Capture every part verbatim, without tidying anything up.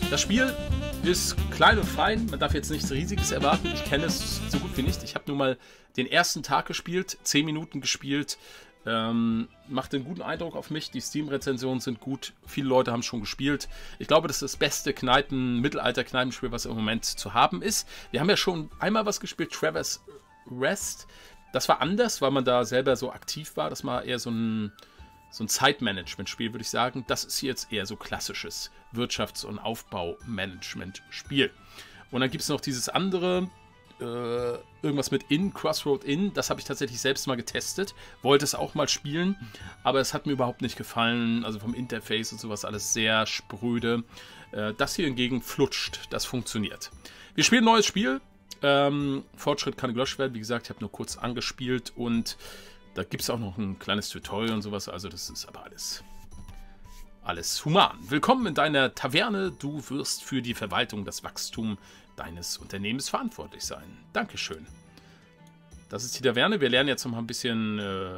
Das Spiel ist klein und fein. Man darf jetzt nichts Riesiges erwarten. Ich kenne es so gut wie nicht. Ich habe nur mal den ersten Tag gespielt, zehn Minuten gespielt. Ähm, macht einen guten Eindruck auf mich. Die Steam-Rezensionen sind gut. Viele Leute haben es schon gespielt. Ich glaube, das ist das beste Kneipen, Mittelalter-Kneipenspiel, was im Moment zu haben ist. Wir haben ja schon einmal was gespielt, Traverse Rest. Das war anders, weil man da selber so aktiv war. Das war eher so ein, so ein Zeitmanagement-Spiel, würde ich sagen. Das ist jetzt eher so klassisches Wirtschafts- und Aufbaumanagement-Spiel. Und dann gibt es noch dieses andere, äh, irgendwas mit In, Crossroad In. Das habe ich tatsächlich selbst mal getestet. Wollte es auch mal spielen, aber es hat mir überhaupt nicht gefallen. Also vom Interface und sowas alles sehr spröde. Äh, das hier hingegen flutscht. Das funktioniert. Wir spielen ein neues Spiel. Ähm, Fortschritt kann gelöscht werden. Wie gesagt, ich habe nur kurz angespielt und da gibt es auch noch ein kleines Tutorial und sowas. Also das ist aber alles, alles human. Willkommen in deiner Taverne. Du wirst für die Verwaltung, das Wachstum deines Unternehmens verantwortlich sein. Dankeschön. Das ist die Taverne. Wir lernen jetzt noch mal ein bisschen äh,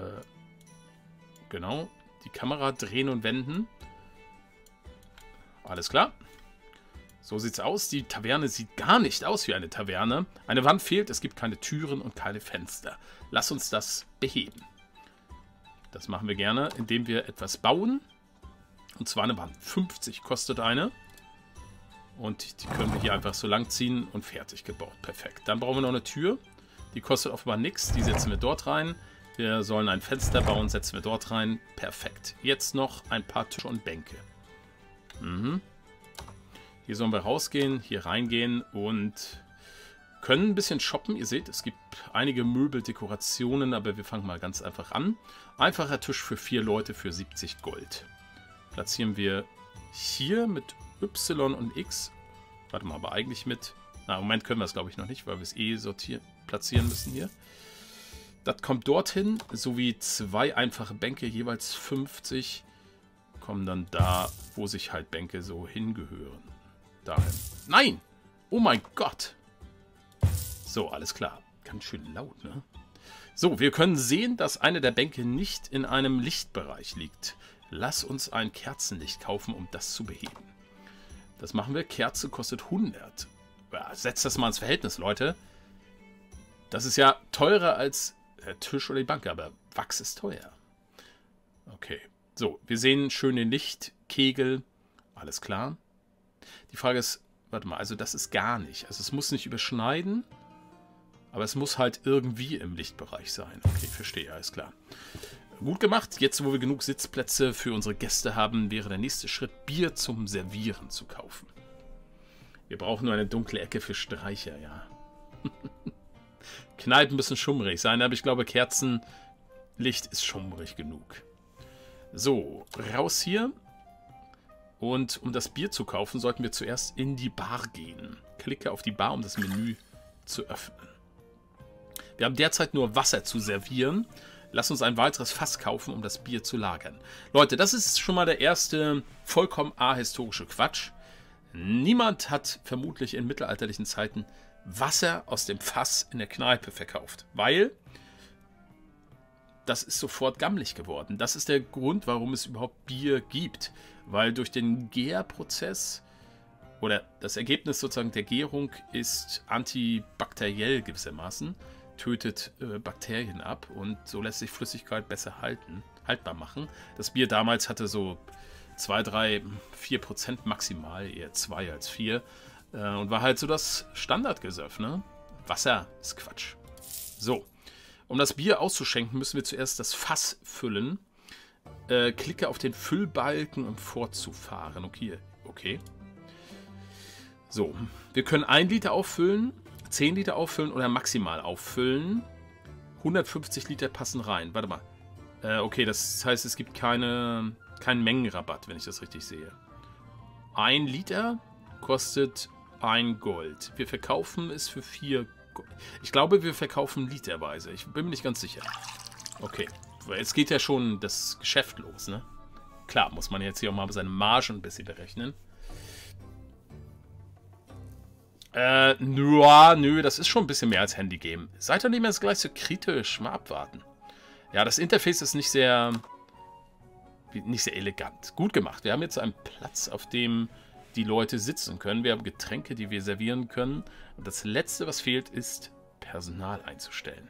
genau die Kamera drehen und wenden. Alles klar. So sieht's aus. Die Taverne sieht gar nicht aus wie eine Taverne. Eine Wand fehlt, es gibt keine Türen und keine Fenster. Lass uns das beheben. Das machen wir gerne, indem wir etwas bauen. Und zwar eine Wand. fünfzig kostet eine. Und die können wir hier einfach so lang ziehen und fertig gebaut. Perfekt. Dann brauchen wir noch eine Tür. Die kostet offenbar nichts. Die setzen wir dort rein. Wir sollen ein Fenster bauen, setzen wir dort rein. Perfekt. Jetzt noch ein paar Tische und Bänke. Mhm. Hier sollen wir rausgehen, hier reingehen und können ein bisschen shoppen. Ihr seht, es gibt einige Möbeldekorationen, aber wir fangen mal ganz einfach an. Einfacher Tisch für vier Leute für siebzig Gold. Platzieren wir hier mit Y und X. Warte mal, aber eigentlich mit... Na, im Moment können wir es, glaube ich, noch nicht, weil wir es eh sortieren, platzieren müssen hier. Das kommt dorthin, sowie zwei einfache Bänke, jeweils fünfzig, kommen dann da, wo sich halt Bänke so hingehören. Dahin. Nein! Oh mein Gott! So, alles klar. Ganz schön laut, ne? So, wir können sehen, dass eine der Bänke nicht in einem Lichtbereich liegt. Lass uns ein Kerzenlicht kaufen, um das zu beheben. Das machen wir. Kerze kostet hundert. Ja, setzt das mal ins Verhältnis, Leute. Das ist ja teurer als der Tisch oder die Bank, aber Wachs ist teuer. Okay. So, wir sehen schöne Lichtkegel. Alles klar. Die Frage ist, warte mal, also das ist gar nicht. Also es muss nicht überschneiden, aber es muss halt irgendwie im Lichtbereich sein. Okay, verstehe, alles klar. Gut gemacht. Jetzt, wo wir genug Sitzplätze für unsere Gäste haben, wäre der nächste Schritt, Bier zum Servieren zu kaufen. Wir brauchen nur eine dunkle Ecke für Streicher, ja. Kneipen müssen schummrig sein, aber ich glaube, Kerzenlicht ist schummrig genug. So, raus hier. Und um das Bier zu kaufen, sollten wir zuerst in die Bar gehen. Klicke auf die Bar, um das Menü zu öffnen. Wir haben derzeit nur Wasser zu servieren. Lass uns ein weiteres Fass kaufen, um das Bier zu lagern. Leute, das ist schon mal der erste vollkommen ahistorische Quatsch. Niemand hat vermutlich in mittelalterlichen Zeiten Wasser aus dem Fass in der Kneipe verkauft. Weil das ist sofort gammelig geworden. Das ist der Grund, warum es überhaupt Bier gibt. Weil durch den Gärprozess oder das Ergebnis sozusagen der Gärung ist antibakteriell gewissermaßen, tötet äh, Bakterien ab und so lässt sich Flüssigkeit besser halten, haltbar machen. Das Bier damals hatte so zwei, drei, vier Prozent maximal, eher zwei als vier äh, und war halt so das Standardgesöff, ne? Wasser ist Quatsch. So. Um das Bier auszuschenken, müssen wir zuerst das Fass füllen. Äh, klicke auf den Füllbalken, um fortzufahren. Okay, okay. So, wir können ein Liter auffüllen, zehn Liter auffüllen oder maximal auffüllen. hundertfünfzig Liter passen rein. Warte mal. Äh, okay, das heißt, es gibt keine, keinen Mengenrabatt, wenn ich das richtig sehe. Ein Liter kostet ein Gold. Wir verkaufen es für vier Gold. Ich glaube, wir verkaufen literweise. Ich bin mir nicht ganz sicher. Okay. Jetzt geht ja schon das Geschäft los, ne? Klar, muss man jetzt hier auch mal seine Margen ein bisschen berechnen. Äh, nö, nö, das ist schon ein bisschen mehr als Handygame. Seid doch nicht mehr gleich so kritisch. Mal abwarten. Ja, das Interface ist nicht sehr... nicht sehr elegant. Gut gemacht. Wir haben jetzt einen Platz, auf dem die Leute sitzen können. Wir haben Getränke, die wir servieren können. Und das Letzte, was fehlt, ist Personal einzustellen.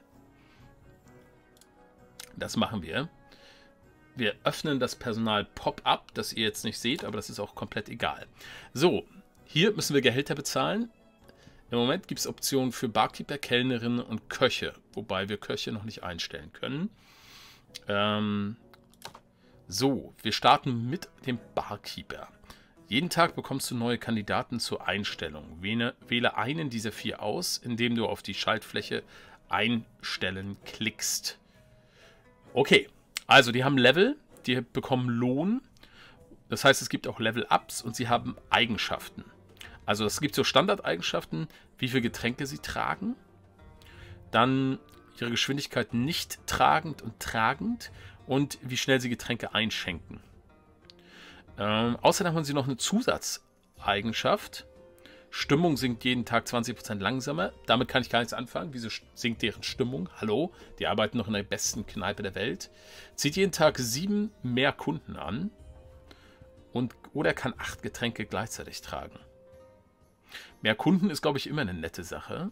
Das machen wir. Wir öffnen das Personal Pop-up, das ihr jetzt nicht seht, aber das ist auch komplett egal. So, hier müssen wir Gehälter bezahlen. Im Moment gibt es Optionen für Barkeeper, Kellnerinnen und Köche, wobei wir Köche noch nicht einstellen können. Ähm, so, wir starten mit dem Barkeeper. Jeden Tag bekommst du neue Kandidaten zur Einstellung. Wähle, wähle einen dieser vier aus, indem du auf die Schaltfläche Einstellen klickst. Okay, also die haben Level, die bekommen Lohn. Das heißt, es gibt auch Level-Ups und sie haben Eigenschaften. Also es gibt so Standardeigenschaften, wie viele Getränke sie tragen. Dann ihre Geschwindigkeit nicht tragend und tragend und wie schnell sie Getränke einschenken. Ähm, außerdem haben sie noch eine Zusatzeigenschaft. Stimmung sinkt jeden Tag zwanzig Prozent langsamer. Damit kann ich gar nichts anfangen. Wieso sinkt deren Stimmung? Hallo, die arbeiten noch in der besten Kneipe der Welt. Zieht jeden Tag sieben mehr Kunden an. Und, oder kann acht Getränke gleichzeitig tragen. Mehr Kunden ist, glaube ich, immer eine nette Sache.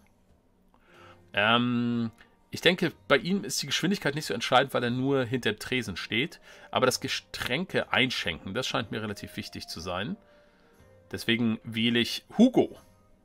Ähm, ich denke, bei ihm ist die Geschwindigkeit nicht so entscheidend, weil er nur hinter dem Tresen steht. Aber das Getränke einschenken, das scheint mir relativ wichtig zu sein. Deswegen wähle ich Hugo.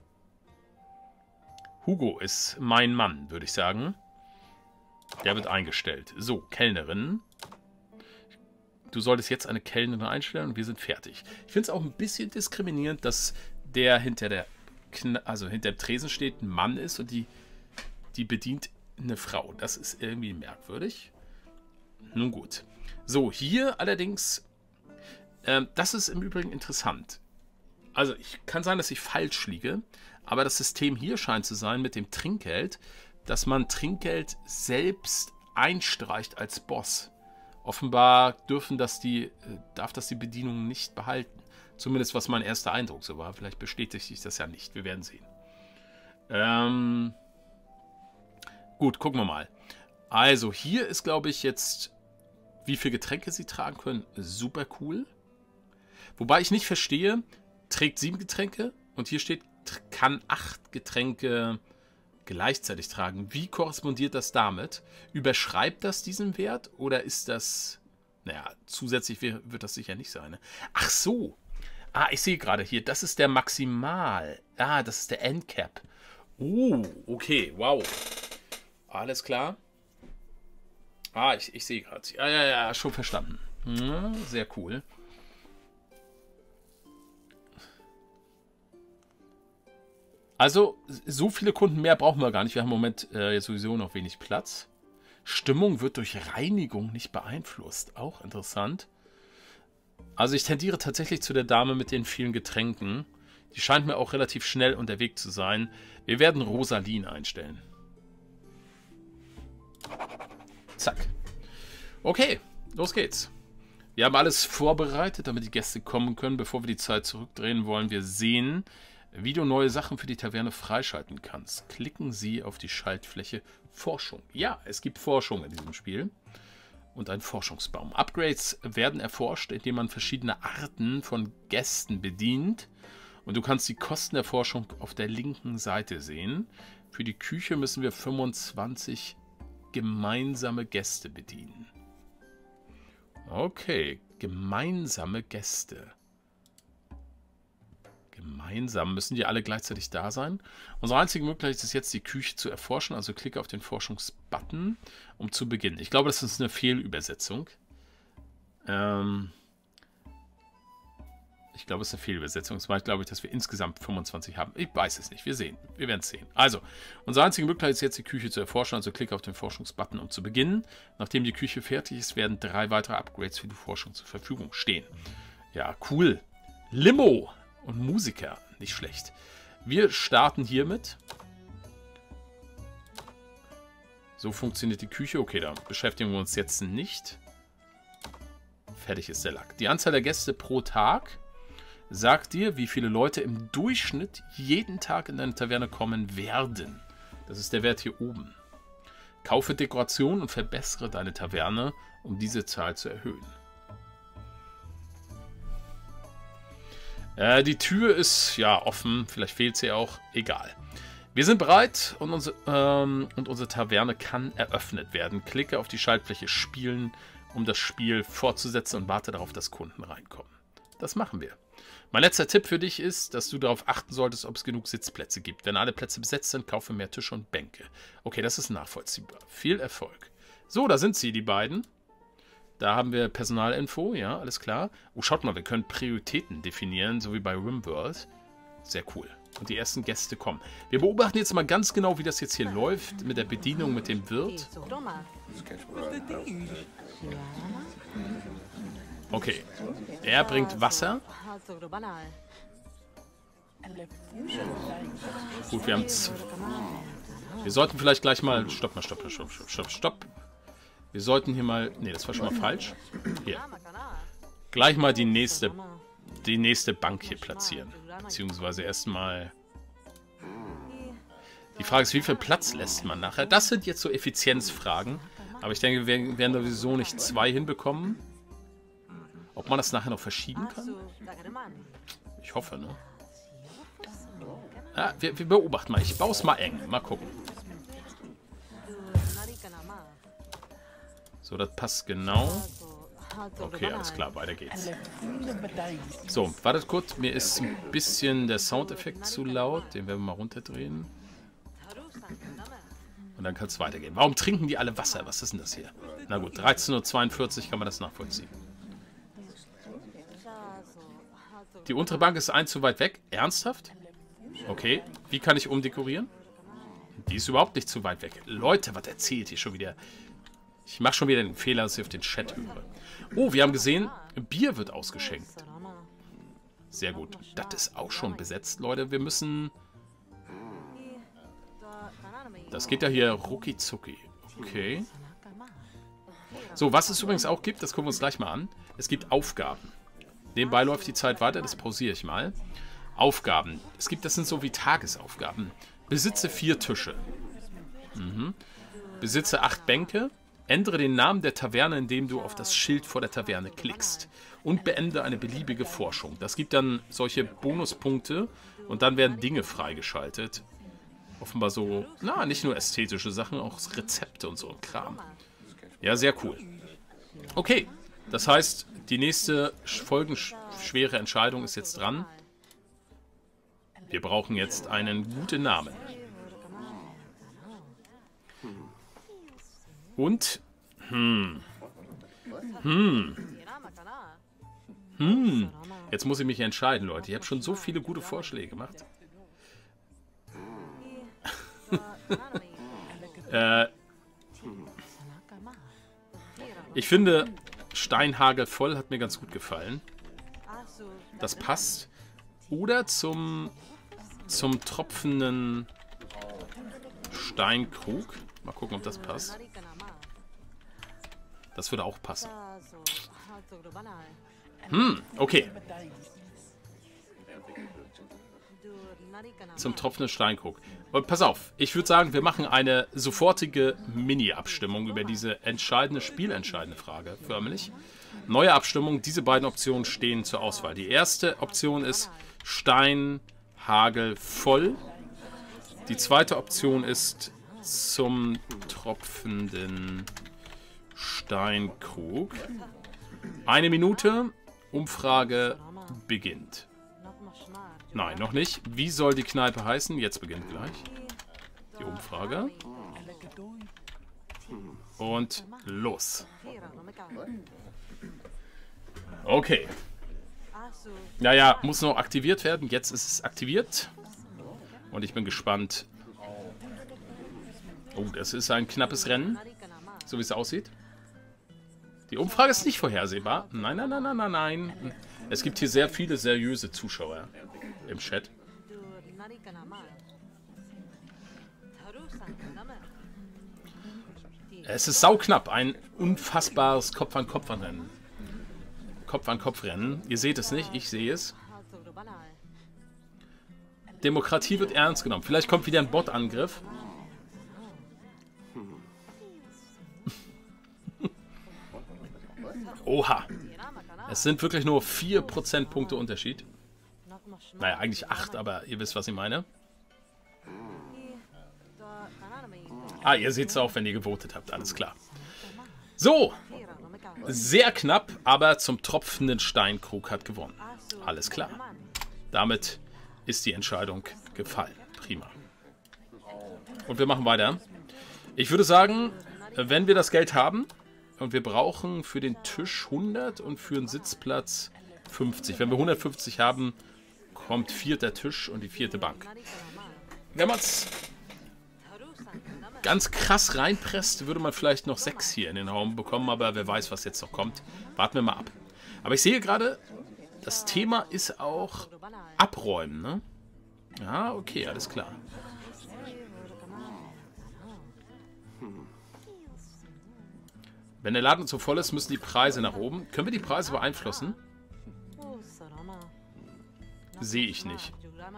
Hugo ist mein Mann, würde ich sagen. Der wird eingestellt. So, Kellnerin. Du solltest jetzt eine Kellnerin einstellen und wir sind fertig. Ich finde es auch ein bisschen diskriminierend, dass der hinter der Kna also hinter dem Tresen steht, ein Mann ist und die, die bedient eine Frau. Das ist irgendwie merkwürdig. Nun gut. So, hier allerdings, äh, das ist im Übrigen interessant. Also, ich kann sein, dass ich falsch liege, aber das System hier scheint zu sein mit dem Trinkgeld, dass man Trinkgeld selbst einstreicht als Boss. Offenbar dürfen das die, darf das die Bedienung nicht behalten. Zumindest was mein erster Eindruck so war. Vielleicht bestätigt sich das ja nicht. Wir werden sehen. Ähm Gut, gucken wir mal. Also hier ist, glaube ich, jetzt, wie viele Getränke sie tragen können. Super cool. Wobei ich nicht verstehe, trägt sieben Getränke und hier steht, kann acht Getränke gleichzeitig tragen. Wie korrespondiert das damit? Überschreibt das diesen Wert oder ist das... Naja, zusätzlich wird das sicher nicht sein. Ne? Ach so. Ah, ich sehe gerade hier, das ist der Maximal. Ah, das ist der Endcap. Oh, okay, wow. Alles klar. Ah, ich, ich sehe gerade. Ja, ja, ja, schon verstanden. Ja, sehr cool. Also, so viele Kunden mehr brauchen wir gar nicht. Wir haben im Moment äh, sowieso noch wenig Platz. Stimmung wird durch Reinigung nicht beeinflusst. Auch interessant. Also ich tendiere tatsächlich zu der Dame mit den vielen Getränken. Die scheint mir auch relativ schnell unterwegs zu sein. Wir werden Rosaline einstellen. Zack. Okay, los geht's. Wir haben alles vorbereitet, damit die Gäste kommen können. Bevor wir die Zeit zurückdrehen, wollen wir sehen, wie du neue Sachen für die Taverne freischalten kannst. Klicken Sie auf die Schaltfläche Forschung. Ja, es gibt Forschung in diesem Spiel. Und ein Forschungsbaum. Upgrades werden erforscht, indem man verschiedene Arten von Gästen bedient. Und du kannst die Kosten der Forschung auf der linken Seite sehen. Für die Küche müssen wir fünfundzwanzig gemeinsame Gäste bedienen. Okay, gemeinsame Gäste. Gemeinsam müssen die alle gleichzeitig da sein. Unsere einzige Möglichkeit ist jetzt, die Küche zu erforschen. Also klicke auf den Forschungsbutton, um zu beginnen. Ich glaube, das ist eine Fehlübersetzung. Ähm ich glaube, es ist eine Fehlübersetzung. Das meint, glaube ich, dass wir insgesamt fünfundzwanzig haben. Ich weiß es nicht. Wir sehen. Wir werden es sehen. Also, unsere einzige Möglichkeit ist jetzt, die Küche zu erforschen. Also klicke auf den Forschungsbutton, um zu beginnen. Nachdem die Küche fertig ist, werden drei weitere Upgrades für die Forschung zur Verfügung stehen. Ja, cool. Limo und Musiker. Nicht schlecht. Wir starten hiermit. So funktioniert die Küche. Okay, da beschäftigen wir uns jetzt nicht. Fertig ist der Lack. Die Anzahl der Gäste pro Tag sagt dir, wie viele Leute im Durchschnitt jeden Tag in deine Taverne kommen werden. Das ist der Wert hier oben. Kaufe Dekoration und verbessere deine Taverne, um diese Zahl zu erhöhen. Äh, die Tür ist, ja, offen. Vielleicht fehlt sie auch. Egal. Wir sind bereit und unsere, ähm, und unsere Taverne kann eröffnet werden. Klicke auf die Schaltfläche Spielen, um das Spiel fortzusetzen und warte darauf, dass Kunden reinkommen. Das machen wir. Mein letzter Tipp für dich ist, dass du darauf achten solltest, ob es genug Sitzplätze gibt. Wenn alle Plätze besetzt sind, kaufe mehr Tische und Bänke. Okay, das ist nachvollziehbar. Viel Erfolg. So, da sind sie, die beiden. Da haben wir Personalinfo, ja, alles klar. Oh, schaut mal, wir können Prioritäten definieren, so wie bei RimWorld. Sehr cool. Und die ersten Gäste kommen. Wir beobachten jetzt mal ganz genau, wie das jetzt hier läuft mit der Bedienung mit dem Wirt. Okay. Er bringt Wasser. Gut, wir haben... Wir sollten vielleicht gleich mal... Stopp mal, stopp mal, stopp, stopp, stopp, stopp. Wir sollten hier mal... Ne, das war schon mal falsch. Hier. Gleich mal die nächste... die nächste Bank hier platzieren. Beziehungsweise erstmal... Die Frage ist, wie viel Platz lässt man nachher? Das sind jetzt so Effizienzfragen. Aber ich denke, wir werden sowieso nicht zwei hinbekommen. Ob man das nachher noch verschieben kann? Ich hoffe, ne? Ja, wir, wir beobachten mal. Ich baue es mal eng. Mal gucken. So, das passt genau. Okay, alles klar, weiter geht's. So, wartet kurz. Mir ist ein bisschen der Soundeffekt zu laut. Den werden wir mal runterdrehen. Und dann kann es weitergehen. Warum trinken die alle Wasser? Was ist denn das hier? Na gut, dreizehn Uhr zweiundvierzig kann man das nachvollziehen. Die untere Bank ist ein zu weit weg. Ernsthaft? Okay. Wie kann ich umdekorieren? Die ist überhaupt nicht zu weit weg. Leute, was erzählt ihr schon wieder? Ich mache schon wieder den Fehler, dass ich auf den Chat höre. Oh, wir haben gesehen, Bier wird ausgeschenkt. Sehr gut. Das ist auch schon besetzt, Leute. Wir müssen... Das geht ja hier rucki zucki. Okay. So, was es übrigens auch gibt, das gucken wir uns gleich mal an. Es gibt Aufgaben. Nebenbei läuft die Zeit weiter, das pausiere ich mal. Aufgaben. Es gibt, das sind so wie Tagesaufgaben. Besitze vier Tische. Mhm. Besitze acht Bänke. Ändere den Namen der Taverne, indem du auf das Schild vor der Taverne klickst. Und beende eine beliebige Forschung. Das gibt dann solche Bonuspunkte und dann werden Dinge freigeschaltet. Offenbar so, na, nicht nur ästhetische Sachen, auch Rezepte und so ein Kram. Ja, sehr cool. Okay, das heißt, die nächste folgenschwere Entscheidung ist jetzt dran. Wir brauchen jetzt einen guten Namen. Und, hm, hm, hm, jetzt muss ich mich entscheiden, Leute. Ich habe schon so viele gute Vorschläge gemacht. äh, ich finde, Steinhagel voll hat mir ganz gut gefallen. Das passt. Oder zum, zum tropfenden Steinkrug. Mal gucken, ob das passt. Das würde auch passen. Hm, okay. Zum tropfenden Steinkrug. Und pass auf, ich würde sagen, wir machen eine sofortige Mini-Abstimmung über diese entscheidende, spielentscheidende Frage, förmlich. Neue Abstimmung, diese beiden Optionen stehen zur Auswahl. Die erste Option ist Steinhagel voll. Die zweite Option ist zum tropfenden Steinkrug. Eine Minute, Umfrage beginnt. Nein, noch nicht. Wie soll die Kneipe heißen? Jetzt beginnt gleich die Umfrage. Und los. Okay. Naja, muss noch aktiviert werden. Jetzt ist es aktiviert. Und ich bin gespannt. Oh, das ist ein knappes Rennen. So wie es aussieht. Die Umfrage ist nicht vorhersehbar. Nein, nein, nein, nein, nein, nein. Es gibt hier sehr viele seriöse Zuschauer im Chat. Es ist sauknapp. Ein unfassbares Kopf-an-Kopf-Rennen. Kopf-an-Kopf-Rennen. Ihr seht es nicht, ich sehe es. Demokratie wird ernst genommen. Vielleicht kommt wieder ein Bot-Angriff. Oha. Es sind wirklich nur vier Prozentpunkte Unterschied. Naja, eigentlich acht, aber ihr wisst, was ich meine. Ah, ihr seht es auch, wenn ihr gewotet habt. Alles klar. So. Sehr knapp, aber zum tropfenden Steinkrug hat gewonnen. Alles klar. Damit ist die Entscheidung gefallen. Prima. Und wir machen weiter. Ich würde sagen, wenn wir das Geld haben und wir brauchen für den Tisch hundert und für den Sitzplatz fünfzig. Wenn wir hundertfünfzig haben, kommt vierter Tisch und die vierte Bank. Wenn man es ganz krass reinpresst, würde man vielleicht noch sechs hier in den Raum bekommen, aber wer weiß, was jetzt noch kommt. Warten wir mal ab. Aber ich sehe gerade, das Thema ist auch Abräumen, ne? Ja, okay, alles klar. Wenn der Laden zu voll ist, müssen die Preise nach oben. Können wir die Preise beeinflussen? Sehe ich nicht.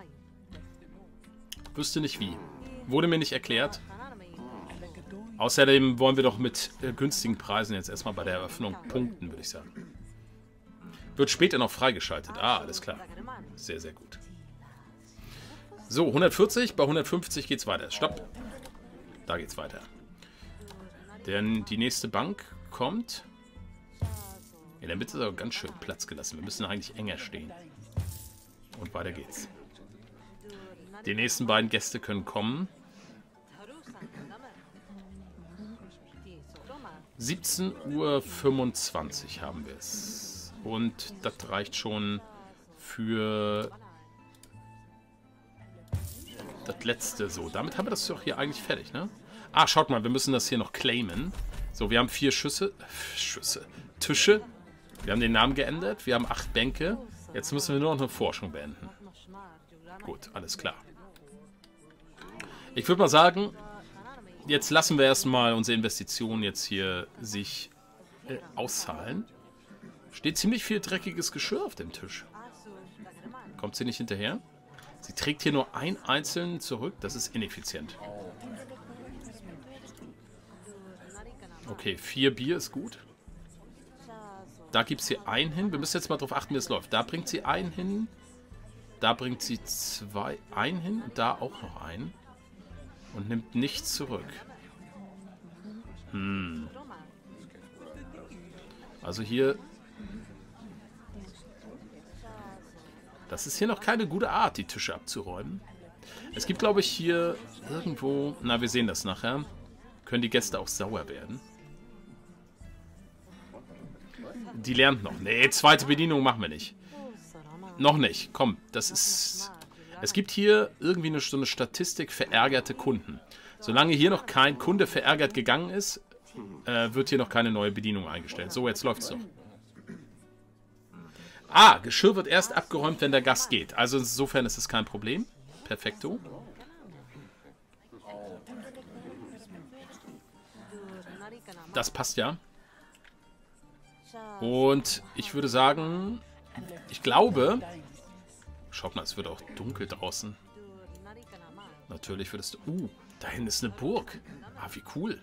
Wüsste nicht wie. Wurde mir nicht erklärt. Außerdem wollen wir doch mit äh, günstigen Preisen jetzt erstmal bei der Eröffnung punkten, würde ich sagen. Wird später noch freigeschaltet. Ah, alles klar. Sehr, sehr gut. So, hundertvierzig. Bei hundertfünfzig geht's weiter. Stopp. Da geht's weiter. Denn die nächste Bank kommt. In der Mitte ist aber ganz schön Platz gelassen. Wir müssen eigentlich enger stehen. Und weiter geht's. Die nächsten beiden Gäste können kommen. siebzehn Uhr fünfundzwanzig haben wir es. Und das reicht schon für das letzte. So, damit haben wir das doch hier eigentlich fertig, ne? Ah, schaut mal, wir müssen das hier noch claimen. So, wir haben vier Schüsse. Schüsse. Tische. Wir haben den Namen geändert. Wir haben acht Bänke. Jetzt müssen wir nur noch eine Forschung beenden. Gut, alles klar. Ich würde mal sagen, jetzt lassen wir erstmal unsere Investitionen jetzt hier sich äh, auszahlen. Steht ziemlich viel dreckiges Geschirr auf dem Tisch. Kommt sie nicht hinterher? Sie trägt hier nur einen einzelnen zurück. Das ist ineffizient. Okay, vier Bier ist gut. Da gibt sie einen hin. Wir müssen jetzt mal darauf achten, wie es läuft. Da bringt sie einen hin. Da bringt sie zwei einen hin. Und da auch noch einen. Und nimmt nichts zurück. Hm. Also hier... Das ist hier noch keine gute Art, die Tische abzuräumen. Es gibt, glaube ich, hier irgendwo... Na, wir sehen das nachher. Können die Gäste auch sauer werden. Die lernt noch. Nee, zweite Bedienung machen wir nicht. Noch nicht. Komm, das ist... Es gibt hier irgendwie eine, so eine Statistik verärgerte Kunden. Solange hier noch kein Kunde verärgert gegangen ist, äh, wird hier noch keine neue Bedienung eingestellt. So, jetzt läuft's doch. Ah, Geschirr wird erst abgeräumt, wenn der Gast geht. Also insofern ist es kein Problem. Perfekto. Das passt ja. Und ich würde sagen, ich glaube... Schaut mal, es wird auch dunkel draußen. Natürlich wird es... Uh, da hinten ist eine Burg. Ah, wie cool.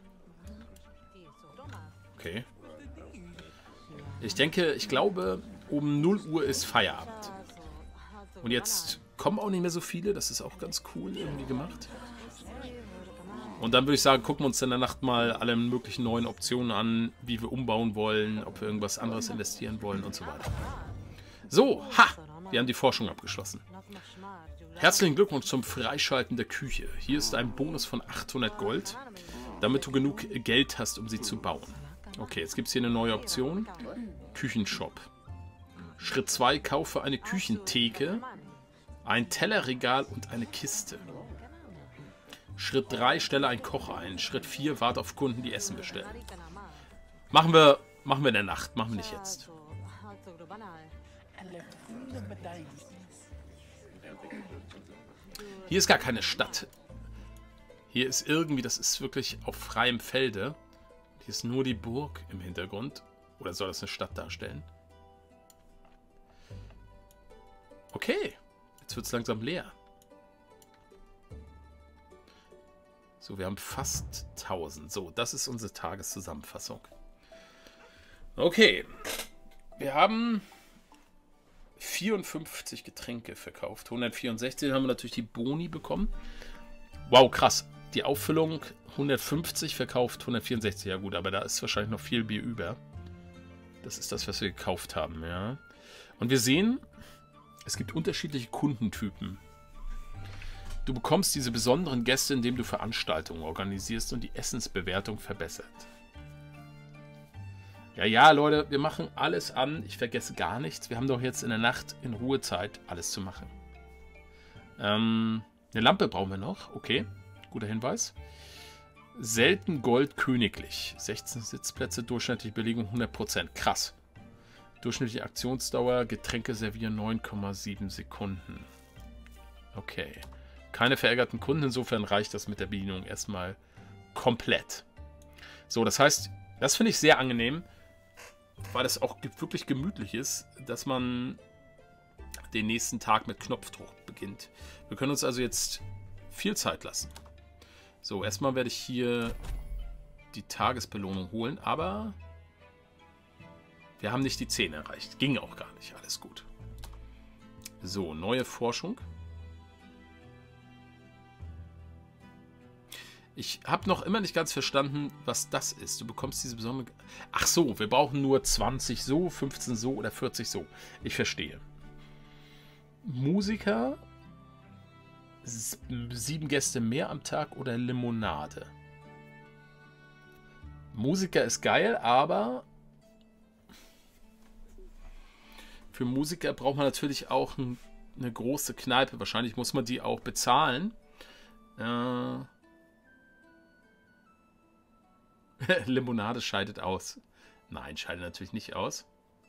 Okay. Ich denke, ich glaube, um null Uhr ist Feierabend. Und jetzt kommen auch nicht mehr so viele. Das ist auch ganz cool irgendwie gemacht. Und dann würde ich sagen, gucken wir uns in der Nacht mal alle möglichen neuen Optionen an, wie wir umbauen wollen, ob wir irgendwas anderes investieren wollen und so weiter. So, ha! Wir haben die Forschung abgeschlossen. Herzlichen Glückwunsch zum Freischalten der Küche. Hier ist ein Bonus von achthundert Gold, damit du genug Geld hast, um sie zu bauen. Okay, jetzt gibt es hier eine neue Option. Küchenshop. Schritt zwei, kaufe eine Küchentheke, ein Tellerregal und eine Kiste. Schritt drei, stelle einen Koch ein. Schritt vier, warte auf Kunden, die Essen bestellen. Machen wir, machen wir in der Nacht, machen wir nicht jetzt. Hier ist gar keine Stadt. Hier ist irgendwie, das ist wirklich auf freiem Felde. Hier ist nur die Burg im Hintergrund. Oder soll das eine Stadt darstellen? Okay, jetzt wird es langsam leer. So, wir haben fast tausend. So, das ist unsere Tageszusammenfassung. Okay, wir haben vierundfünfzig Getränke verkauft. hundertvierundsechzig haben wir natürlich die Boni bekommen. Wow, krass. Die Auffüllung hundertfünfzig verkauft, hundertvierundsechzig. Ja gut, aber da ist wahrscheinlich noch viel Bier über. Das ist das, was wir gekauft haben, ja. Und wir sehen, es gibt unterschiedliche Kundentypen. Du bekommst diese besonderen Gäste, indem du Veranstaltungen organisierst und die Essensbewertung verbessert. Ja, ja, Leute, wir machen alles an. Ich vergesse gar nichts. Wir haben doch jetzt in der Nacht in Ruhezeit alles zu machen. Ähm, eine Lampe brauchen wir noch. Okay, guter Hinweis. Selten Gold königlich. sechzehn Sitzplätze, durchschnittliche Belegung hundert Prozent. Krass. Durchschnittliche Aktionsdauer, Getränke servieren neun Komma sieben Sekunden. Okay. Keine verärgerten Kunden, insofern reicht das mit der Bedienung erstmal komplett. So, das heißt, das finde ich sehr angenehm, weil es auch wirklich gemütlich ist, dass man den nächsten Tag mit Knopfdruck beginnt. Wir können uns also jetzt viel Zeit lassen. So, erstmal werde ich hier die Tagesbelohnung holen, aber wir haben nicht die zehn erreicht. Ging auch gar nicht. Alles gut. So, neue Forschung. Ich habe noch immer nicht ganz verstanden, was das ist. Du bekommst diese besondere... Ach so, wir brauchen nur zwanzig so, fünfzehn so oder vierzig so. Ich verstehe. Musiker, sieben Gäste mehr am Tag oder Limonade. Musiker ist geil, aber für Musiker braucht man natürlich auch ein, eine große Kneipe. Wahrscheinlich muss man die auch bezahlen. Äh... Limonade scheidet aus. Nein, scheidet natürlich nicht aus.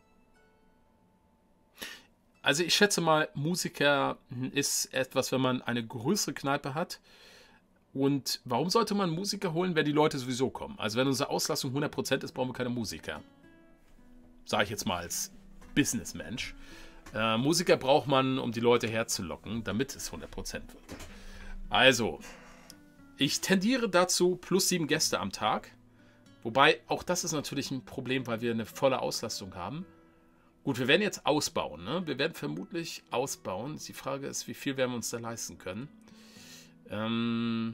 Also ich schätze mal, Musiker ist etwas, wenn man eine größere Kneipe hat. Und warum sollte man Musiker holen, wenn die Leute sowieso kommen? Also wenn unsere Auslastung hundert Prozent ist, brauchen wir keine Musiker. Sage ich jetzt mal als Businessmensch. Äh, Musiker braucht man, um die Leute herzulocken, damit es hundert Prozent wird. Also, ich tendiere dazu, plus sieben Gäste am Tag. Wobei, auch das ist natürlich ein Problem, weil wir eine volle Auslastung haben. Gut, wir werden jetzt ausbauen. Ne? Wir werden vermutlich ausbauen. Die Frage ist, wie viel werden wir uns da leisten können. Ähm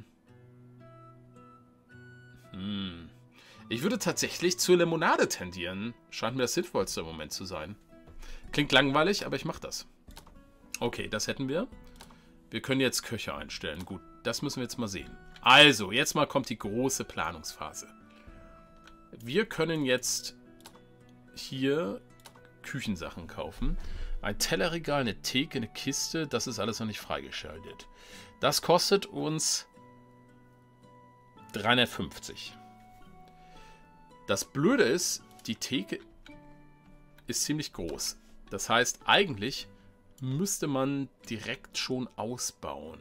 hm. Ich würde tatsächlich zur Limonade tendieren. Scheint mir das sinnvollste im Moment zu sein. Klingt langweilig, aber ich mache das. Okay, das hätten wir. Wir können jetzt Köche einstellen. Gut, das müssen wir jetzt mal sehen. Also, jetzt mal kommt die große Planungsphase. Wir können jetzt hier Küchensachen kaufen. Ein Tellerregal, eine Theke, eine Kiste. Das ist alles noch nicht freigeschaltet. Das kostet uns dreihundertfünfzig. Das Blöde ist, die Theke ist ziemlich groß. Das heißt, eigentlich müsste man direkt schon ausbauen.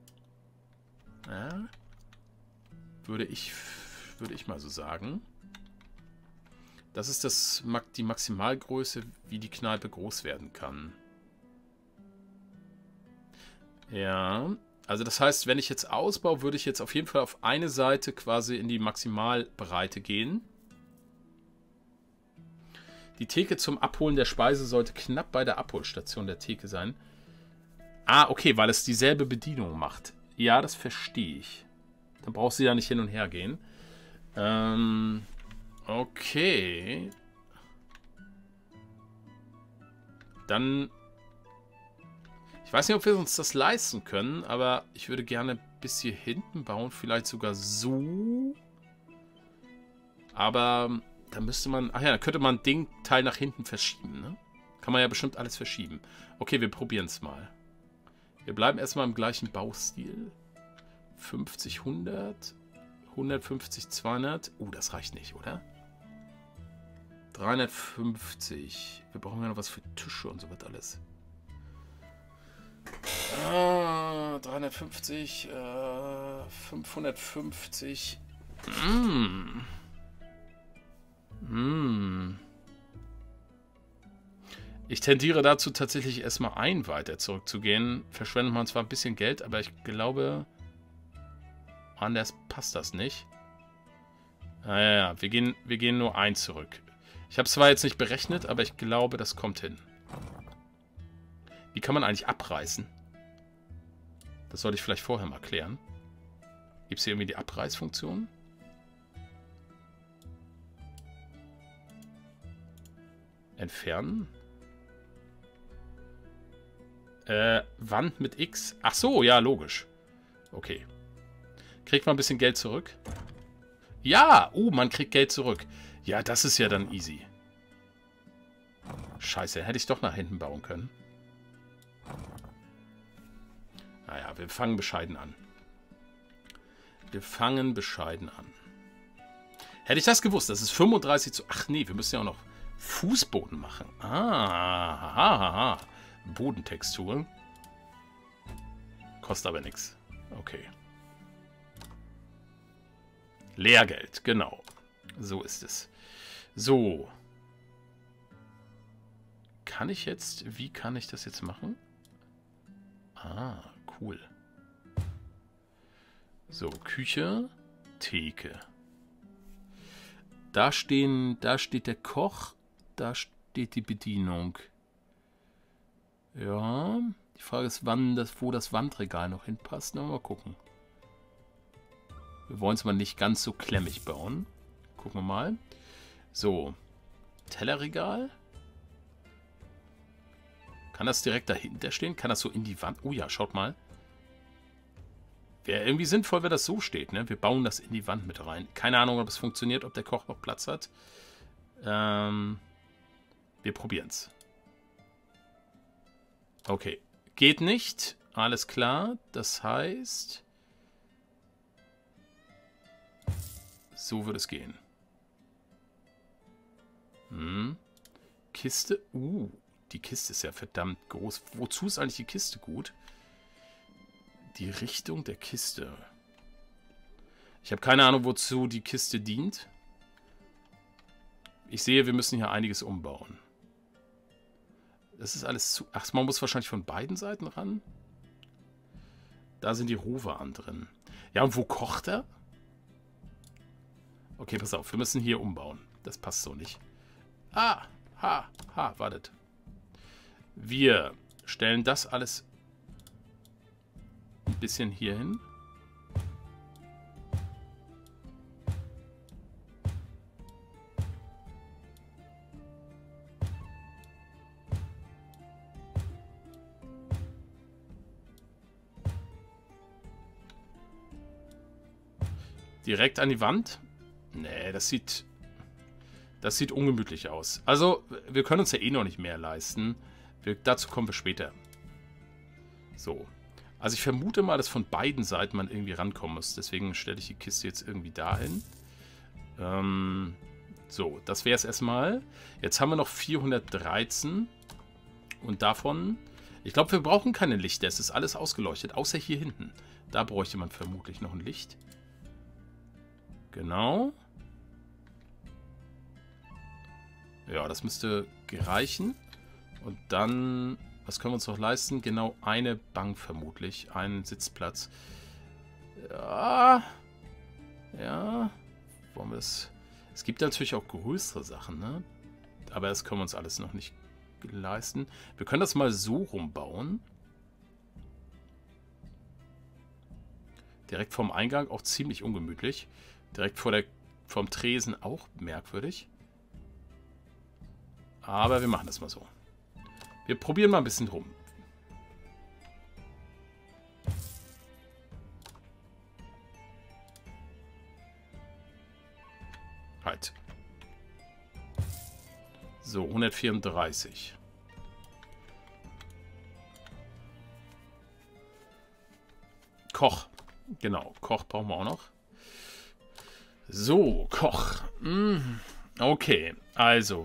Ja? Würde ich, würde ich mal so sagen. Das ist das, die Maximalgröße, wie die Kneipe groß werden kann. Ja, also das heißt, wenn ich jetzt ausbaue, würde ich jetzt auf jeden Fall auf eine Seite quasi in die Maximalbreite gehen. Die Theke zum Abholen der Speise sollte knapp bei der Abholstation der Theke sein. Ah, okay, weil es dieselbe Bedienung macht. Ja, das verstehe ich. Dann brauchst du ja nicht hin und her gehen. Ähm... Okay. Dann... Ich weiß nicht, ob wir uns das leisten können, aber ich würde gerne bis hier hinten bauen. Vielleicht sogar so. Aber da müsste man... Ach ja, da könnte man den Teil nach hinten verschieben, ne? Kann man ja bestimmt alles verschieben. Okay, wir probieren es mal. Wir bleiben erstmal im gleichen Baustil. fünfzig, hundert... hundertfünfzig, zweihundert. Oh, das reicht nicht, oder? dreihundertfünfzig. Wir brauchen ja noch was für Tische und so was alles. Ah, dreihundertfünfzig. Äh, fünfhundertfünfzig. Mm. Mm. Ich tendiere dazu, tatsächlich erstmal ein weiter zurückzugehen. Verschwendet man zwar ein bisschen Geld, aber ich glaube... Anders passt das nicht. Ah, ja, ja, wir gehen, wir gehen nur ein zurück. Ich habe es zwar jetzt nicht berechnet, aber ich glaube, das kommt hin. Wie kann man eigentlich abreißen? Das sollte ich vielleicht vorher mal klären. Gibt es hier irgendwie die Abreißfunktion? Entfernen. Äh, Wand mit X. Ach so, ja, logisch. Okay. Kriegt man ein bisschen Geld zurück? Ja! Uh, man kriegt Geld zurück. Ja, das ist ja dann easy. Scheiße, hätte ich doch nach hinten bauen können. Naja, wir fangen bescheiden an. Wir fangen bescheiden an. Hätte ich das gewusst, das ist fünfunddreißig zu... Ach nee, wir müssen ja auch noch Fußboden machen. Ah, haha, haha. Bodentextur. Kostet aber nichts. Okay. Lehrgeld, genau. So ist es. So. Kann ich jetzt... Wie kann ich das jetzt machen? Ah, cool. So, Küche, Theke. Da stehen, da steht der Koch, da steht die Bedienung. Ja, die Frage ist, wann das, wo das Wandregal noch hinpasst. Na, mal gucken. Wir wollen es mal nicht ganz so klemmig bauen. Gucken wir mal. So, Tellerregal. Kann das direkt dahinter stehen? Kann das so in die Wand? Oh ja, schaut mal. Wäre irgendwie sinnvoll, wenn das so steht, ne? Wir bauen das in die Wand mit rein. Keine Ahnung, ob es funktioniert, ob der Koch noch Platz hat. Ähm, wir probieren es. Okay. Geht nicht. Alles klar. Das heißt... So würde es gehen. Hm. Kiste. Uh, die Kiste ist ja verdammt groß. Wozu ist eigentlich die Kiste gut? Die Richtung der Kiste. Ich habe keine Ahnung, wozu die Kiste dient. Ich sehe, wir müssen hier einiges umbauen. Das ist alles zu... Ach, man muss wahrscheinlich von beiden Seiten ran. Da sind die Rohwaren drin. Ja, und wo kocht er? Okay, pass auf. Wir müssen hier umbauen. Das passt so nicht. Ah, ha, ha, wartet. Wir stellen das alles... ein bisschen hier hin. Direkt an die Wand? Nee, das sieht... Das sieht ungemütlich aus. Also, wir können uns ja eh noch nicht mehr leisten. Wir, dazu kommen wir später. So. Also ich vermute mal, dass von beiden Seiten man irgendwie rankommen muss. Deswegen stelle ich die Kiste jetzt irgendwie dahin. Ähm, so, das wäre es erstmal. Jetzt haben wir noch vierhundertdreizehn. Und davon... Ich glaube, wir brauchen keine Lichter. Es ist alles ausgeleuchtet. Außer hier hinten. Da bräuchte man vermutlich noch ein Licht. Genau. Ja, das müsste reichen. Und dann... Was können wir uns noch leisten? Genau eine Bank vermutlich. Einen Sitzplatz. Ja. Ja. Wollen wir das... Es gibt natürlich auch größere Sachen, ne? Aber das können wir uns alles noch nicht leisten. Wir können das mal so rumbauen. Direkt vorm Eingang auch ziemlich ungemütlich. Direkt vor der, vorm Tresen auch merkwürdig. Aber wir machen das mal so. Wir probieren mal ein bisschen rum. Halt. So, hundertvierunddreißig. Koch. Genau, Koch brauchen wir auch noch. So, Koch. Okay, also...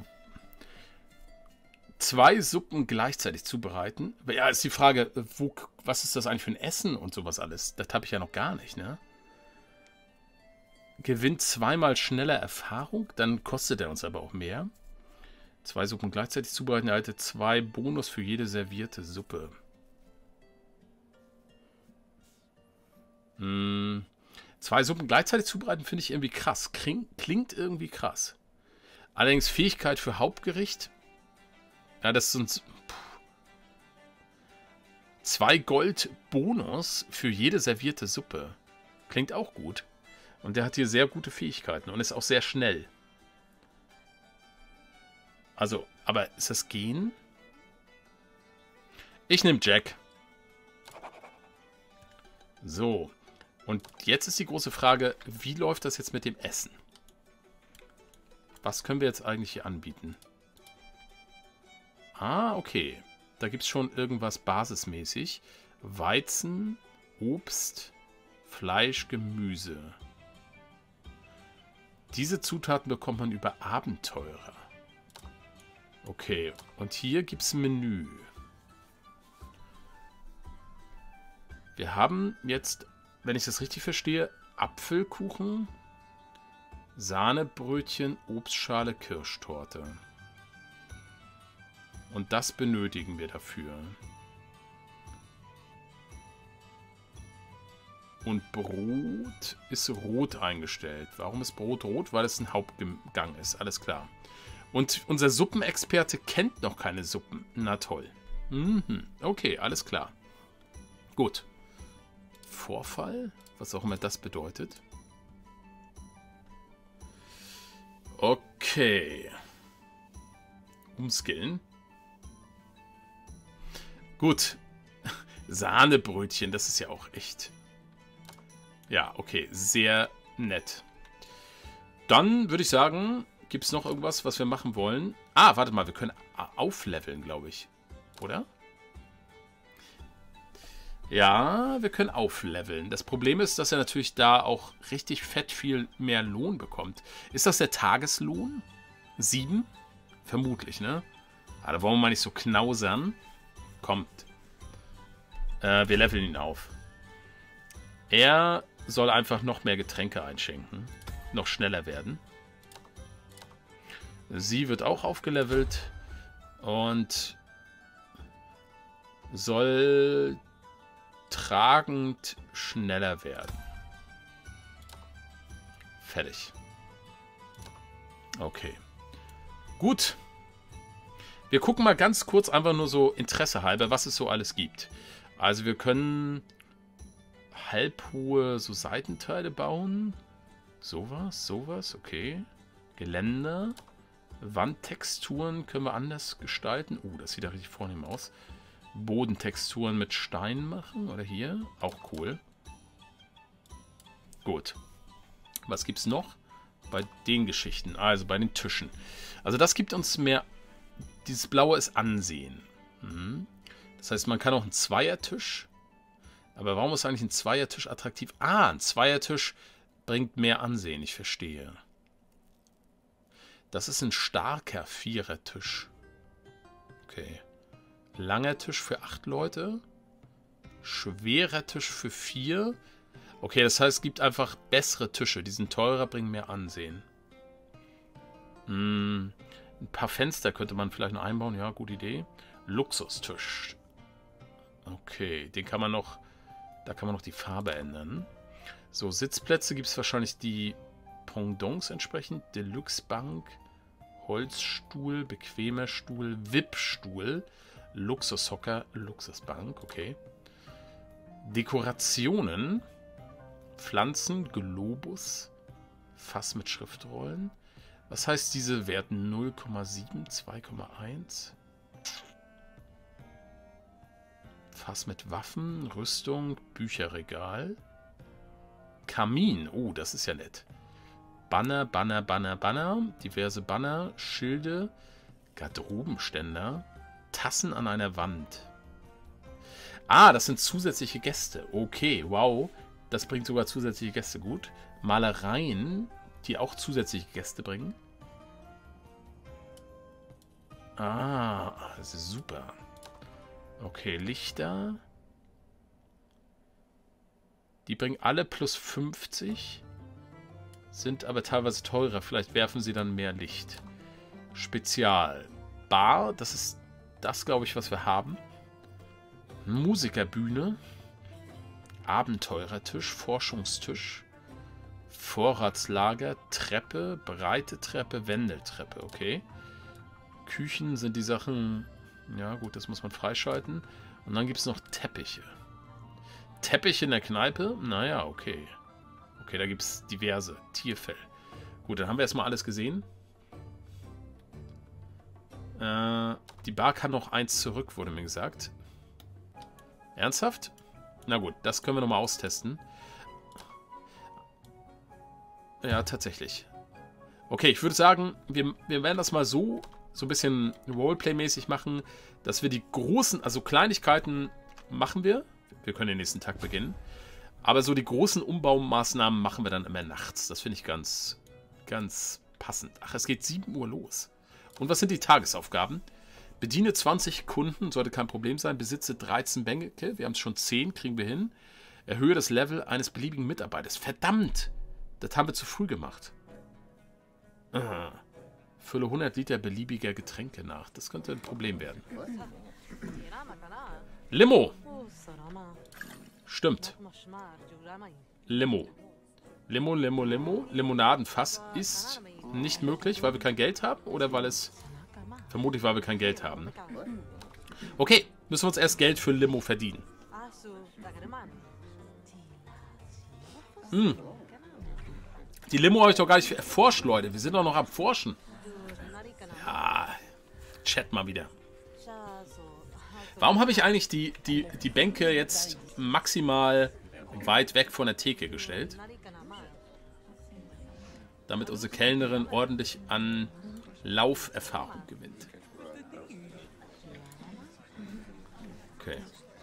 Zwei Suppen gleichzeitig zubereiten. Ja, ist die Frage, wo, was ist das eigentlich für ein Essen und sowas alles? Das habe ich ja noch gar nicht, ne? Gewinnt zweimal schneller Erfahrung, dann kostet er uns aber auch mehr. Zwei Suppen gleichzeitig zubereiten, erhalte zwei Bonus für jede servierte Suppe. Hm. Zwei Suppen gleichzeitig zubereiten finde ich irgendwie krass. Klingt, klingt irgendwie krass. Allerdings Fähigkeit für Hauptgericht... Ja, das sind... Zwei Gold Bonus für jede servierte Suppe. Klingt auch gut. Und der hat hier sehr gute Fähigkeiten und ist auch sehr schnell. Also, aber ist das Gehen? Ich nehme Jack. So. Und jetzt ist die große Frage, wie läuft das jetzt mit dem Essen? Was können wir jetzt eigentlich hier anbieten? Ah, okay. Da gibt es schon irgendwas basismäßig. Weizen, Obst, Fleisch, Gemüse. Diese Zutaten bekommt man über Abenteurer. Okay, und hier gibt es ein Menü. Wir haben jetzt, wenn ich das richtig verstehe, Apfelkuchen, Sahnebrötchen, Obstschale, Kirschtorte. Und das benötigen wir dafür. Und Brot ist rot eingestellt. Warum ist Brot rot? Weil es ein Hauptgang ist. Alles klar. Und unser Suppenexperte kennt noch keine Suppen. Na toll. Mhm. Okay, alles klar. Gut. Vorfall? Was auch immer das bedeutet. Okay. Umskillen. Gut. Sahnebrötchen, das ist ja auch echt... Ja, okay. Sehr nett. Dann würde ich sagen, gibt es noch irgendwas, was wir machen wollen? Ah, warte mal, wir können aufleveln, glaube ich. Oder? Ja, wir können aufleveln. Das Problem ist, dass er natürlich da auch richtig fett viel mehr Lohn bekommt. Ist das der Tageslohn? Sieben? Vermutlich, ne? Ah, da wollen wir mal nicht so knausern. Kommt. Äh, wir leveln ihn auf. Er soll einfach noch mehr Getränke einschenken. Noch schneller werden. Sie wird auch aufgelevelt. Und soll tragend schneller werden. Fertig. Okay. Gut. Wir gucken mal ganz kurz einfach nur so Interesse halber, was es so alles gibt. Also wir können halbhohe so Seitenteile bauen. Sowas, sowas, okay. Geländer. Wandtexturen können wir anders gestalten. Oh, das sieht ja richtig vornehm aus. Bodentexturen mit Stein machen. Oder hier. Auch cool. Gut. Was gibt es noch? Bei den Geschichten. Also bei den Tischen. Also das gibt uns mehr... Dieses Blaue ist Ansehen. Mhm. Das heißt, man kann auch einen Zweiertisch. Aber warum ist eigentlich ein Zweiertisch attraktiv? Ah, ein Zweiertisch bringt mehr Ansehen. Ich verstehe. Das ist ein starker Vierertisch. Okay. Langer Tisch für acht Leute. Schwerer Tisch für vier. Okay, das heißt, es gibt einfach bessere Tische. Die sind teurer, bringen mehr Ansehen. Hm, ein paar Fenster könnte man vielleicht noch einbauen. Ja, gute Idee. Luxustisch. Okay, den kann man noch... Da kann man noch die Farbe ändern. So, Sitzplätze gibt es wahrscheinlich die Pendants entsprechend. Deluxe Bank, Holzstuhl, bequemer Stuhl, V I P-Stuhl, Luxushocker, Luxusbank, okay. Dekorationen, Pflanzen, Globus, Fass mit Schriftrollen. Was heißt diese Werten? null Komma sieben, zwei Komma eins. Fass mit Waffen, Rüstung, Bücherregal. Kamin, oh, das ist ja nett. Banner, Banner, Banner, Banner. Diverse Banner, Schilde, Garderobenständer, Tassen an einer Wand. Ah, das sind zusätzliche Gäste. Okay, wow. Das bringt sogar zusätzliche Gäste gut. Malereien, die auch zusätzliche Gäste bringen. Ah, das ist super. Okay, Lichter. Die bringen alle plus fünfzig. Sind aber teilweise teurer. Vielleicht werfen sie dann mehr Licht. Spezial. Bar, das ist das, glaube ich, was wir haben. Musikerbühne. Abenteurertisch. Forschungstisch. Vorratslager. Treppe. Breite Treppe. Wendeltreppe. Okay. Küchen sind die Sachen... Ja, gut, das muss man freischalten. Und dann gibt es noch Teppiche. Teppich in der Kneipe? Naja, okay. Okay, da gibt es diverse. Tierfell. Gut, dann haben wir erstmal alles gesehen. Äh, die Bar kann noch eins zurück, wurde mir gesagt. Ernsthaft? Na gut, das können wir nochmal austesten. Ja, tatsächlich. Okay, ich würde sagen, wir, wir werden das mal so, so ein bisschen Roleplay-mäßig machen, dass wir die großen, also Kleinigkeiten machen wir. Wir können den nächsten Tag beginnen. Aber so die großen Umbaumaßnahmen machen wir dann immer nachts. Das finde ich ganz, ganz passend. Ach, es geht sieben Uhr los. Und was sind die Tagesaufgaben? Bediene zwanzig Kunden, sollte kein Problem sein. Besitze dreizehn Bänke, wir haben es schon zehn, kriegen wir hin. Erhöhe das Level eines beliebigen Mitarbeiters. Verdammt! Das haben wir zu früh gemacht. Ah. Fülle hundert Liter beliebiger Getränke nach. Das könnte ein Problem werden. Limo! Stimmt. Limo. Limo, Limo, Limo. Limonadenfass ist nicht möglich, weil wir kein Geld haben oder weil es... Vermutlich, weil wir kein Geld haben. Okay, müssen wir uns erst Geld für Limo verdienen. Hm. Die Limo habe ich doch gar nicht erforscht, Leute. Wir sind doch noch am Forschen. Ja, Chat mal wieder. Warum habe ich eigentlich die, die, die Bänke jetzt maximal weit weg von der Theke gestellt? Damit unsere Kellnerin ordentlich an Lauferfahrung gewinnt. Okay.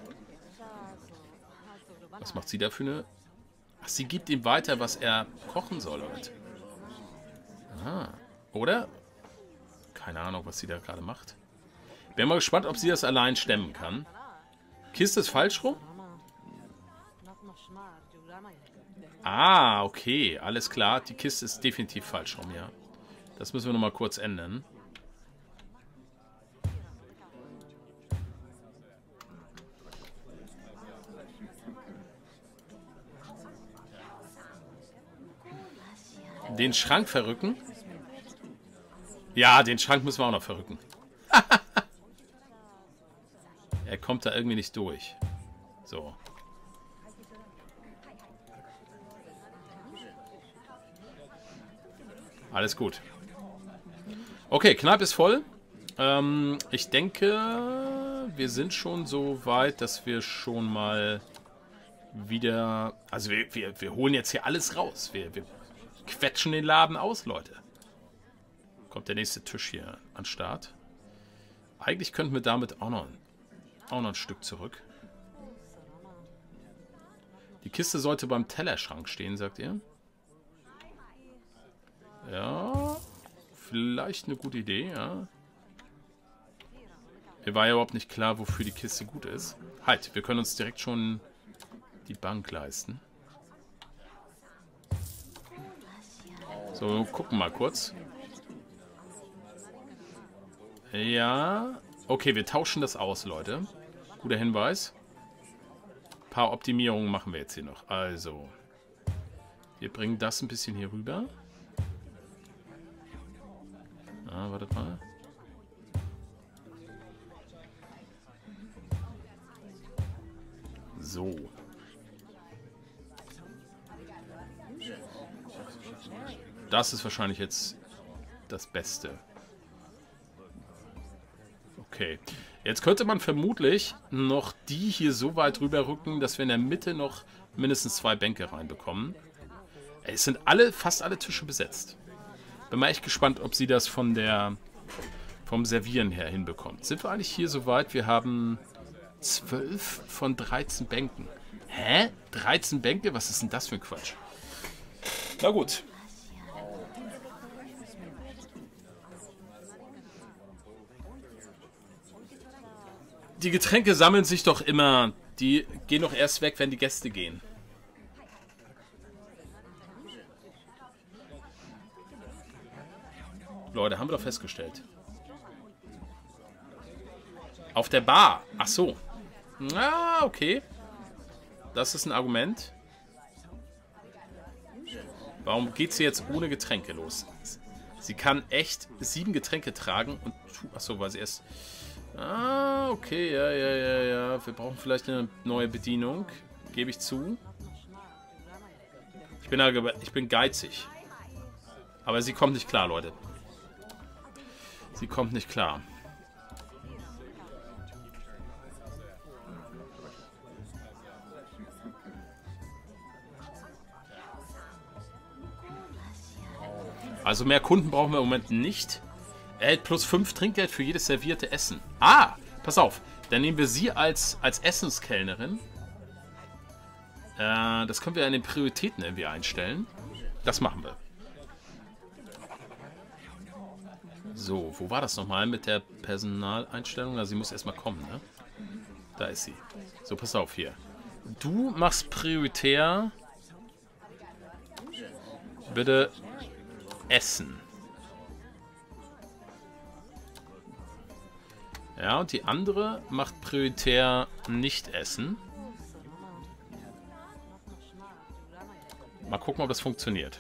Was macht sie da für eine... Ach, sie gibt ihm weiter, was er kochen soll, Leute. Ah. Oder? Keine Ahnung, was sie da gerade macht. Bin mal gespannt, ob sie das allein stemmen kann. Kiste ist falsch rum? Ah, okay. Alles klar. Die Kiste ist definitiv falsch rum, ja. Das müssen wir nochmal kurz ändern. Den Schrank verrücken? Ja, den Schrank müssen wir auch noch verrücken. Er kommt da irgendwie nicht durch. So. Alles gut. Okay, Kneipe ist voll. Ähm, ich denke, wir sind schon so weit, dass wir schon mal wieder... Also wir, wir, wir holen jetzt hier alles raus. Wir, wir quetschen den Laden aus, Leute. Kommt der nächste Tisch hier an den Start. Eigentlich könnten wir damit auch noch, auch noch ein Stück zurück. Die Kiste sollte beim Tellerschrank stehen, sagt ihr? Ja, vielleicht eine gute Idee, ja. Mir war ja überhaupt nicht klar, wofür die Kiste gut ist. Halt, wir können uns direkt schon die Bank leisten. So, gucken mal kurz. Ja, okay, wir tauschen das aus, Leute. Guter Hinweis. Ein paar Optimierungen machen wir jetzt hier noch. Also, wir bringen das ein bisschen hier rüber. Ah, wartet mal. So. Das ist wahrscheinlich jetzt das Beste. Okay. Jetzt könnte man vermutlich noch die hier so weit rüberrücken, dass wir in der Mitte noch mindestens zwei Bänke reinbekommen. Es sind alle, fast alle Tische besetzt. Bin mal echt gespannt, ob sie das von der, vom Servieren her hinbekommt. Sind wir eigentlich hier so weit? Wir haben zwölf von dreizehn Bänken. Hä? dreizehn Bänke? Was ist denn das für ein Quatsch? Na gut. Die Getränke sammeln sich doch immer. Die gehen doch erst weg, wenn die Gäste gehen. Leute, haben wir doch festgestellt. Auf der Bar. Ach so. Ah, okay. Das ist ein Argument. Warum geht sie jetzt ohne Getränke los? Sie kann echt sieben Getränke tragen und... Ach so, weil sie erst... Ah, okay, ja, ja, ja, ja. Wir brauchen vielleicht eine neue Bedienung. Gebe ich zu. Ich bin, ich bin geizig. Aber sie kommt nicht klar, Leute. Sie kommt nicht klar. Also mehr Kunden brauchen wir im Moment nicht. Er hält plus fünf Trinkgeld für jedes servierte Essen. Ah, pass auf. Dann nehmen wir sie als, als Essenskellnerin. Äh, das können wir in den Prioritäten irgendwie einstellen. Das machen wir. So, wo war das nochmal mit der Personaleinstellung? Also sie muss erstmal kommen, ne? Da ist sie. So, pass auf hier. Du machst prioritär bitte Essen. Ja, und die andere macht prioritär nicht Essen. Mal gucken, ob das funktioniert.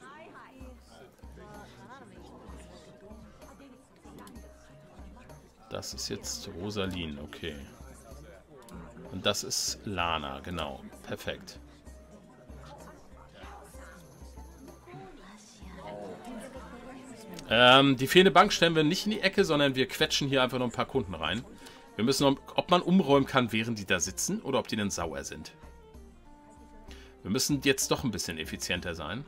Das ist jetzt Rosaline, okay. Und das ist Lana, genau. Perfekt. Ähm, die fehlende Bank stellen wir nicht in die Ecke, sondern wir quetschen hier einfach noch ein paar Kunden rein. Wir müssen noch, ob man umräumen kann, während die da sitzen, oder ob die dann sauer sind. Wir müssen jetzt doch ein bisschen effizienter sein.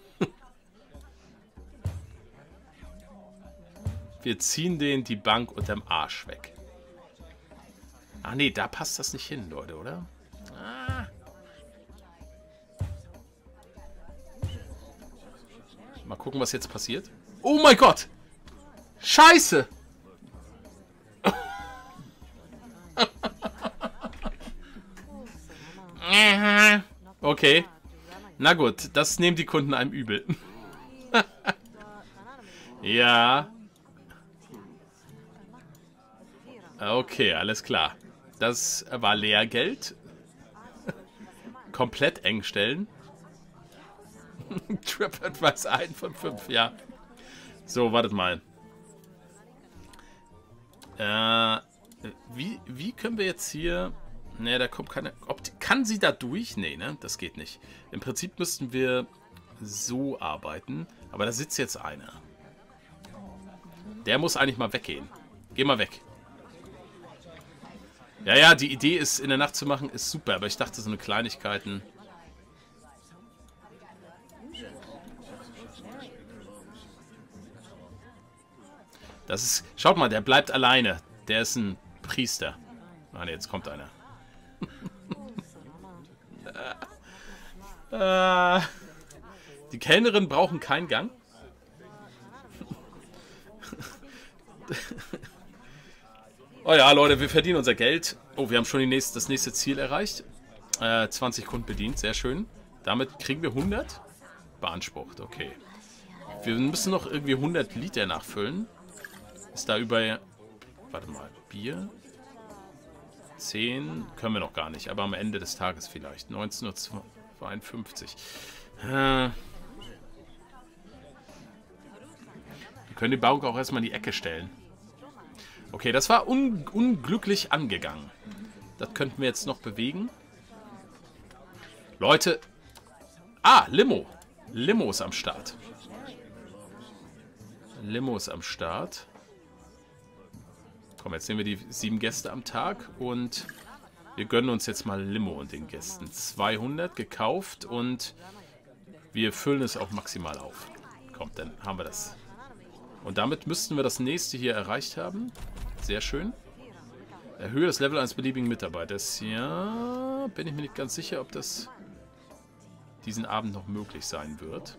Wir ziehen denen die Bank unterm Arsch weg. Ach nee, da passt das nicht hin, Leute, oder? Ah. Mal gucken, was jetzt passiert. Oh mein Gott! Scheiße! Okay. Na gut, das nehmen die Kunden einem übel. Ja. Okay, alles klar. Das war Lehrgeld. Komplett eng stellen. TripAdvisor eins von fünf, ja. So, wartet mal. Äh, wie, wie können wir jetzt hier... Ne, da kommt keine... Ob, kann sie da durch? Nee, ne? Das geht nicht. Im Prinzip müssten wir so arbeiten. Aber da sitzt jetzt einer. Der muss eigentlich mal weggehen. Geh mal weg. Ja, ja, die Idee ist, in der Nacht zu machen, ist super. Aber ich dachte, so eine Kleinigkeiten... Das ist... Schaut mal, der bleibt alleine. Der ist ein Priester. Ah, ne, jetzt kommt einer. äh, die Kellnerin brauchen keinen Gang. Oh ja, Leute, wir verdienen unser Geld. Oh, wir haben schon die nächste, das nächste Ziel erreicht. Äh, zwanzig Kunden bedient, sehr schön. Damit kriegen wir hundert. Beansprucht, okay. Wir müssen noch irgendwie hundert Liter nachfüllen. Ist da über... Warte mal, Bier... zehn können wir noch gar nicht, aber am Ende des Tages vielleicht. neunzehn Uhr zweiundfünfzig. Äh. Wir können die Bank auch erstmal in die Ecke stellen. Okay, das war un unglücklich angegangen. Das könnten wir jetzt noch bewegen. Leute. Ah, Limo. Limo ist am Start. Limo ist am Start. Komm, jetzt sehen wir die sieben Gäste am Tag und wir gönnen uns jetzt mal Limo und den Gästen. zweihundert gekauft und wir füllen es auch maximal auf. Kommt, dann haben wir das. Und damit müssten wir das nächste hier erreicht haben. Sehr schön. Erhöhe das Level eines beliebigen Mitarbeiters. Ja, bin ich mir nicht ganz sicher, ob das diesen Abend noch möglich sein wird.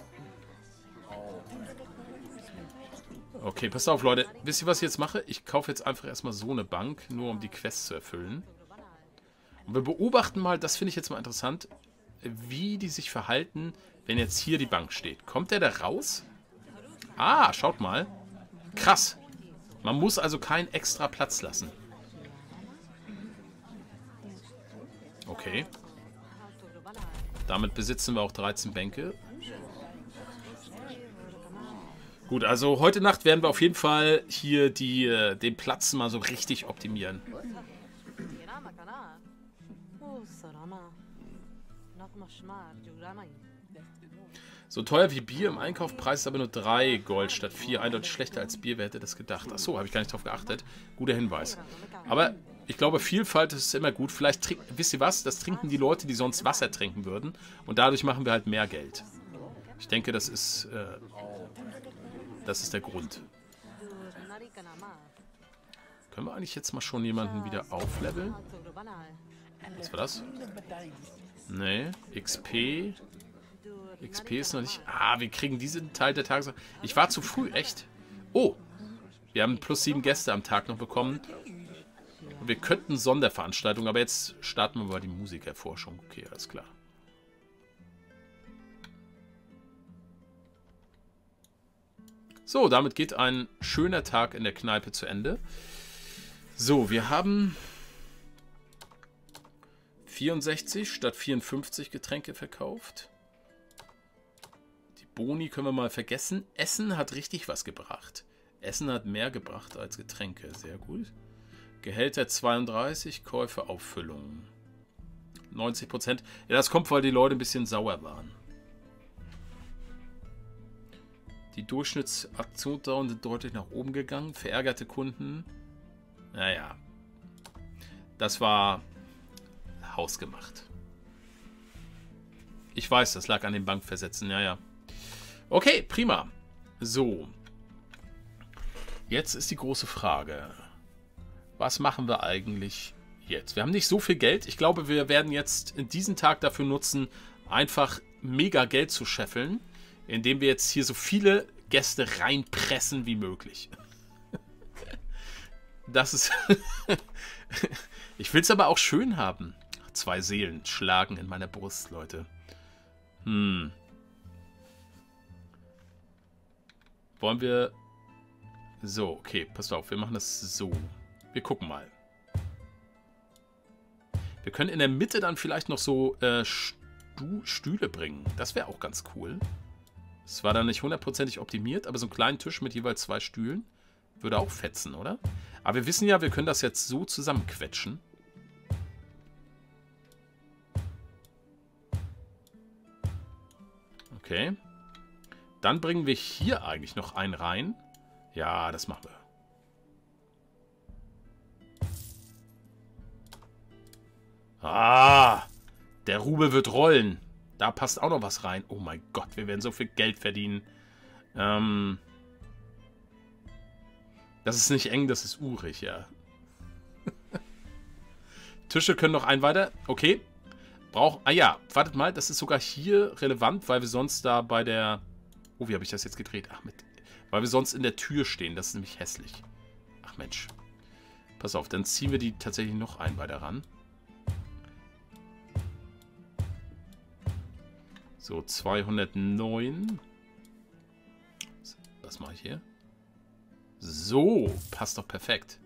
Okay, passt auf, Leute. Wisst ihr, was ich jetzt mache? Ich kaufe jetzt einfach erstmal so eine Bank, nur um die Quest zu erfüllen. Und wir beobachten mal, das finde ich jetzt mal interessant, wie die sich verhalten, wenn jetzt hier die Bank steht. Kommt der da raus? Ah, schaut mal. Krass. Man muss also keinen extra Platz lassen. Okay. Damit besitzen wir auch dreizehn Bänke. Gut, also heute Nacht werden wir auf jeden Fall hier die, äh, den Platz mal so richtig optimieren. So teuer wie Bier im Einkaufpreis ist aber nur drei Gold statt vier. Eindeutig schlechter als Bier, wer hätte das gedacht? Achso, habe ich gar nicht drauf geachtet. Guter Hinweis. Aber ich glaube, Vielfalt ist immer gut. Vielleicht, trink, wisst ihr was, das trinken die Leute, die sonst Wasser trinken würden. Und dadurch machen wir halt mehr Geld. Ich denke, das ist, äh, das ist der Grund. Können wir eigentlich jetzt mal schon jemanden wieder aufleveln? Was war das? Nee, X P... X P ist noch nicht... Ah, wir kriegen diesen Teil der Tages... Ich war zu früh, echt. Oh, wir haben plus sieben Gäste am Tag noch bekommen. Und wir könnten Sonderveranstaltungen, aber jetzt starten wir mal die Musikerforschung. Okay, alles klar. So, damit geht ein schöner Tag in der Kneipe zu Ende. So, wir haben vierundsechzig statt vierundfünfzig Getränke verkauft. Boni können wir mal vergessen. Essen hat richtig was gebracht. Essen hat mehr gebracht als Getränke. Sehr gut. Gehälter zweiunddreißig, Käufe, Auffüllung. neunzig Prozent. Ja, das kommt, weil die Leute ein bisschen sauer waren. Die Durchschnittsaktionsdauer sind deutlich nach oben gegangen. Verärgerte Kunden. Naja. Das war hausgemacht. Ich weiß, das lag an den Bankversätzen. Ja, ja. Okay, prima. So. Jetzt ist die große Frage. Was machen wir eigentlich jetzt? Wir haben nicht so viel Geld. Ich glaube, wir werden jetzt diesen Tag dafür nutzen, einfach mega Geld zu scheffeln, indem wir jetzt hier so viele Gäste reinpressen wie möglich. Das ist... Ich will es aber auch schön haben. Zwei Seelen schlagen in meiner Brust, Leute. Hm... Wollen wir... So, okay, passt auf, wir machen das so. Wir gucken mal. Wir können in der Mitte dann vielleicht noch so äh, Stu Stühle bringen. Das wäre auch ganz cool. Es war dann nicht hundertprozentig optimiert, aber so einen kleinen Tisch mit jeweils zwei Stühlen würde auch fetzen, oder? Aber wir wissen ja, wir können das jetzt so zusammenquetschen. Okay. Dann bringen wir hier eigentlich noch einen rein. Ja, das machen wir. Ah, der Rubel wird rollen. Da passt auch noch was rein. Oh mein Gott, wir werden so viel Geld verdienen. Ähm, das ist nicht eng, das ist urig, ja. Tische können noch ein weiter. Okay. Brauch, ah ja, wartet mal, das ist sogar hier relevant, weil wir sonst da bei der... Oh, wie habe ich das jetzt gedreht? Ach, mit... Weil wir sonst in der Tür stehen. Das ist nämlich hässlich. Ach, Mensch. Pass auf, dann ziehen wir die tatsächlich noch ein weiter ran. So, zweihundertneun. Was mache ich hier? So, passt doch perfekt.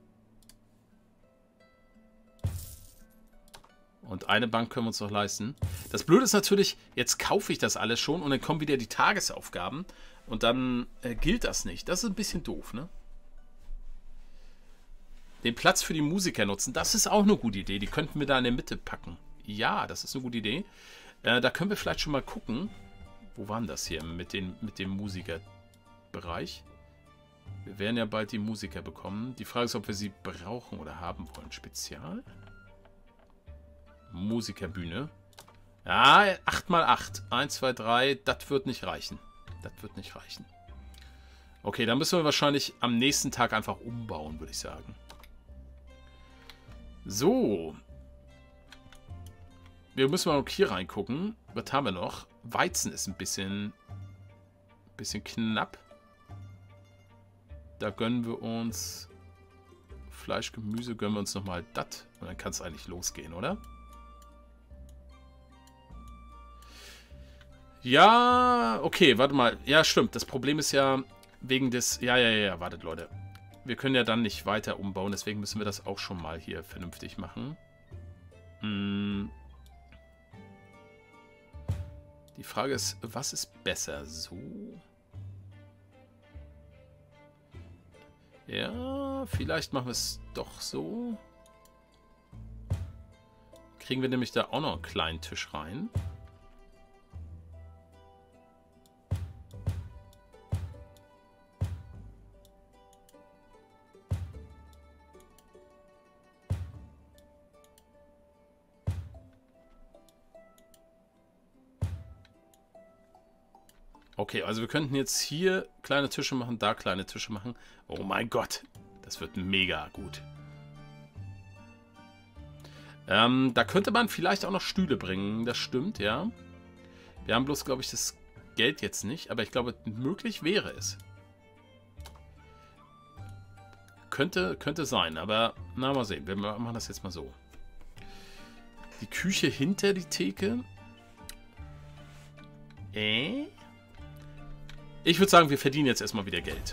Und eine Bank können wir uns noch leisten. Das Blöde ist natürlich, jetzt kaufe ich das alles schon und dann kommen wieder die Tagesaufgaben und dann äh, gilt das nicht. Das ist ein bisschen doof, ne? Den Platz für die Musiker nutzen, das ist auch eine gute Idee. Die könnten wir da in der Mitte packen. Ja, das ist eine gute Idee. Äh, da können wir vielleicht schon mal gucken. Wo waren das hier mit, den, mit dem Musikerbereich? Wir werden ja bald die Musiker bekommen. Die Frage ist, ob wir sie brauchen oder haben wollen. Spezial? Musikerbühne. Ja, acht mal acht. eins, zwei, drei. Das wird nicht reichen. Das wird nicht reichen. Okay, dann müssen wir wahrscheinlich am nächsten Tag einfach umbauen, würde ich sagen. So. Wir müssen mal noch hier reingucken. Was haben wir noch? Weizen ist ein bisschen, bisschen knapp. Da gönnen wir uns Fleisch, Gemüse, gönnen wir uns nochmal das. Und dann kann es eigentlich losgehen, oder? Ja, okay, warte mal. Ja, stimmt. Das Problem ist ja wegen des... Ja, ja, ja, wartet, Leute. Wir können ja dann nicht weiter umbauen, deswegen müssen wir das auch schon mal hier vernünftig machen. Hm. Die Frage ist, was ist besser? So? Ja, vielleicht machen wir es doch so. Kriegen wir nämlich da auch noch einen kleinen Tisch rein. Okay, also wir könnten jetzt hier kleine Tische machen, da kleine Tische machen. Oh mein Gott, das wird mega gut. Ähm, da könnte man vielleicht auch noch Stühle bringen, das stimmt, ja. Wir haben bloß, glaube ich, das Geld jetzt nicht, aber ich glaube, möglich wäre es. Könnte, könnte sein, aber na, mal sehen. Wir machen das jetzt mal so. Die Küche hinter die Theke. Äh? Ich würde sagen, wir verdienen jetzt erstmal wieder Geld.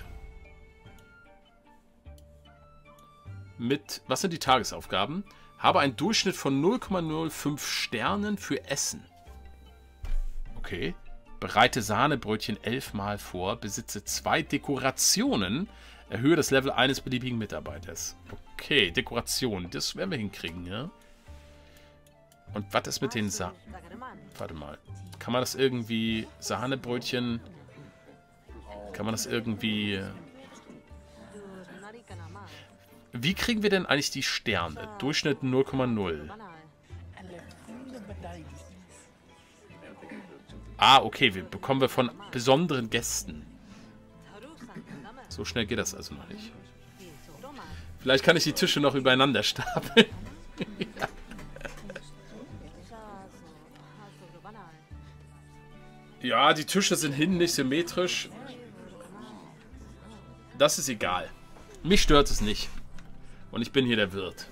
Mit, was sind die Tagesaufgaben? Habe einen Durchschnitt von null Komma null fünf Sternen für Essen. Okay. Bereite Sahnebrötchen elfmal vor. Besitze zwei Dekorationen. Erhöhe das Level eines beliebigen Mitarbeiters. Okay, Dekoration. Das werden wir hinkriegen, ja? Und was ist mit den Sa... Warte mal. Kann man das irgendwie... Sahnebrötchen... Kann man das irgendwie... Wie kriegen wir denn eigentlich die Sterne? Durchschnitt null Komma null. Ah, okay. Wir bekommen wir von besonderen Gästen. So schnell geht das also noch nicht. Vielleicht kann ich die Tische noch übereinander stapeln. Ja. Ja, die Tische sind hinten nicht symmetrisch. Das ist egal. Mich stört es nicht. Und ich bin hier der Wirt.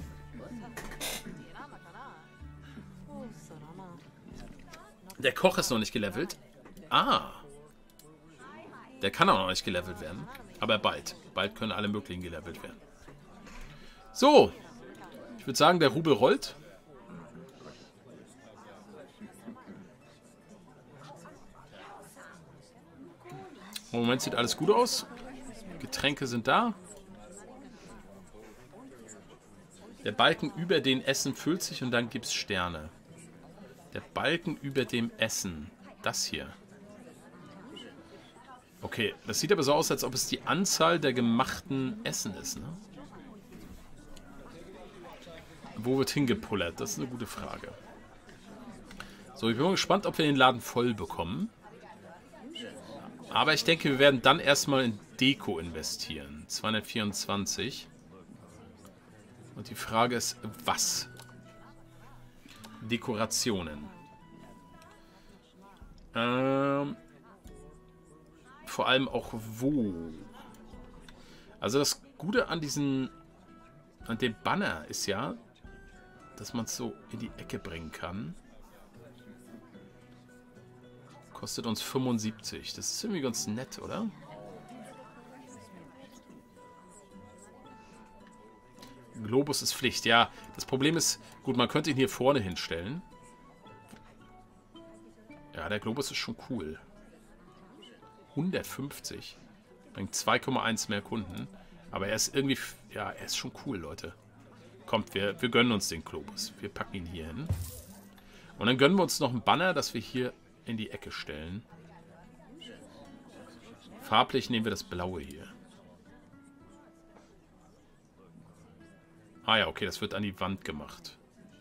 Der Koch ist noch nicht gelevelt. Ah. Der kann auch noch nicht gelevelt werden. Aber bald. Bald können alle möglichen gelevelt werden. So. Ich würde sagen, der Rubel rollt. Im Moment sieht alles gut aus. Getränke sind da. Der Balken über den Essen füllt sich und dann gibt es Sterne. Der Balken über dem Essen. Das hier. Okay, das sieht aber so aus, als ob es die Anzahl der gemachten Essen ist, ne? Wo wird hingepullert? Das ist eine gute Frage. So, ich bin mal gespannt, ob wir den Laden voll bekommen. Aber ich denke, wir werden dann erstmal in Deko investieren. zweihundertvierundzwanzig. Und die Frage ist, was? Dekorationen. Ähm, vor allem auch wo. Also das Gute an diesen, an dem Banner ist ja, dass man es so in die Ecke bringen kann. Kostet uns fünfundsiebzig. Das ist irgendwie ganz nett, oder? Globus ist Pflicht. Ja, das Problem ist, gut, man könnte ihn hier vorne hinstellen. Ja, der Globus ist schon cool. hundertfünfzig. Bringt zwei Komma eins mehr Kunden. Aber er ist irgendwie, ja, er ist schon cool, Leute. Kommt, wir, wir gönnen uns den Globus. Wir packen ihn hier hin. Und dann gönnen wir uns noch einen Banner, das wir hier in die Ecke stellen. Farblich nehmen wir das Blaue hier. Ah ja, okay, das wird an die Wand gemacht.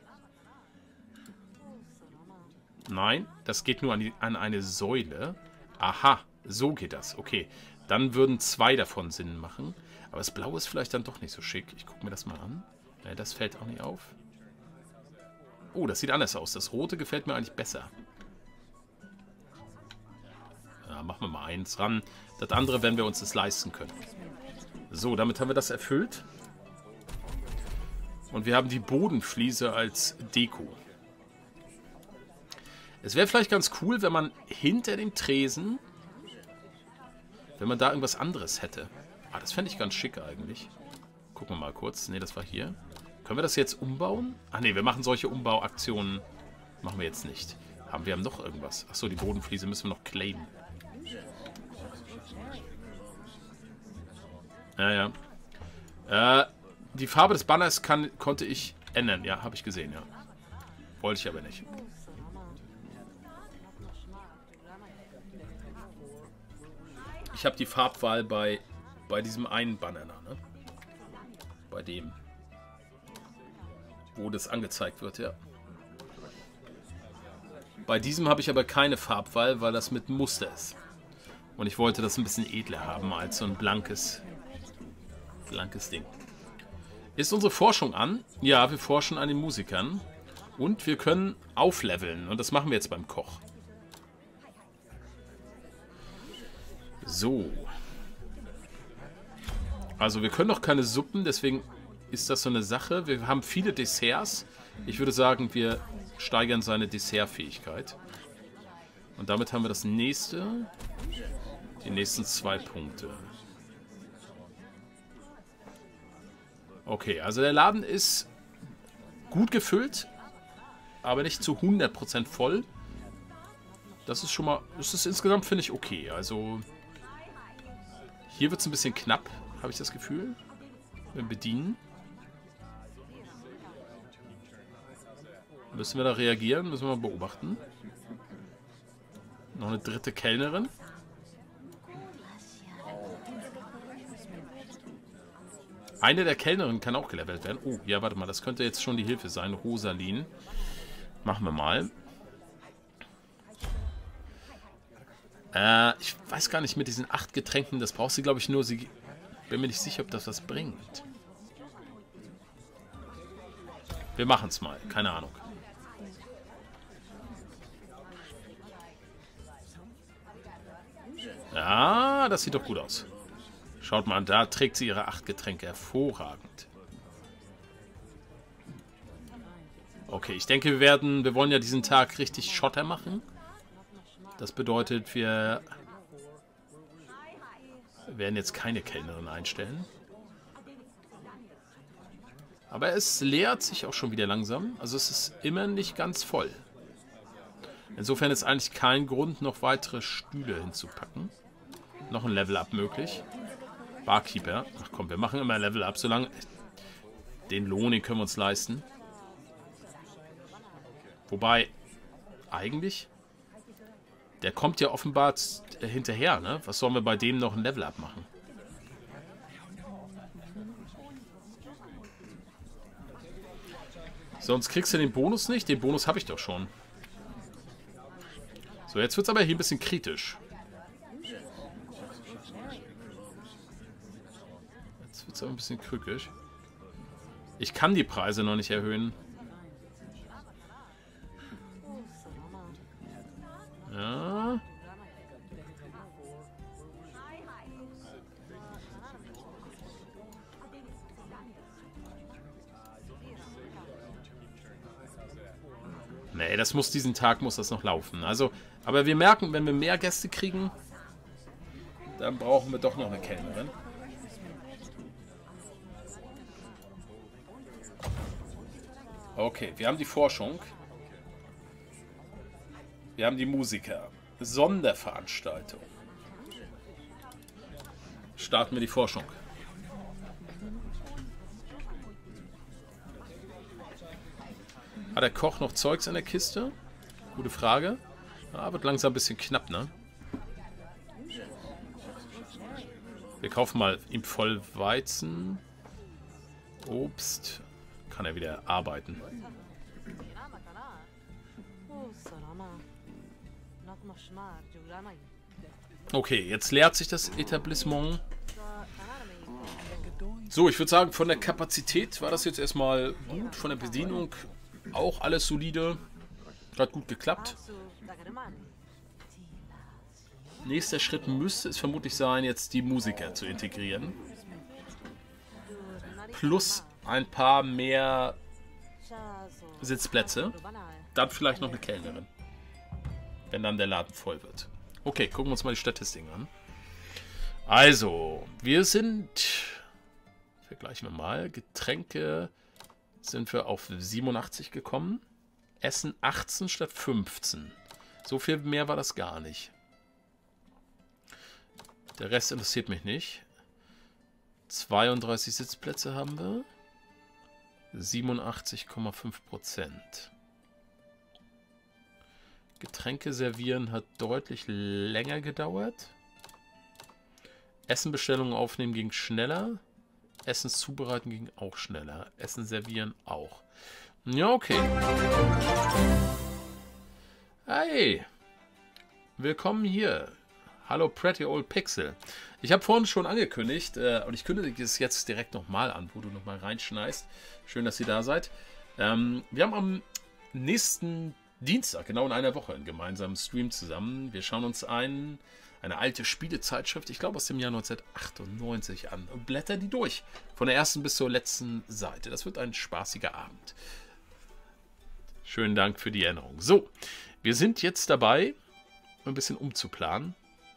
Nein, das geht nur an, die, an eine Säule. Aha, so geht das. Okay, dann würden zwei davon Sinn machen. Aber das Blaue ist vielleicht dann doch nicht so schick. Ich gucke mir das mal an. Ja, das fällt auch nicht auf. Oh, das sieht anders aus. Das Rote gefällt mir eigentlich besser. Ja, machen wir mal eins ran. Das andere werden wir uns das leisten können. So, damit haben wir das erfüllt. Und wir haben die Bodenfliese als Deko. Es wäre vielleicht ganz cool, wenn man hinter dem Tresen, wenn man da irgendwas anderes hätte. Ah, das fände ich ganz schick eigentlich. Gucken wir mal kurz. Ne, das war hier. Können wir das jetzt umbauen? Ach ne, wir machen solche Umbauaktionen. Machen wir jetzt nicht. Haben wir haben noch irgendwas? Achso, die Bodenfliese müssen wir noch claimen. Ja, ja. Äh, die Farbe des Banners kann, konnte ich ändern. Ja, habe ich gesehen, ja. Wollte ich aber nicht. Ich habe die Farbwahl bei, bei diesem einen Banner, ne? Bei dem. Wo das angezeigt wird, ja. Bei diesem habe ich aber keine Farbwahl, weil das mit Muster ist. Und ich wollte das ein bisschen edler haben als so ein blankes, blankes Ding. Ist unsere Forschung an? Ja, wir forschen an den Musikern. Und wir können aufleveln. Und das machen wir jetzt beim Koch. So. Also wir können noch keine Suppen, deswegen ist das so eine Sache. Wir haben viele Desserts. Ich würde sagen, wir steigern seine Dessertfähigkeit. Und damit haben wir das nächste. Die nächsten zwei Punkte. Okay, also der Laden ist gut gefüllt, aber nicht zu hundert Prozent voll. Das ist schon mal, das ist insgesamt, finde ich, okay. Also hier wird es ein bisschen knapp, habe ich das Gefühl. Beim Bedienen. Müssen wir da reagieren? Müssen wir mal beobachten. Noch eine dritte Kellnerin. Eine der Kellnerinnen kann auch gelevelt werden. Oh, ja, warte mal, das könnte jetzt schon die Hilfe sein. Rosalin. Machen wir mal. Äh, ich weiß gar nicht, mit diesen acht Getränken, das brauchst du, glaube ich, nur. Sie bin mir nicht sicher, ob das was bringt. Wir machen es mal. Keine Ahnung. Ja, das sieht doch gut aus. Schaut mal an, da trägt sie ihre acht Getränke hervorragend. Okay, ich denke, wir werden, wir wollen ja diesen Tag richtig Schotter machen. Das bedeutet, wir werden jetzt keine Kellnerin einstellen. Aber es leert sich auch schon wieder langsam. Also es ist immer nicht ganz voll. Insofern ist eigentlich kein Grund, noch weitere Stühle hinzupacken. Noch ein Level-Up möglich. Barkeeper. Ach komm, wir machen immer Level-Up, solange den Lohn, den können wir uns leisten. Wobei, eigentlich, der kommt ja offenbar hinterher, ne? Was sollen wir bei dem noch ein Level-Up machen? Sonst kriegst du den Bonus nicht. Den Bonus habe ich doch schon. So, jetzt wird es aber hier ein bisschen kritisch. Jetzt wird es aber ein bisschen krückig. Ich kann die Preise noch nicht erhöhen. Ja. Nee, das muss diesen Tag muss das noch laufen. Also, aber wir merken, wenn wir mehr Gäste kriegen, dann brauchen wir doch noch eine Kellnerin. Okay, wir haben die Forschung. Wir haben die Musiker. Sonderveranstaltung. Starten wir die Forschung. Hat der Koch noch Zeugs in der Kiste? Gute Frage. Ah, wird langsam ein bisschen knapp, ne? Wir kaufen mal ihm voll Weizen. Obst. Kann er wieder arbeiten. Okay, jetzt leert sich das Etablissement. So, ich würde sagen, von der Kapazität war das jetzt erstmal gut. Von der Bedienung auch alles solide. Hat gut geklappt. Nächster Schritt müsste es vermutlich sein, jetzt die Musiker zu integrieren. Plus ein paar mehr Sitzplätze. Dann vielleicht noch eine Kellnerin. Wenn dann der Laden voll wird. Okay, gucken wir uns mal die Statistiken an. Also, wir sind... Vergleichen wir mal. Getränke sind wir auf siebenundachtzig gekommen. Essen achtzehn statt fünfzehn. So viel mehr war das gar nicht. Der Rest interessiert mich nicht. zweiunddreißig Sitzplätze haben wir. siebenundachtzig Komma fünf Prozent. Getränke servieren hat deutlich länger gedauert. Essenbestellungen aufnehmen ging schneller. Essen zubereiten ging auch schneller. Essen servieren auch. Ja, okay. Hey. Willkommen hier. Hallo Pretty Old Pixel. Ich habe vorhin schon angekündigt, äh, und ich kündige es jetzt direkt nochmal an, wo du nochmal reinschneist. Schön, dass ihr da seid. Ähm, wir haben am nächsten Dienstag, genau in einer Woche, einen gemeinsamen Stream zusammen. Wir schauen uns ein, eine alte Spielezeitschrift, ich glaube aus dem Jahr neunzehnhundertachtundneunzig an, und blättern die durch. Von der ersten bis zur letzten Seite. Das wird ein spaßiger Abend. Schönen Dank für die Erinnerung. So, wir sind jetzt dabei, ein bisschen umzuplanen.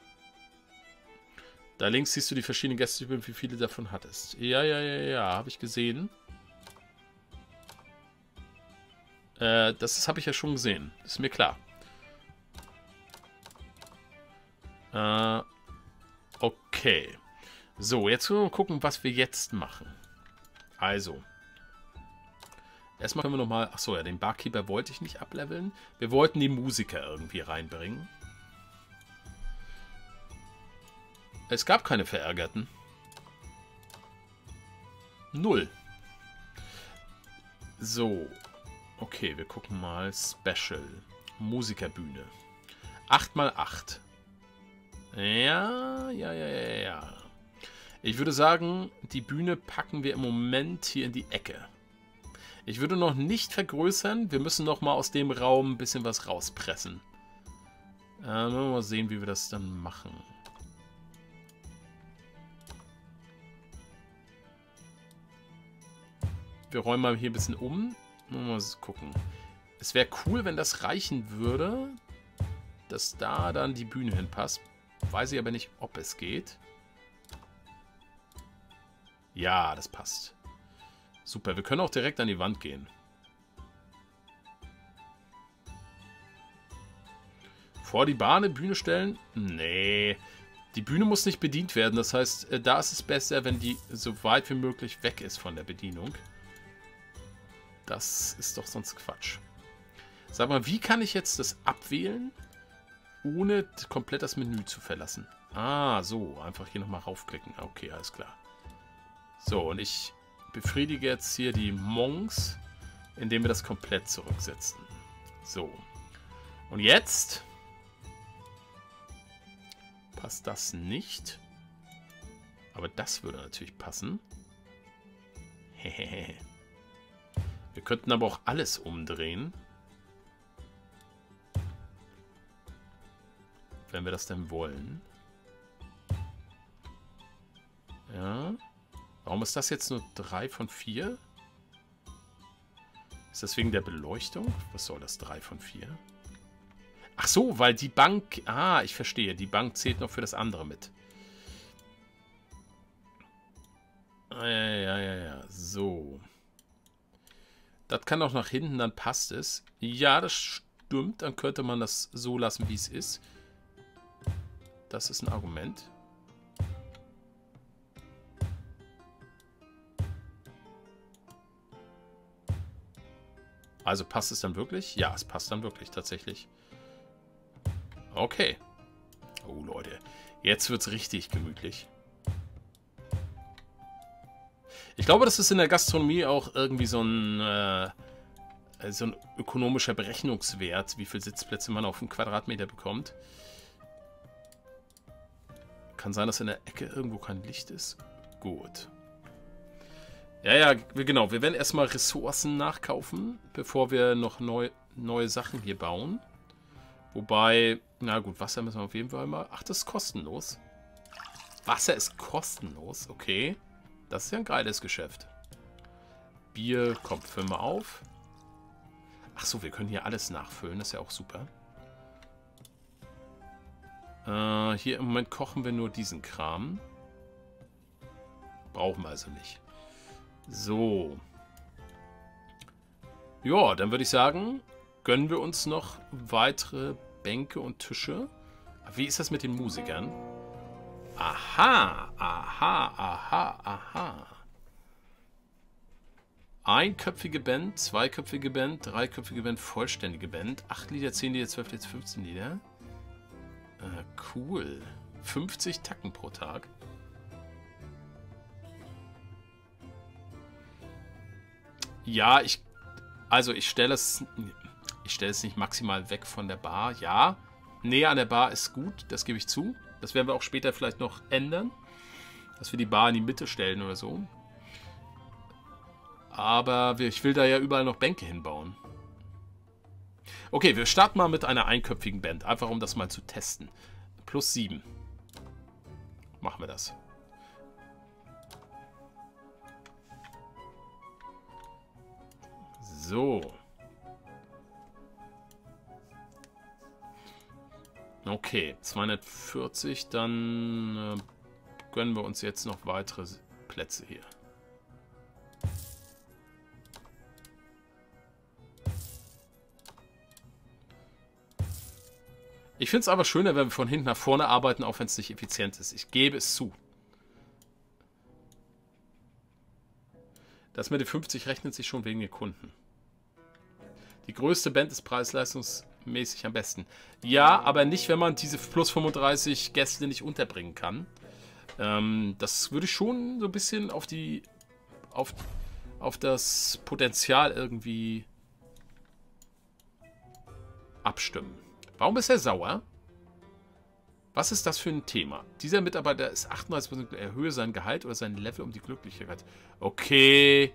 Da links siehst du die verschiedenen Gästetypen, wie viele davon hattest. Ja, ja, ja, ja, habe ich gesehen. Äh, das habe ich ja schon gesehen. Ist mir klar. Äh, okay. So, jetzt können wir mal gucken, was wir jetzt machen. Also. Erstmal können wir nochmal... Achso, ja, den Barkeeper wollte ich nicht ableveln. Wir wollten die Musiker irgendwie reinbringen. Es gab keine Verärgerten. Null. So. Okay, wir gucken mal. Special. Musikerbühne. acht mal acht. Ja, ja, ja, ja, ja. Ich würde sagen, die Bühne packen wir im Moment hier in die Ecke. Ich würde noch nicht vergrößern. Wir müssen noch mal aus dem Raum ein bisschen was rauspressen. Äh, mal sehen, wie wir das dann machen. Wir räumen mal hier ein bisschen um. Mal gucken. Es wäre cool, wenn das reichen würde, dass da dann die Bühne hinpasst. Weiß ich aber nicht, ob es geht. Ja, das passt. Super, wir können auch direkt an die Wand gehen. Vor die Bahn eine Bühne stellen? Nee. Die Bühne muss nicht bedient werden. Das heißt, da ist es besser, wenn die so weit wie möglich weg ist von der Bedienung. Das ist doch sonst Quatsch. Sag mal, wie kann ich jetzt das abwählen, ohne komplett das Menü zu verlassen? Ah, so. Einfach hier nochmal raufklicken. Okay, alles klar. So, und ich befriedige jetzt hier die Monks, indem wir das komplett zurücksetzen. So. Und jetzt passt das nicht. Aber das würde natürlich passen. Hehehe. Wir könnten aber auch alles umdrehen. Wenn wir das denn wollen. Ja. Warum ist das jetzt nur drei von vier? Ist das wegen der Beleuchtung? Was soll das, drei von vier? Ach so, weil die Bank... Ah, ich verstehe. Die Bank zählt noch für das andere mit. Ja, ja, ja, ja. So. Das kann auch nach hinten, dann passt es. Ja, das stimmt. Dann könnte man das so lassen, wie es ist. Das ist ein Argument. Also passt es dann wirklich? Ja, es passt dann wirklich, tatsächlich. Okay. Oh, Leute. Jetzt wird es richtig gemütlich. Ich glaube, das ist in der Gastronomie auch irgendwie so ein, äh, so ein ökonomischer Berechnungswert, wie viele Sitzplätze man auf einen Quadratmeter bekommt. Kann sein, dass in der Ecke irgendwo kein Licht ist. Gut. Ja, ja, genau. Wir werden erstmal Ressourcen nachkaufen, bevor wir noch neu, neue Sachen hier bauen. Wobei, na gut, Wasser müssen wir auf jeden Fall mal... Ach, das ist kostenlos. Wasser ist kostenlos, okay. Das ist ja ein geiles Geschäft. Bier, kommt, füllen wir auf. Ach so, wir können hier alles nachfüllen, das ist ja auch super. Äh, hier im Moment kochen wir nur diesen Kram. Brauchen wir also nicht. So. Ja, dann würde ich sagen, gönnen wir uns noch weitere Bänke und Tische. Wie ist das mit den Musikern? Aha, aha, aha, aha. Einköpfige Band, zweiköpfige Band, dreiköpfige Band, vollständige Band. acht Lieder, zehn Lieder, zwölf Lieder, fünfzehn Lieder. Äh, cool. fünfzig Tacken pro Tag. Ja, ich... Also ich stelle es... Ich stelle es nicht maximal weg von der Bar. Ja, näher an der Bar ist gut, das gebe ich zu. Das werden wir auch später vielleicht noch ändern. Dass wir die Bar in die Mitte stellen oder so. Aber ich will da ja überall noch Bänke hinbauen. Okay, wir starten mal mit einer einköpfigen Band. Einfach um das mal zu testen. Plus sieben. Machen wir das. So. Okay, zweihundertvierzig. Dann äh, gönnen wir uns jetzt noch weitere Plätze hier. Ich finde es aber schöner, wenn wir von hinten nach vorne arbeiten, auch wenn es nicht effizient ist. Ich gebe es zu. Das mit den fünfzig rechnet sich schon wegen den Kunden. Die größte Band ist preis-leistungsmäßig am besten. Ja, aber nicht, wenn man diese plus fünfunddreißig Gäste nicht unterbringen kann. Ähm, das würde ich schon so ein bisschen auf die... auf, auf das Potenzial irgendwie abstimmen. Warum ist er sauer? Was ist das für ein Thema? Dieser Mitarbeiter ist achtunddreißig Prozent, erhöhe sein Gehalt oder sein Level um die Glücklichkeit. Okay.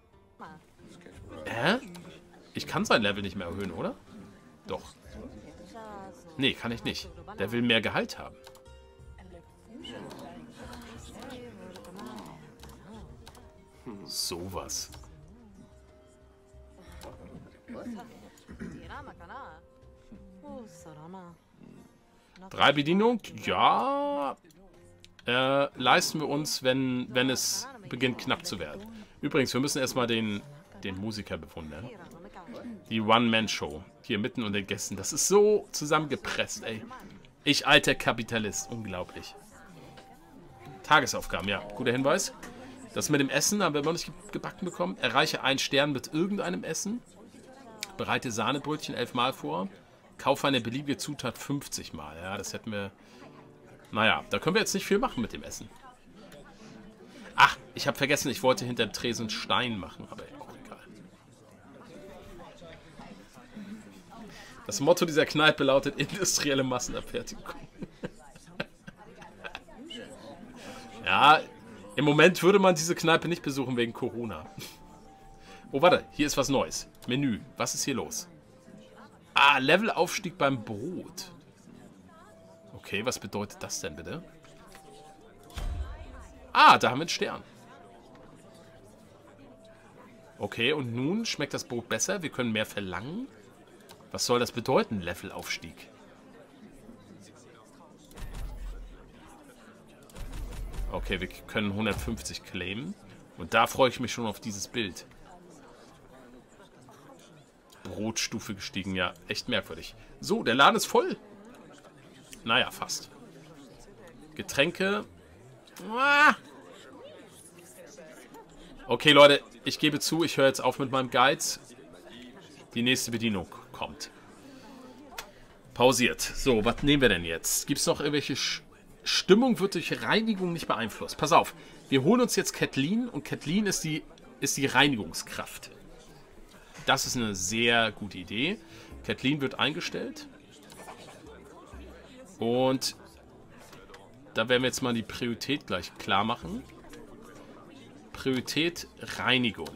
Hä? Ich kann sein Level nicht mehr erhöhen, oder? Doch. Nee, kann ich nicht. Der will mehr Gehalt haben. Sowas. Drei Bedienungen? Ja. Äh, leisten wir uns, wenn, wenn es beginnt knapp zu werden. Übrigens, wir müssen erstmal den, den Musiker bewundern. Die One-Man-Show. Hier mitten unter den Gästen. Das ist so zusammengepresst, ey. Ich, alter Kapitalist. Unglaublich. Tagesaufgaben, ja. Guter Hinweis. Das mit dem Essen haben wir noch nicht gebacken bekommen. Erreiche einen Stern mit irgendeinem Essen. Bereite Sahnebrötchen elfmal vor. Kaufe eine beliebige Zutat fünfzig Mal. Ja, das hätten wir... Naja, da können wir jetzt nicht viel machen mit dem Essen. Ach, ich habe vergessen, ich wollte hinter dem Tresen Stein machen, aber auch egal. Das Motto dieser Kneipe lautet industrielle Massenabfertigung. Ja, im Moment würde man diese Kneipe nicht besuchen wegen Corona. Oh, warte, hier ist was Neues. Menü. Was ist hier los? Ah, Levelaufstieg beim Brot. Okay, was bedeutet das denn bitte? Ah, da haben wir einen Stern. Okay, und nun schmeckt das Brot besser. Wir können mehr verlangen. Was soll das bedeuten, Levelaufstieg? Okay, wir können hundertfünfzig claimen. Und da freue ich mich schon auf dieses Bild. Brotstufe gestiegen, ja, echt merkwürdig. So, der Laden ist voll. Naja, fast. Getränke. Ah. Okay, Leute, ich gebe zu, ich höre jetzt auf mit meinem Guides. Die nächste Bedienung kommt. Pausiert. So, was nehmen wir denn jetzt? Gibt es noch irgendwelche... Sch Stimmung wird durch Reinigung nicht beeinflusst. Pass auf, wir holen uns jetzt Kathleen und Kathleen ist die, ist die Reinigungskraft. Das ist eine sehr gute Idee. Kathleen wird eingestellt. Und da werden wir jetzt mal die Priorität gleich klar machen. Priorität Reinigung.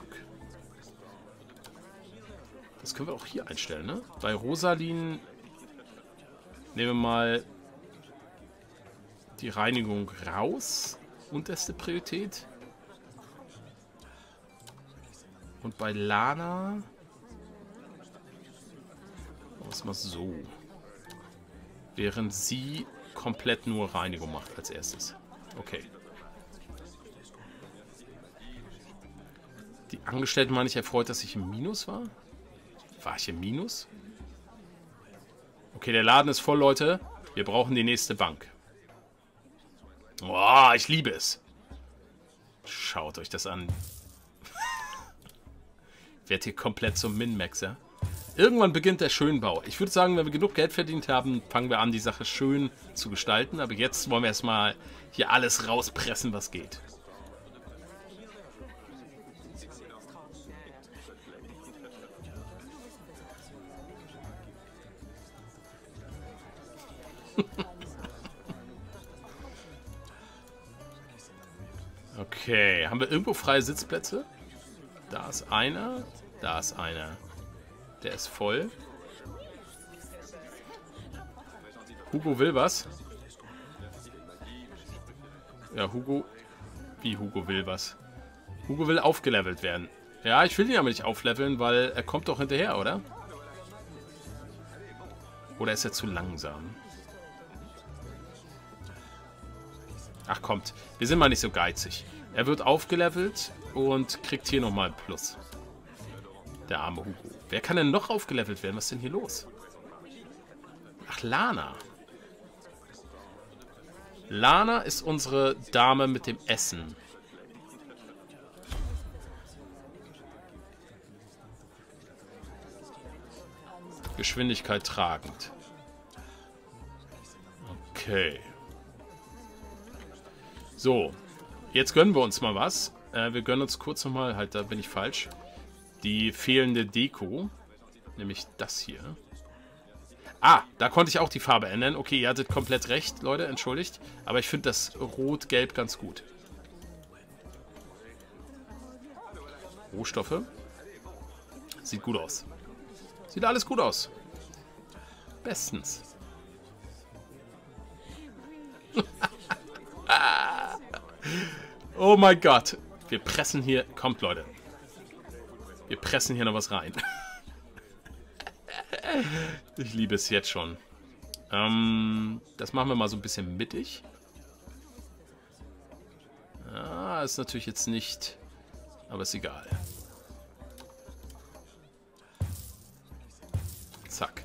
Das können wir auch hier einstellen, ne? Bei Rosalin nehmen wir mal die Reinigung raus. Unterste Priorität. Und bei Lana... Was mal so. Während sie komplett nur Reinigung macht als erstes. Okay. Die Angestellten waren nicht erfreut, dass ich im Minus war? War ich im Minus? Okay, der Laden ist voll, Leute. Wir brauchen die nächste Bank. Boah, ich liebe es. Schaut euch das an. Werd hier komplett zum Min-Maxer. Irgendwann beginnt der Schönbau. Ich würde sagen, wenn wir genug Geld verdient haben, fangen wir an, die Sache schön zu gestalten. Aber jetzt wollen wir erstmal hier alles rauspressen, was geht. Okay, haben wir irgendwo freie Sitzplätze? Da ist einer, da ist einer. Der ist voll. Hugo will was. Ja, Hugo... Wie Hugo will was? Hugo will aufgelevelt werden. Ja, ich will ihn aber nicht aufleveln, weil er kommt doch hinterher, oder? Oder ist er zu langsam? Ach, kommt. Wir sind mal nicht so geizig. Er wird aufgelevelt und kriegt hier nochmal ein Plus. Der arme Hugo. Wer kann denn noch aufgelevelt werden? Was ist denn hier los? Ach, Lana. Lana ist unsere Dame mit dem Essen. Geschwindigkeit tragend. Okay. So. Jetzt gönnen wir uns mal was. Äh, wir gönnen uns kurz nochmal, halt, da bin ich falsch, die fehlende Deko. Nämlich das hier. Ah, da konnte ich auch die Farbe ändern. Okay, ihr hattet komplett recht, Leute, entschuldigt. Aber ich finde das Rot-Gelb ganz gut. Rohstoffe. Sieht gut aus. Sieht alles gut aus. Bestens. Oh mein Gott. Wir pressen hier... Kommt, Leute. Wir pressen hier noch was rein. Ich liebe es jetzt schon. Ähm, das machen wir mal so ein bisschen mittig. Ah, ist natürlich jetzt nicht... Aber ist egal. Zack.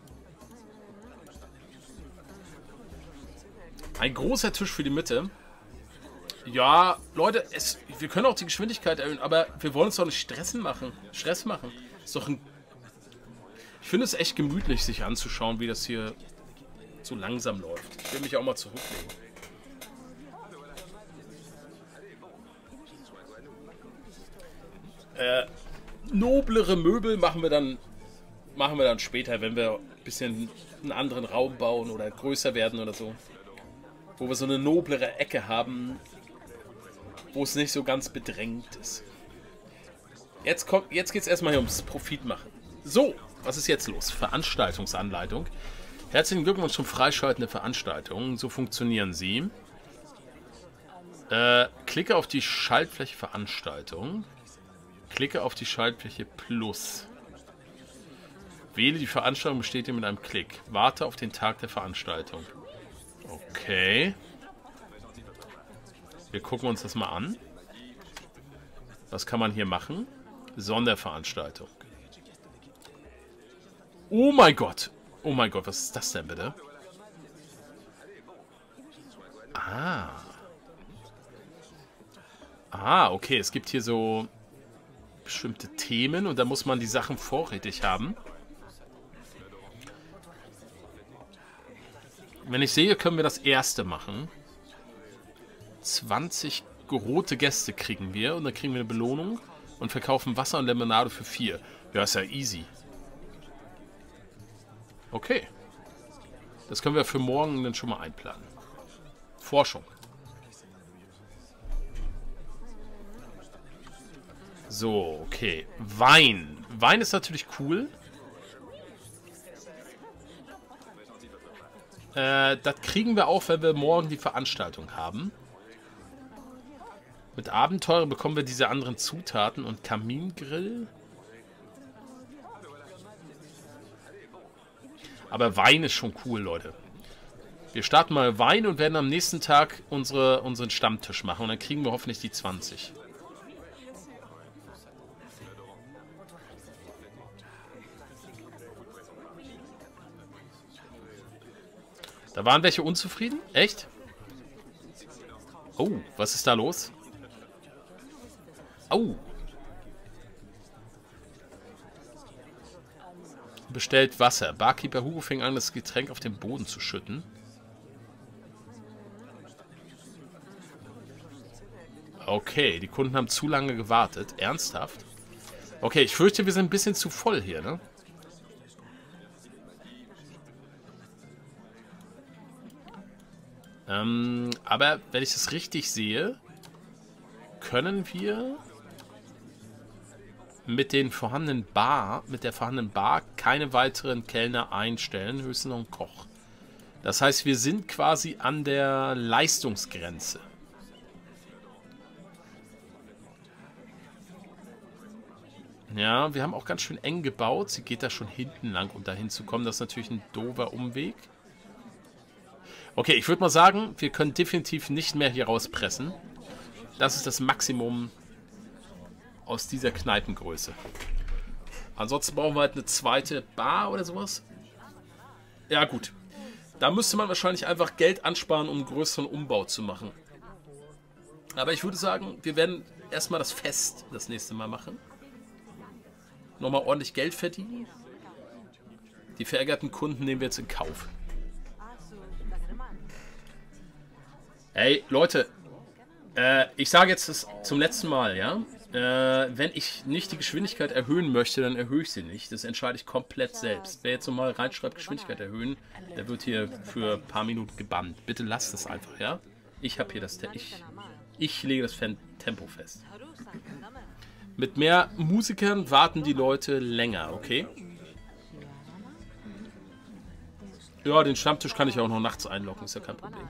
Ein großer Tisch für die Mitte. Ja, Leute, es, wir können auch die Geschwindigkeit erhöhen, aber wir wollen uns doch nicht stressen machen. Stress machen. Ist doch ein... Ich finde es echt gemütlich, sich anzuschauen, wie das hier so langsam läuft. Ich will mich auch mal zurücklegen. Äh, noblere Möbel machen wir dann machen wir dann später, wenn wir ein bisschen einen anderen Raum bauen oder größer werden oder so. Wo wir so eine noblere Ecke haben, wo es nicht so ganz bedrängt ist. Jetzt, kommt, jetzt geht es erstmal hier ums Profit machen. So, was ist jetzt los? Veranstaltungsanleitung. Herzlichen Glückwunsch zum Freischalten der Veranstaltung. So funktionieren sie. Äh, klicke auf die Schaltfläche Veranstaltung. Klicke auf die Schaltfläche Plus. Wähle die Veranstaltung, bestätige mit einem Klick. Warte auf den Tag der Veranstaltung. Okay. Wir gucken uns das mal an. Was kann man hier machen? Sonderveranstaltung. Oh mein Gott. Oh mein Gott, was ist das denn bitte? Ah. Ah, okay. Es gibt hier so bestimmte Themen und da muss man die Sachen vorrätig haben. Wenn ich sehe, können wir das erste machen. zwanzig rote Gäste kriegen wir und dann kriegen wir eine Belohnung und verkaufen Wasser und Limonade für vier. Ja, ist ja easy. Okay. Das können wir für morgen dann schon mal einplanen. Forschung. So, okay. Wein. Wein ist natürlich cool. Äh, das kriegen wir auch, wenn wir morgen die Veranstaltung haben. Mit Abenteuer bekommen wir diese anderen Zutaten und Kamingrill. Aber Wein ist schon cool, Leute. Wir starten mal Wein und werden am nächsten Tag unsere, unseren Stammtisch machen. Und dann kriegen wir hoffentlich die zwanzig. Da waren welche unzufrieden? Echt? Oh, was ist da los? Oh. Bestellt Wasser. Barkeeper Hugo fing an, das Getränk auf den Boden zu schütten. Okay, die Kunden haben zu lange gewartet. Ernsthaft? Okay, ich fürchte, wir sind ein bisschen zu voll hier, ne? Ähm, aber wenn ich das richtig sehe, können wir mit den vorhandenen Bar, mit der vorhandenen Bar keine weiteren Kellner einstellen, höchstens noch einen Koch. Das heißt, wir sind quasi an der Leistungsgrenze. Ja, wir haben auch ganz schön eng gebaut. Sie geht da schon hinten lang, um da hinzukommen. Das ist natürlich ein doofer Umweg. Okay, ich würde mal sagen, wir können definitiv nicht mehr hier rauspressen. Das ist das Maximum aus dieser Kneipengröße. Ansonsten brauchen wir halt eine zweite Bar oder sowas. Ja gut. Da müsste man wahrscheinlich einfach Geld ansparen, um einen größeren Umbau zu machen. Aber ich würde sagen, wir werden erstmal das Fest das nächste Mal machen. Nochmal ordentlich Geld verdienen. Die verärgerten Kunden nehmen wir jetzt in Kauf. Ey, Leute, äh, ich sage jetzt das zum letzten Mal, ja? Äh, wenn ich nicht die Geschwindigkeit erhöhen möchte, dann erhöhe ich sie nicht. Das entscheide ich komplett selbst. Wer jetzt nochmal reinschreibt, Geschwindigkeit erhöhen, der wird hier für ein paar Minuten gebannt. Bitte lasst das einfach, ja? Ich habe hier das... Ich, ich lege das Tempo fest. Mit mehr Musikern warten die Leute länger, okay? Ja, den Stammtisch kann ich auch noch nachts einloggen, ist ja kein Problem.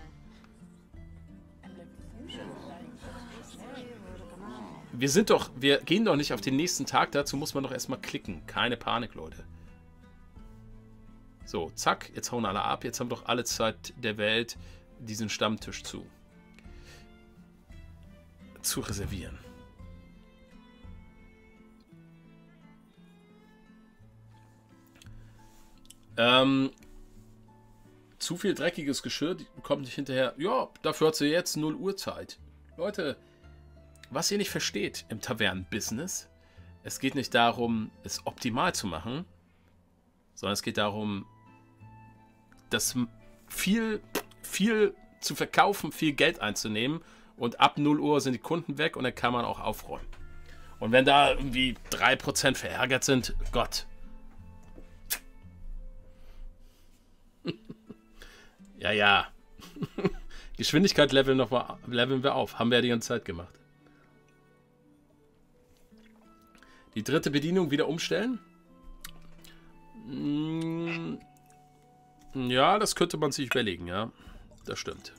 Wir sind doch, wir gehen doch nicht auf den nächsten Tag, dazu muss man doch erstmal klicken. Keine Panik, Leute. So, zack, jetzt hauen alle ab. Jetzt haben doch alle Zeit der Welt, diesen Stammtisch zu. Zu reservieren. Ähm, zu viel dreckiges Geschirr, die kommt nicht hinterher. Ja, dafür hat sie jetzt null Uhr Zeit. Leute, was ihr nicht versteht im Tavernenbusiness, es geht nicht darum, es optimal zu machen, sondern es geht darum, das viel, viel zu verkaufen, viel Geld einzunehmen und ab null Uhr sind die Kunden weg und dann kann man auch aufräumen. Und wenn da irgendwie drei Prozent verärgert sind, Gott. Ja, ja. Geschwindigkeit leveln, noch mal, leveln wir auf. Haben wir ja die ganze Zeit gemacht. Die dritte Bedienung wieder umstellen? Ja, das könnte man sich überlegen, ja. Das stimmt.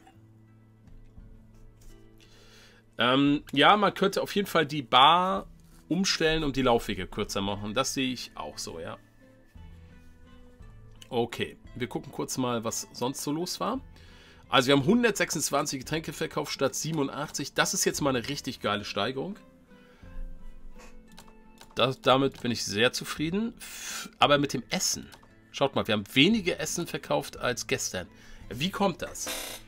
Ähm, ja, man könnte auf jeden Fall die Bar umstellen und die Laufwege kürzer machen. Das sehe ich auch so, ja. Okay, wir gucken kurz mal, was sonst so los war. Also wir haben hundertsechsundzwanzig Getränke verkauft statt siebenundachtzig. Das ist jetzt mal eine richtig geile Steigerung. Das, damit bin ich sehr zufrieden. Aber mit dem Essen. Schaut mal, wir haben weniger Essen verkauft als gestern. Wie kommt das?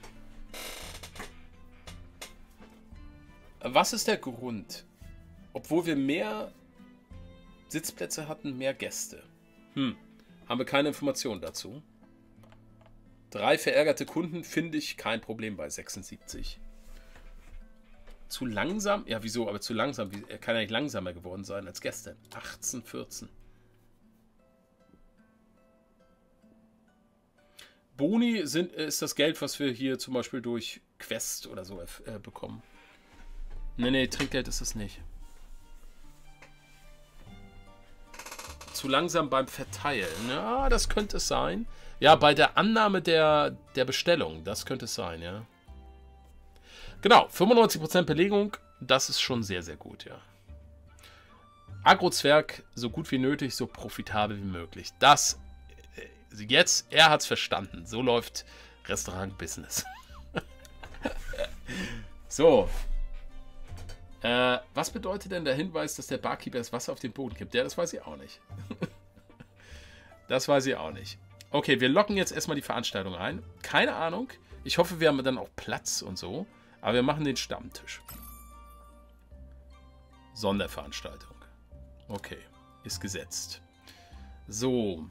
Was ist der Grund? Obwohl wir mehr Sitzplätze hatten, mehr Gäste. Hm, haben wir keine Informationen dazu. Drei verärgerte Kunden finde ich kein Problem bei sechsundsiebzig. Zu langsam? Ja, wieso? Aber zu langsam. Er kann ja nicht langsamer geworden sein als gestern. achtzehn, vierzehn. Boni sind, ist das Geld, was wir hier zum Beispiel durch Quest oder so äh, bekommen. Nee, nee, Trinkgeld ist es nicht. Zu langsam beim Verteilen. Ja, das könnte es sein. Ja, bei der Annahme der, der Bestellung. Das könnte es sein, ja. Genau, fünfundneunzig Prozent Belegung. Das ist schon sehr, sehr gut, ja. Agro-Zwerg, so gut wie nötig, so profitabel wie möglich. Das, jetzt, er hat es verstanden. So läuft Restaurant-Business. So. Äh, was bedeutet denn der Hinweis, dass der Barkeeper das Wasser auf den Boden kippt? Ja, das weiß ich auch nicht. Das weiß ich auch nicht. Okay, wir locken jetzt erstmal die Veranstaltung ein. Keine Ahnung. Ich hoffe, wir haben dann auch Platz und so. Aber wir machen den Stammtisch. Sonderveranstaltung. Okay, ist gesetzt. So.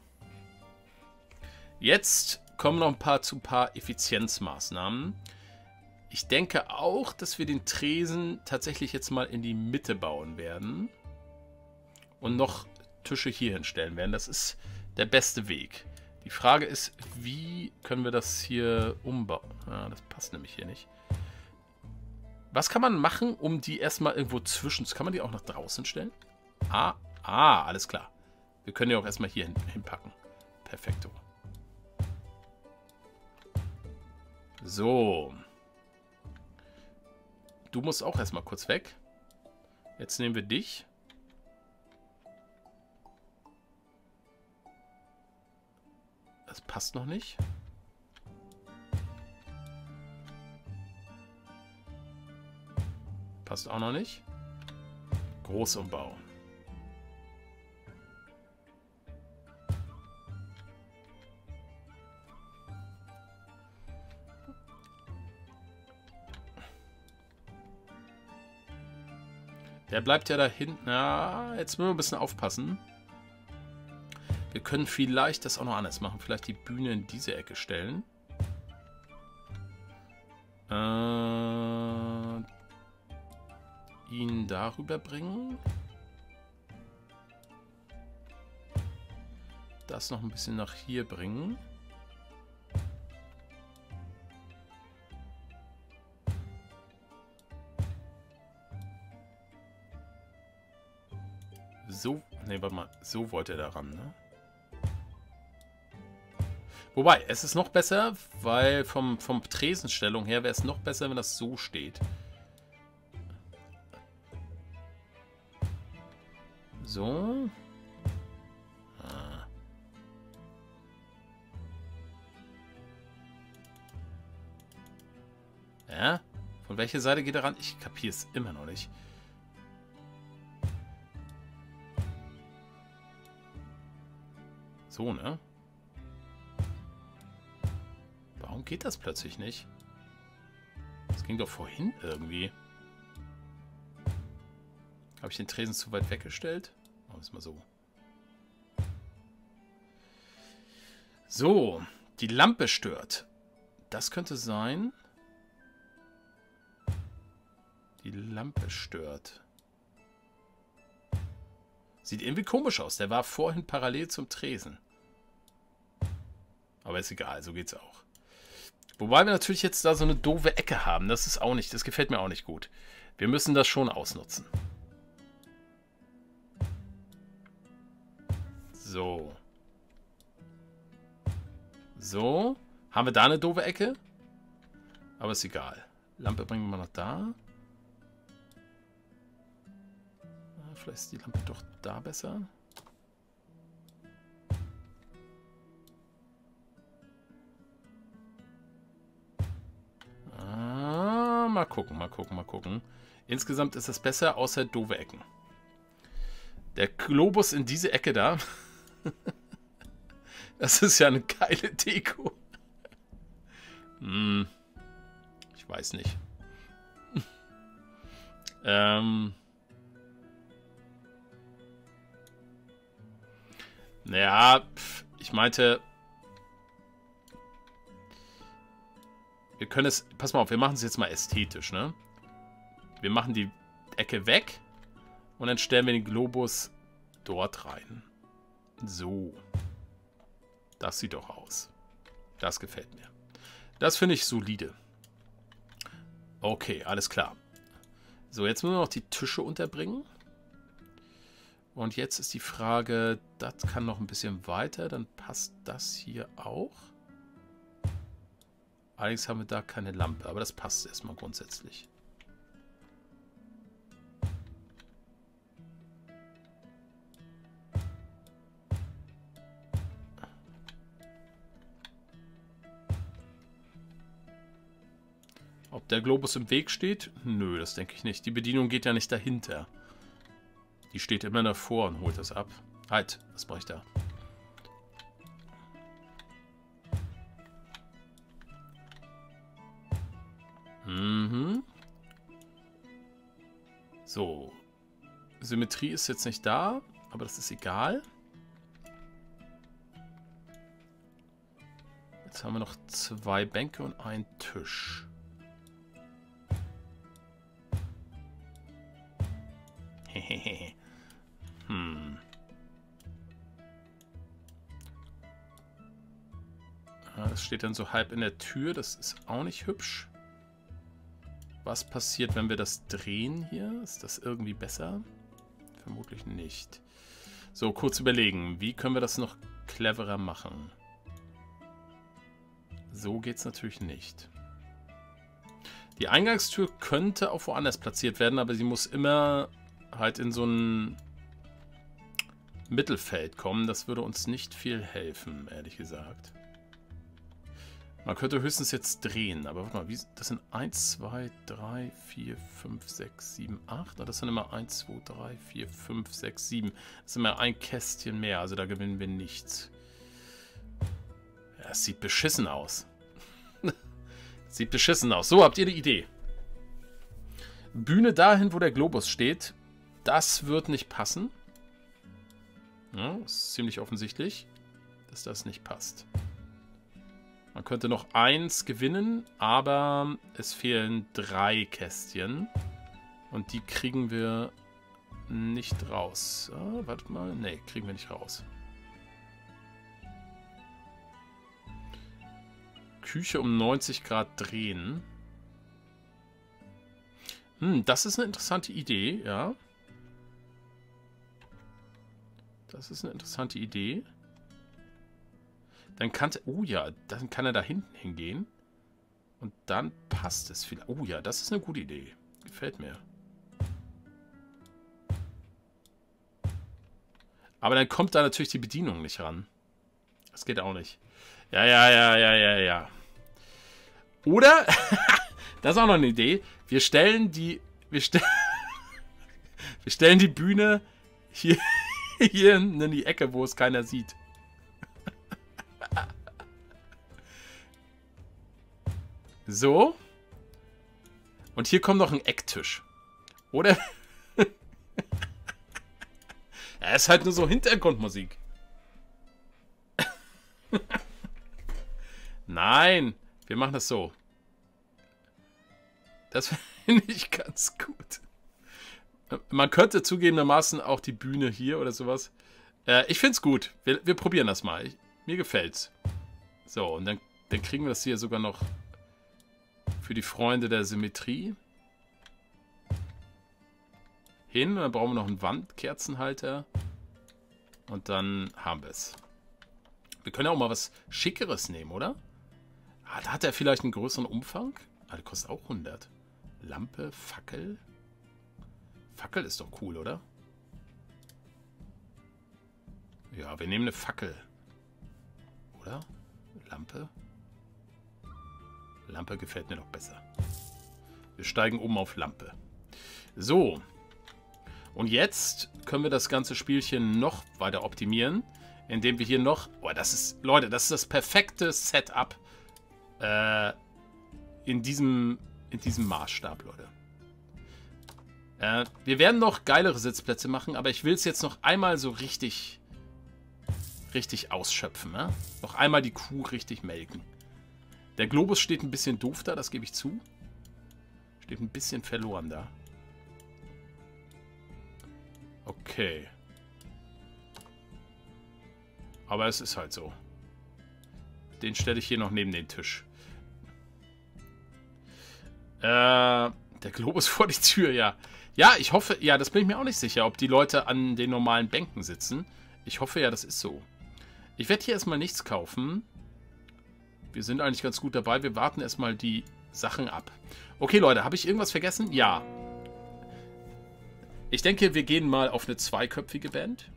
Jetzt kommen noch ein paar zu ein paar Effizienzmaßnahmen. Ich denke auch, dass wir den Tresen tatsächlich jetzt mal in die Mitte bauen werden. Und noch Tische hier hinstellen werden. Das ist der beste Weg. Die Frage ist, wie können wir das hier umbauen? Ah, das passt nämlich hier nicht. Was kann man machen, um die erstmal irgendwo zwischen... Kann man die auch nach draußen stellen? Ah, ah, alles klar. Wir können die auch erstmal hier hin, hinpacken. Perfekto. So. Du musst auch erstmal kurz weg. Jetzt nehmen wir dich. Das passt noch nicht. Passt auch noch nicht. Großumbau. Der bleibt ja da hinten. Na, jetzt müssen wir ein bisschen aufpassen. Wir können vielleicht das auch noch anders machen. Vielleicht die Bühne in diese Ecke stellen. Äh, ihn darüber bringen. Das noch ein bisschen nach hier bringen. So, ne, warte mal, so wollte er daran, ne? Wobei, es ist noch besser, weil vom, vom Tresenstellung her wäre es noch besser, wenn das so steht. So. Ah. Ja? Von welcher Seite geht er ran? Ich kapiere es immer noch nicht. So, ne? Warum geht das plötzlich nicht? Das ging doch vorhin irgendwie. Habe ich den Tresen zu weit weggestellt? Machen wir es mal so. So, die Lampe stört. Das könnte sein. Die Lampe stört. Sieht irgendwie komisch aus. Der war vorhin parallel zum Tresen. Aber ist egal, so geht's auch. Wobei wir natürlich jetzt da so eine doofe Ecke haben. Das ist auch nicht, das gefällt mir auch nicht gut. Wir müssen das schon ausnutzen. So. So. Haben wir da eine doofe Ecke? Aber ist egal. Lampe bringen wir mal noch da. Vielleicht ist die Lampe doch da besser. Ah, mal gucken, mal gucken, mal gucken. Insgesamt ist es besser, außer doofe Ecken. Der Globus in diese Ecke da. Das ist ja eine geile Deko. Hm. Ich weiß nicht. ähm... Naja, ich meinte, wir können es, pass mal auf, wir machen es jetzt mal ästhetisch, ne? Wir machen die Ecke weg und dann stellen wir den Globus dort rein. So. Das sieht doch aus. Das gefällt mir. Das finde ich solide. Okay, alles klar. So, jetzt müssen wir noch die Tische unterbringen. Und jetzt ist die Frage, das kann noch ein bisschen weiter, dann passt das hier auch. Allerdings haben wir da keine Lampe, aber das passt erstmal grundsätzlich. Ob der Globus im Weg steht? Nö, das denke ich nicht. Die Bedienung geht ja nicht dahinter. Die steht immer davor und holt das ab. Halt, was mache ich da? Mhm. So. Symmetrie ist jetzt nicht da, aber das ist egal. Jetzt haben wir noch zwei Bänke und einen Tisch. Hehehe. Hm. Ja, das steht dann so halb in der Tür. Das ist auch nicht hübsch. Was passiert, wenn wir das drehen hier? Ist das irgendwie besser? Vermutlich nicht. So, kurz überlegen. Wie können wir das noch cleverer machen? So geht es natürlich nicht. Die Eingangstür könnte auch woanders platziert werden, aber sie muss immer halt in so ein Mittelfeld kommen. Das würde uns nicht viel helfen, ehrlich gesagt. Man könnte höchstens jetzt drehen, aber warte mal, wie, das sind eins, zwei, drei, vier, fünf, sechs, sieben, acht. Das sind immer eins, zwei, drei, vier, fünf, sechs, sieben. Das ist immer ein Kästchen mehr, also da gewinnen wir nichts. Ja, es sieht beschissen aus. Sieht beschissen aus. So, habt ihr eine Idee? Bühne dahin, wo der Globus steht. Das wird nicht passen. Ja, ist ziemlich offensichtlich, dass das nicht passt. Man könnte noch eins gewinnen, aber es fehlen drei Kästchen. Und die kriegen wir nicht raus. Ah, warte mal. Ne, kriegen wir nicht raus. Küche um neunzig Grad drehen. Hm, das ist eine interessante Idee, ja. Das ist eine interessante Idee. Dann kann, oh ja, dann kann er da hinten hingehen. Und dann passt es vielleicht. Oh ja, das ist eine gute Idee. Gefällt mir. Aber dann kommt da natürlich die Bedienung nicht ran. Das geht auch nicht. Ja, ja, ja, ja, ja, ja. Oder, das ist auch noch eine Idee. Wir stellen die, wir, ste wir stellen die Bühne hier, hier in die Ecke, wo es keiner sieht. So. Und hier kommt noch ein Ecktisch. Oder? Ja, ist halt nur so Hintergrundmusik. Nein, wir machen das so. Das finde ich ganz gut. Man könnte zugegebenermaßen auch die Bühne hier oder sowas. Äh, ich finde es gut. Wir, wir probieren das mal. Ich, mir gefällt's. So, und dann, dann kriegen wir das hier sogar noch für die Freunde der Symmetrie hin. Dann brauchen wir noch einen Wandkerzenhalter. Und dann haben wir es. Wir können ja auch mal was Schickeres nehmen, oder? Ah, da hat er vielleicht einen größeren Umfang. Ah, der kostet auch hundert. Lampe, Fackel. Fackel ist doch cool, oder? Ja, wir nehmen eine Fackel. Oder? Lampe. Lampe gefällt mir noch besser. Wir steigen um auf Lampe. So. Und jetzt können wir das ganze Spielchen noch weiter optimieren, indem wir hier noch... Oh, das ist... Leute, das ist das perfekte Setup äh, in diesem, in diesem Maßstab, Leute. Äh, wir werden noch geilere Sitzplätze machen, aber ich will es jetzt noch einmal so richtig, richtig ausschöpfen. Ne? Noch einmal die Kuh richtig melken. Der Globus steht ein bisschen doof da, das gebe ich zu. Steht ein bisschen verloren da. Okay. Aber es ist halt so. Den stelle ich hier noch neben den Tisch. Äh, der Globus vor die Tür, ja. Ja, ich hoffe, ja, das bin ich mir auch nicht sicher, ob die Leute an den normalen Bänken sitzen. Ich hoffe ja, das ist so. Ich werde hier erstmal nichts kaufen. Wir sind eigentlich ganz gut dabei. Wir warten erstmal die Sachen ab. Okay, Leute, habe ich irgendwas vergessen? Ja. Ich denke, wir gehen mal auf eine zweiköpfige Band.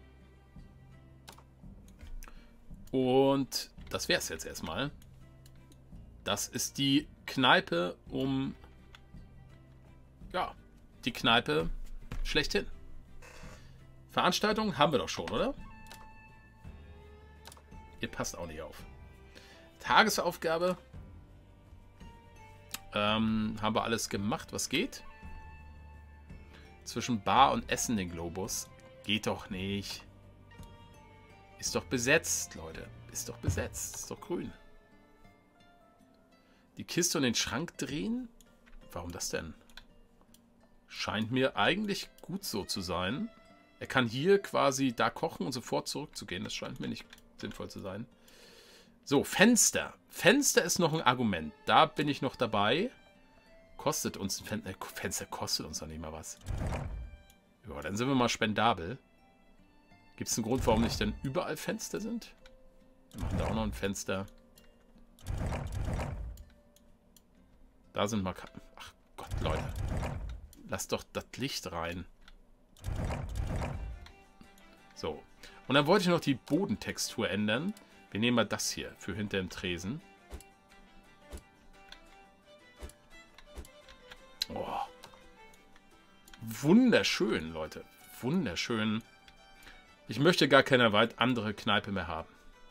Und das wäre es jetzt erstmal. Das ist die Kneipe um... Ja, die Kneipe schlechthin. Veranstaltung haben wir doch schon, oder? Ihr passt auch nicht auf. Tagesaufgabe. Ähm, haben wir alles gemacht, was geht. zwischen Bar und Essen den Globus. Geht doch nicht. Ist doch besetzt, Leute. Ist doch besetzt. Ist doch grün. Die Kiste und den Schrank drehen? Warum das denn? Scheint mir eigentlich gut so zu sein. Er kann hier quasi da kochen und sofort zurückzugehen. Das scheint mir nicht sinnvoll zu sein. So, Fenster. Fenster ist noch ein Argument. Da bin ich noch dabei. Kostet uns ein Fenster. Fenster kostet uns noch nicht mal was. Ja, dann sind wir mal spendabel. Gibt es einen Grund, warum nicht denn überall Fenster sind? Wir machen da auch noch ein Fenster. Da sind mal... Ach Gott, Leute. Lass doch das Licht rein. So. Und dann wollte ich noch die Bodentextur ändern. Wir nehmen mal das hier für hinter dem Tresen. Oh. Wunderschön, Leute. Wunderschön. Ich möchte gar keine weit andere Kneipe mehr haben.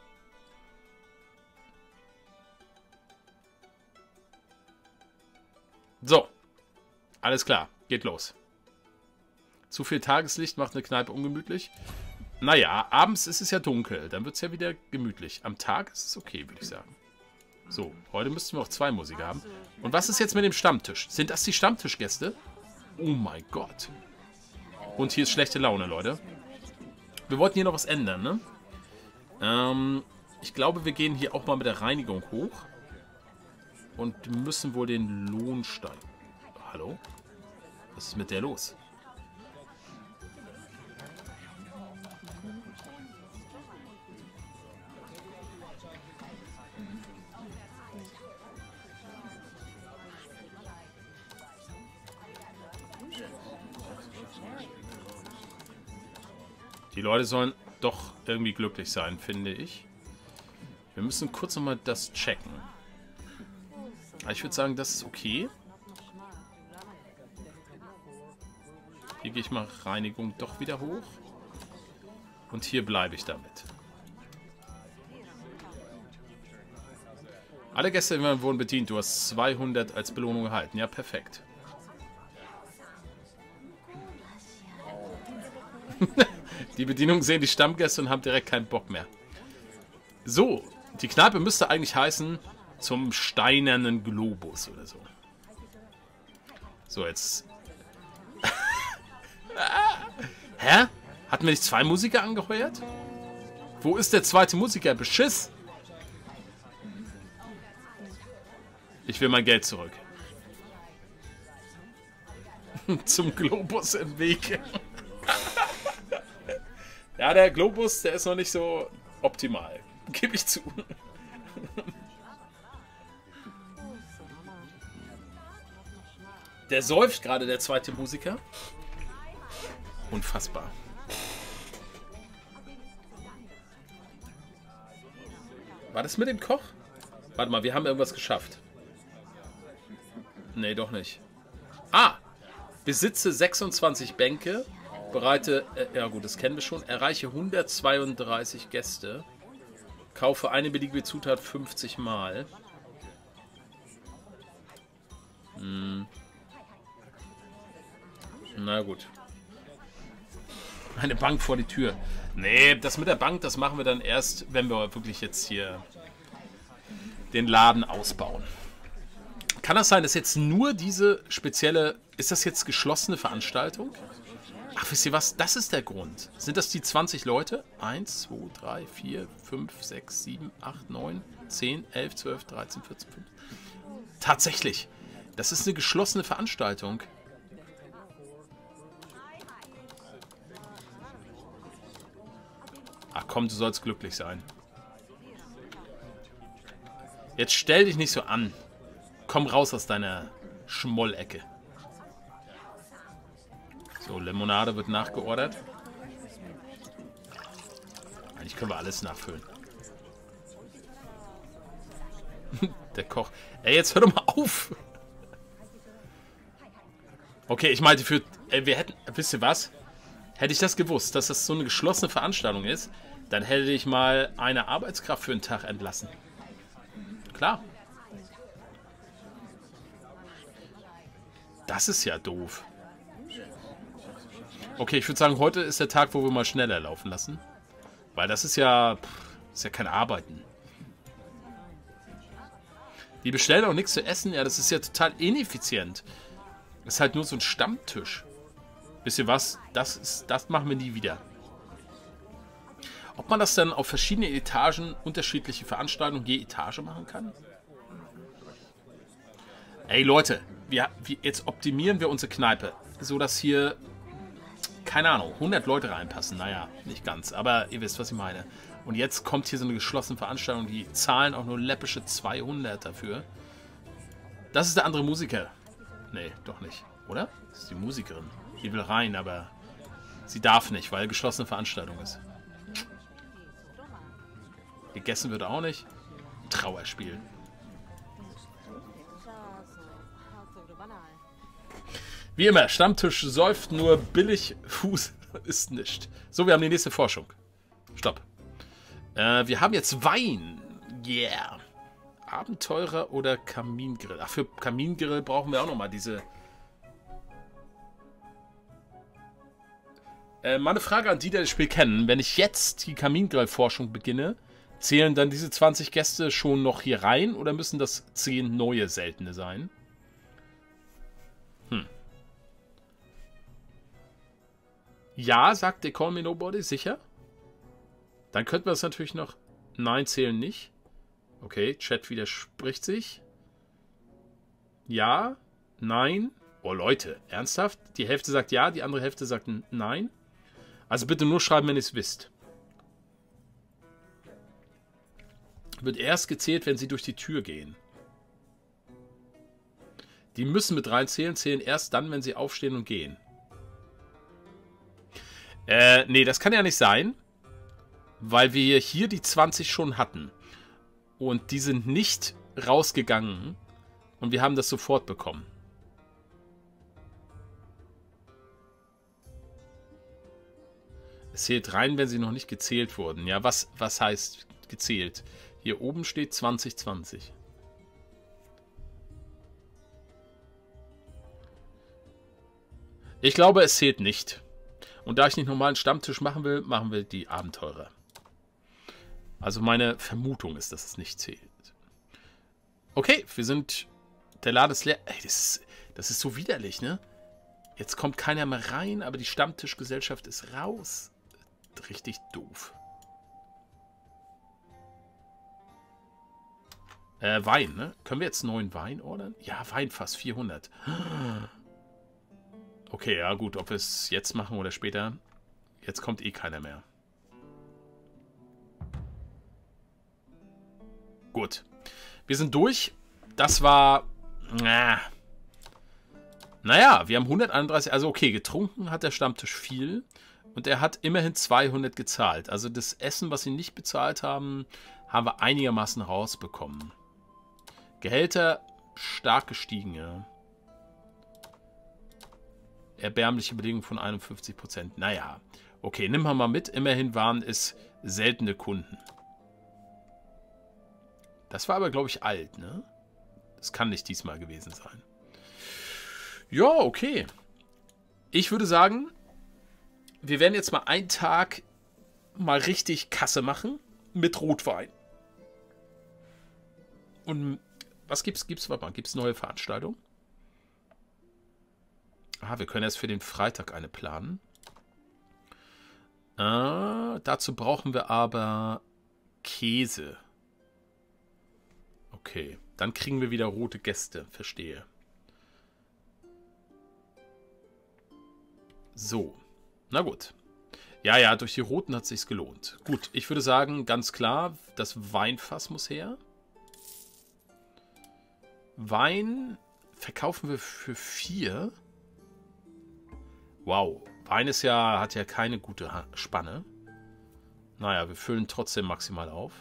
So. Alles klar. Geht los. Zu viel Tageslicht macht eine Kneipe ungemütlich. Naja, abends ist es ja dunkel. Dann wird es ja wieder gemütlich. Am Tag ist es okay, würde ich sagen. So, heute müssten wir auch zwei Musiker haben. Und was ist jetzt mit dem Stammtisch? Sind das die Stammtischgäste? Oh mein Gott. Und hier ist schlechte Laune, Leute. Wir wollten hier noch was ändern, ne? Ähm, ich glaube, wir gehen hier auch mal mit der Reinigung hoch. Und müssen wohl den Lohn steigen. Hallo? Was ist mit der los? Die Leute sollen doch irgendwie glücklich sein, finde ich. Wir müssen kurz nochmal das checken. Ich würde sagen, das ist okay. Hier gehe ich mal Reinigung doch wieder hoch. Und hier bleibe ich damit. Alle Gäste wurden bedient. Du hast zweihundert als Belohnung erhalten. Ja, perfekt. Die Bedienung sehen die Stammgäste und haben direkt keinen Bock mehr. So, die Kneipe müsste eigentlich heißen zum steinernen Globus oder so. So, jetzt... Hä? Hatten wir nicht zwei Musiker angeheuert? Wo ist der zweite Musiker? Beschiss! Ich will mein Geld zurück. Zum Globus im Weg. Ja, der Globus, der ist noch nicht so optimal. Gebe ich zu. Der säuft gerade, der zweite Musiker. Unfassbar. War das mit dem Koch? Warte mal, wir haben irgendwas geschafft. Nee, doch nicht. Ah! Besitze sechsundzwanzig Bänke. Bereite, äh, ja gut, das kennen wir schon. Erreiche hundertzweiunddreißig Gäste. Kaufe eine beliebige Zutat fünfzig Mal. Hm. Na gut. Eine Bank vor die Tür. Nee, das mit der Bank, das machen wir dann erst, wenn wir wirklich jetzt hier den Laden ausbauen. Kann das sein, dass jetzt nur diese spezielle... Ist das jetzt geschlossene Veranstaltung? Ach, wisst ihr was? Das ist der Grund. Sind das die zwanzig Leute? eins, zwei, drei, vier, fünf, sechs, sieben, acht, neun, zehn, elf, zwölf, dreizehn, vierzehn, fünfzehn. Tatsächlich. Das ist eine geschlossene Veranstaltung. Ach komm, du sollst glücklich sein. Jetzt stell dich nicht so an. Komm raus aus deiner Schmollecke. So, Limonade wird nachgeordert. Eigentlich können wir alles nachfüllen. Der Koch. Ey, jetzt hör doch mal auf. Okay, ich meinte für... Ey, wir hätten... Wisst ihr was? Hätte ich das gewusst, dass das so eine geschlossene Veranstaltung ist, dann hätte ich mal eine Arbeitskraft für einen Tag entlassen. Klar. Das ist ja doof. Okay, ich würde sagen, heute ist der Tag, wo wir mal schneller laufen lassen. Weil das ist ja... Pff, ist ja kein Arbeiten. Die bestellen auch nichts zu essen. Ja, das ist ja total ineffizient. Das ist halt nur so ein Stammtisch. Wisst ihr was? Das, ist, das machen wir nie wieder. Ob man das dann auf verschiedene Etagen, unterschiedliche Veranstaltungen je Etage machen kann? Ey Leute, wir, wir, jetzt optimieren wir unsere Kneipe, so dass hier, keine Ahnung, hundert Leute reinpassen. Naja, nicht ganz, aber ihr wisst, was ich meine. Und jetzt kommt hier so eine geschlossene Veranstaltung, die zahlen auch nur läppische zweihundert dafür. Das ist der andere Musiker. Nee, doch nicht, oder? Das ist die Musikerin. Die will rein, aber sie darf nicht, weil geschlossene Veranstaltung ist. Gegessen wird auch nicht. Trauerspiel. Wie immer, Stammtisch säuft nur billig, Fuß ist nicht. So, wir haben die nächste Forschung. Stopp. Äh, wir haben jetzt Wein. Yeah. Abenteurer oder Kamingrill? Ach, für Kamingrill brauchen wir auch nochmal diese... Äh, mal eine Frage an die, die das Spiel kennen. Wenn ich jetzt die Kamingrill-Forschung beginne, zählen dann diese zwanzig Gäste schon noch hier rein oder müssen das zehn neue seltene sein? Hm. Ja, sagt der Call Me Nobody, sicher? Dann könnten wir das natürlich noch... Nein, zählen nicht. Okay, Chat widerspricht sich. Ja, nein. Oh Leute, ernsthaft? Die Hälfte sagt ja, die andere Hälfte sagt nein. Also bitte nur schreiben, wenn ihr es wisst. Wird erst gezählt, wenn sie durch die Tür gehen. Die müssen mit reinzählen, zählen erst dann, wenn sie aufstehen und gehen. Äh, nee, das kann ja nicht sein. Weil wir hier die zwanzig schon hatten. Und die sind nicht rausgegangen. Und wir haben das sofort bekommen. Es zählt rein, wenn sie noch nicht gezählt wurden. Ja, was, was heißt gezählt? Hier oben steht zwanzig zwanzig. Ich glaube, es zählt nicht. Und da ich nicht normalen Stammtisch machen will, machen wir die Abenteurer. Also meine Vermutung ist, dass es nicht zählt. Okay, wir sind... Der Laden ist leer. Ey, das ist, das ist so widerlich, ne? Jetzt kommt keiner mehr rein, aber die Stammtischgesellschaft ist raus. Richtig doof. Äh, Wein, ne? Können wir jetzt neuen Wein ordern? Ja, Weinfass, vierhundert. Okay, ja gut, ob wir es jetzt machen oder später. Jetzt kommt eh keiner mehr. Gut. Wir sind durch. Das war... Na, naja, wir haben hunderteinunddreißig... Also okay, getrunken hat der Stammtisch viel. Und er hat immerhin zweihundert gezahlt. Also das Essen, was sie nicht bezahlt haben, haben wir einigermaßen rausbekommen. Gehälter stark gestiegen, ja. Erbärmliche Bedingungen von einundfünfzig Prozent. Naja, okay, nimm mal mit. Immerhin waren es seltene Kunden. Das war aber, glaube ich, alt, ne? Das kann nicht diesmal gewesen sein. Ja, okay. Ich würde sagen, wir werden jetzt mal einen Tag mal richtig Kasse machen mit Rotwein. Und was gibt's? Gibt's, warte mal, gibt's neue Veranstaltungen? Ah, wir können erst für den Freitag eine planen. Äh, dazu brauchen wir aber Käse. Okay, dann kriegen wir wieder rote Gäste, verstehe. So, na gut. Ja, ja, durch die roten hat es sich gelohnt. Gut, ich würde sagen, ganz klar, das Weinfass muss her. Wein verkaufen wir für vier. Wow, Wein ist ja, hat ja keine gute Spanne. Naja, wir füllen trotzdem maximal auf.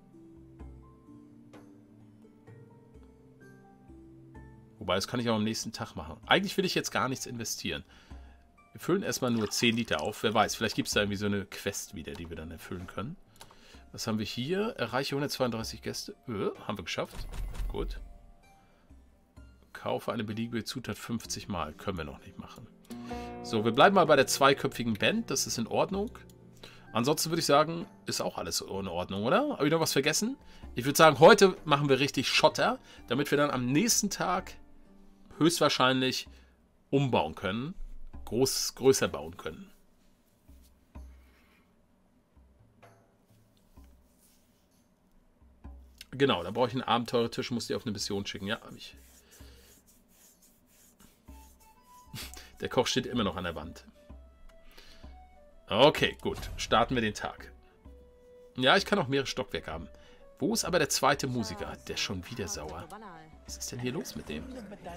Wobei, das kann ich auch am nächsten Tag machen. Eigentlich will ich jetzt gar nichts investieren. Wir füllen erstmal nur zehn Liter auf. Wer weiß, vielleicht gibt es da irgendwie so eine Quest wieder, die wir dann erfüllen können. Was haben wir hier? Erreiche hundertzweiunddreißig Gäste. Äh, haben wir geschafft. Gut. Kaufe eine beliebige Zutat fünfzig Mal. Können wir noch nicht machen. So, wir bleiben mal bei der zweiköpfigen Band. Das ist in Ordnung. Ansonsten würde ich sagen, ist auch alles in Ordnung, oder? Habe ich noch was vergessen? Ich würde sagen, heute machen wir richtig Schotter, damit wir dann am nächsten Tag höchstwahrscheinlich umbauen können. Groß, größer bauen können. Genau, da brauche ich einen Abenteurertisch, muss die auf eine Mission schicken. Ja, habe ich. Der Koch steht immer noch an der Wand. Okay, gut. Starten wir den Tag. Ja, ich kann auch mehrere Stockwerke haben. Wo ist aber der zweite Musiker? Der ist schon wieder sauer. Was ist denn hier los mit dem?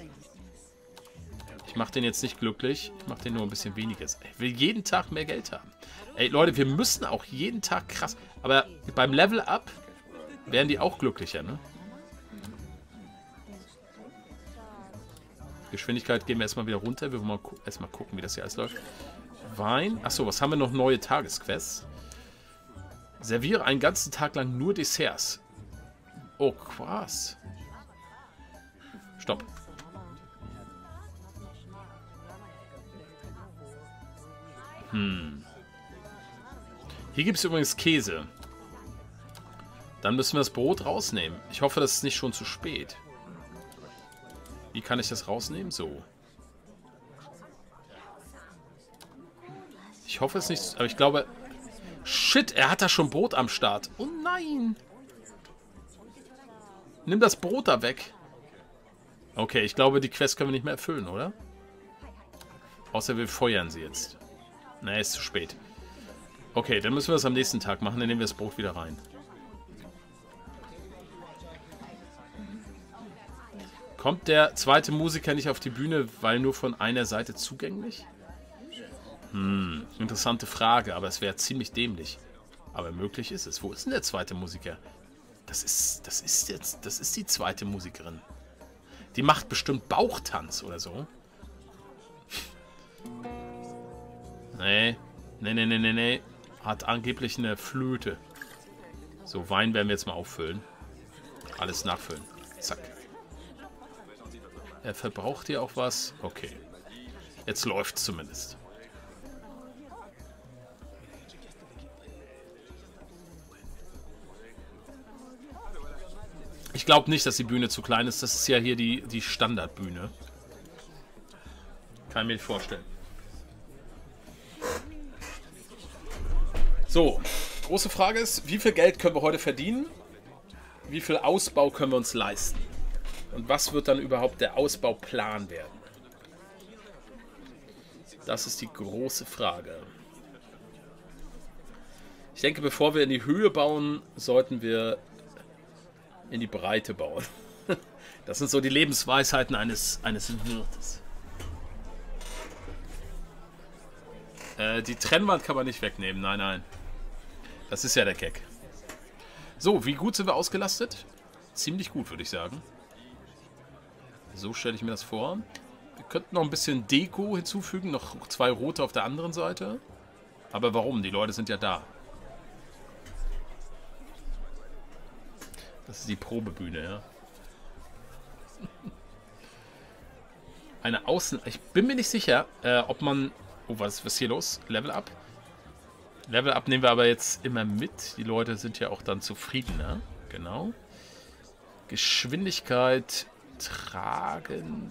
Ich mache den jetzt nicht glücklich. Ich mache den nur ein bisschen weniger. Ich will jeden Tag mehr Geld haben. Ey, Leute, wir müssen auch jeden Tag krass... Aber beim Level-Up werden die auch glücklicher, ne? Geschwindigkeit gehen wir erstmal wieder runter. Wir wollen mal erstmal gucken, wie das hier alles läuft. Wein. Achso, was haben wir noch? Neue Tagesquests. Serviere einen ganzen Tag lang nur Desserts. Oh, krass. Stopp. Hm. Hier gibt es übrigens Käse. Dann müssen wir das Brot rausnehmen. Ich hoffe, das ist nicht schon zu spät. Wie kann ich das rausnehmen? So. Ich hoffe es nicht, aber ich glaube... Shit, er hat da schon Brot am Start. Oh nein. Nimm das Brot da weg. Okay, ich glaube, die Quest können wir nicht mehr erfüllen, oder? Außer wir feuern sie jetzt. Nee, ist zu spät. Okay, dann müssen wir das am nächsten Tag machen. Dann nehmen wir das Brot wieder rein. Kommt der zweite Musiker nicht auf die Bühne, weil nur von einer Seite zugänglich? Hm, interessante Frage, aber es wäre ziemlich dämlich. Aber möglich ist es. Wo ist denn der zweite Musiker? Das ist, das ist jetzt, das ist die zweite Musikerin. Die macht bestimmt Bauchtanz oder so. Nee, nee, nee, nee, nee, nee. Hat angeblich eine Flöte. So, Wein werden wir jetzt mal auffüllen. Alles nachfüllen. Zack. Er verbraucht hier auch was. Okay. Jetzt läuft's zumindest. Ich glaube nicht, dass die Bühne zu klein ist. Das ist ja hier die, die Standardbühne. Kann ich mir nicht vorstellen. So, große Frage ist, wie viel Geld können wir heute verdienen? Wie viel Ausbau können wir uns leisten? Und was wird dann überhaupt der Ausbauplan werden? Das ist die große Frage. Ich denke, bevor wir in die Höhe bauen, sollten wir in die Breite bauen. Das sind so die Lebensweisheiten eines, eines Wirtes. Äh, die Trennwand kann man nicht wegnehmen. Nein, nein. Das ist ja der Gag. So, wie gut sind wir ausgelastet? Ziemlich gut, würde ich sagen. So stelle ich mir das vor. Wir könnten noch ein bisschen Deko hinzufügen. Noch zwei rote auf der anderen Seite. Aber warum? Die Leute sind ja da. Das ist die Probebühne, ja. Eine Außen... Ich bin mir nicht sicher, äh, ob man... Oh, was ist hier los? Level Up? Level Up nehmen wir aber jetzt immer mit. Die Leute sind ja auch dann zufrieden, ne? Genau. Geschwindigkeit tragend.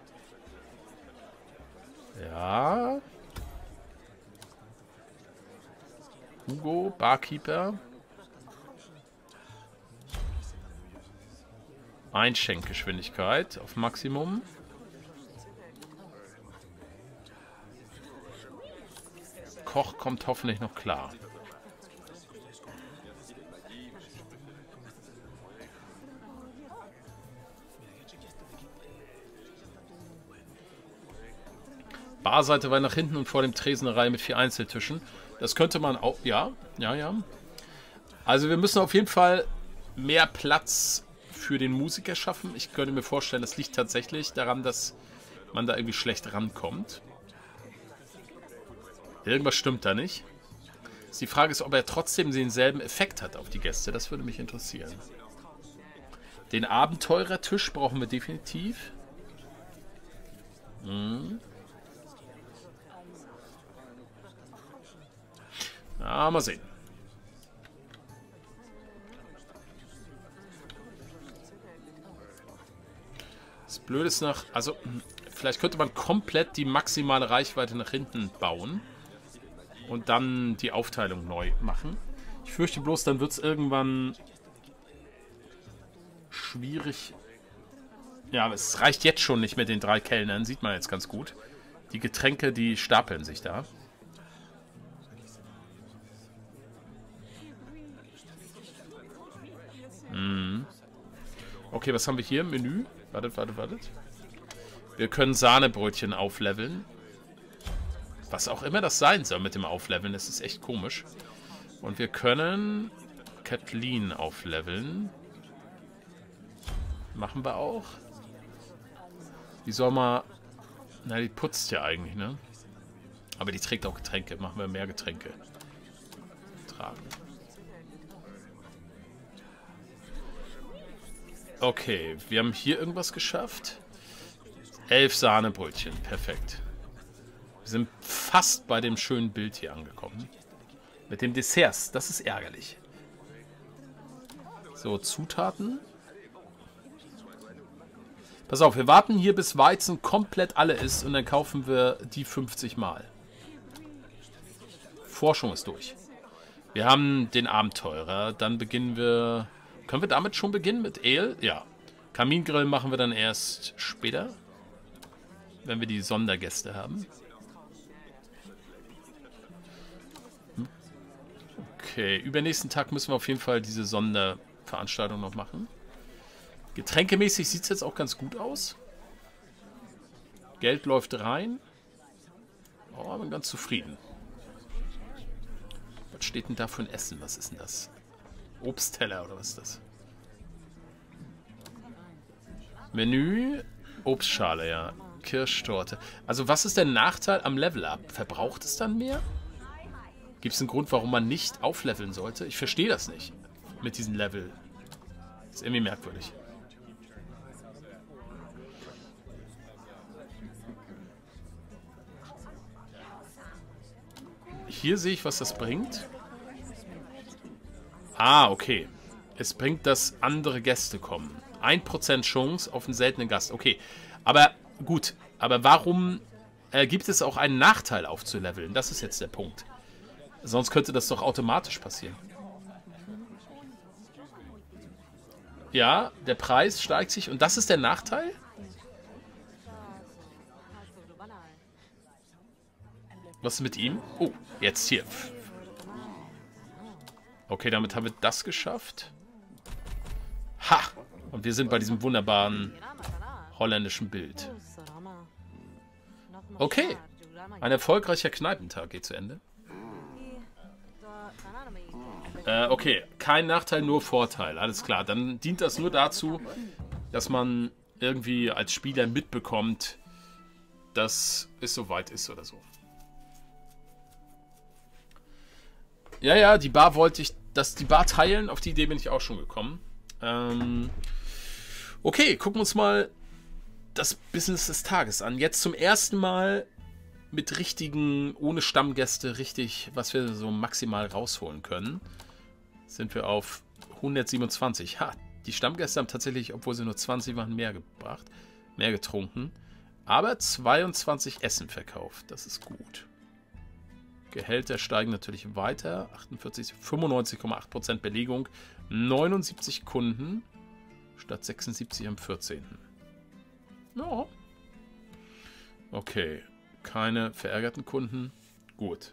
Ja. Hugo, Barkeeper. Einschenkgeschwindigkeit auf Maximum. Koch kommt hoffentlich noch klar. Barseite war nach hinten und vor dem Tresen eine Reihe mit vier Einzeltischen. Das könnte man auch... Ja, ja, ja. Also wir müssen auf jeden Fall mehr Platz für den Musiker schaffen. Ich könnte mir vorstellen, das liegt tatsächlich daran, dass man da irgendwie schlecht rankommt. Irgendwas stimmt da nicht. Die Frage ist, ob er trotzdem denselben Effekt hat auf die Gäste. Das würde mich interessieren. Den Abenteurertisch brauchen wir definitiv. Hm. Ja, mal sehen. Das Blöde ist noch, also vielleicht könnte man komplett die maximale Reichweite nach hinten bauen und dann die Aufteilung neu machen. Ich fürchte bloß, dann wird es irgendwann schwierig. Ja, aber es reicht jetzt schon nicht mit den drei Kellnern, sieht man jetzt ganz gut. Die Getränke, die stapeln sich da. Hm. Okay, was haben wir hier im Menü? Wartet, wartet, wartet. Wir können Sahnebrötchen aufleveln. Was auch immer das sein soll mit dem Aufleveln, das ist echt komisch. Und wir können Kathleen aufleveln. Machen wir auch. Die soll mal... Na, die putzt ja eigentlich, ne? Aber die trägt auch Getränke. Machen wir mehr Getränke. Tragen. Okay, wir haben hier irgendwas geschafft. Elf Sahnebrötchen, perfekt. Wir sind fast bei dem schönen Bild hier angekommen. Mit dem Desserts, das ist ärgerlich. So, Zutaten. Pass auf, wir warten hier, bis Weizen komplett alle ist und dann kaufen wir die fünfzig Mal. Forschung ist durch. Wir haben den Abenteurer, dann beginnen wir... Können wir damit schon beginnen mit Ale? Ja. Kamingrill machen wir dann erst später, wenn wir die Sondergäste haben. Okay, übernächsten Tag müssen wir auf jeden Fall diese Sonderveranstaltung noch machen. Getränkemäßig sieht es jetzt auch ganz gut aus. Geld läuft rein. Oh, bin ganz zufrieden. Was steht denn da für ein Essen? Was ist denn das? Obstteller oder was ist das? Menü. Obstschale, ja. Kirschtorte. Also was ist der Nachteil am Level-Up? Verbraucht es dann mehr? Gibt es einen Grund, warum man nicht aufleveln sollte? Ich verstehe das nicht. Mit diesem Level. Das ist irgendwie merkwürdig. Hier sehe ich, was das bringt. Ah, okay. Es bringt, dass andere Gäste kommen. ein Prozent Chance auf einen seltenen Gast. Okay, aber gut. Aber warum äh, gibt es auch einen Nachteil aufzuleveln? Das ist jetzt der Punkt. Sonst könnte das doch automatisch passieren. Ja, der Preis steigt sich. Und das ist der Nachteil? Was ist mit ihm? Oh, jetzt hier. Okay, damit haben wir das geschafft. Ha! Und wir sind bei diesem wunderbaren holländischen Bild. Okay. Ein erfolgreicher Kneipentag geht zu Ende. Äh, okay. Kein Nachteil, nur Vorteil. Alles klar. Dann dient das nur dazu, dass man irgendwie als Spieler mitbekommt, dass es soweit ist oder so. Ja, ja, die Bar wollte ich, dass die Bar teilen, auf die Idee bin ich auch schon gekommen. Ähm, okay, gucken wir uns mal das Business des Tages an. Jetzt zum ersten Mal mit richtigen, ohne Stammgäste, richtig, was wir so maximal rausholen können. Sind wir auf hundertsiebenundzwanzig. Ha, die Stammgäste haben tatsächlich, obwohl sie nur zwanzig waren, mehr gebracht, mehr getrunken. Aber zweiundzwanzig Essen verkauft, das ist gut. Gehälter steigen natürlich weiter. achtundvierzig, fünfundneunzig Komma acht Prozent Belegung. neunundsiebzig Kunden statt sechsundsiebzig am vierzehnten Ja. Okay. Keine verärgerten Kunden. Gut.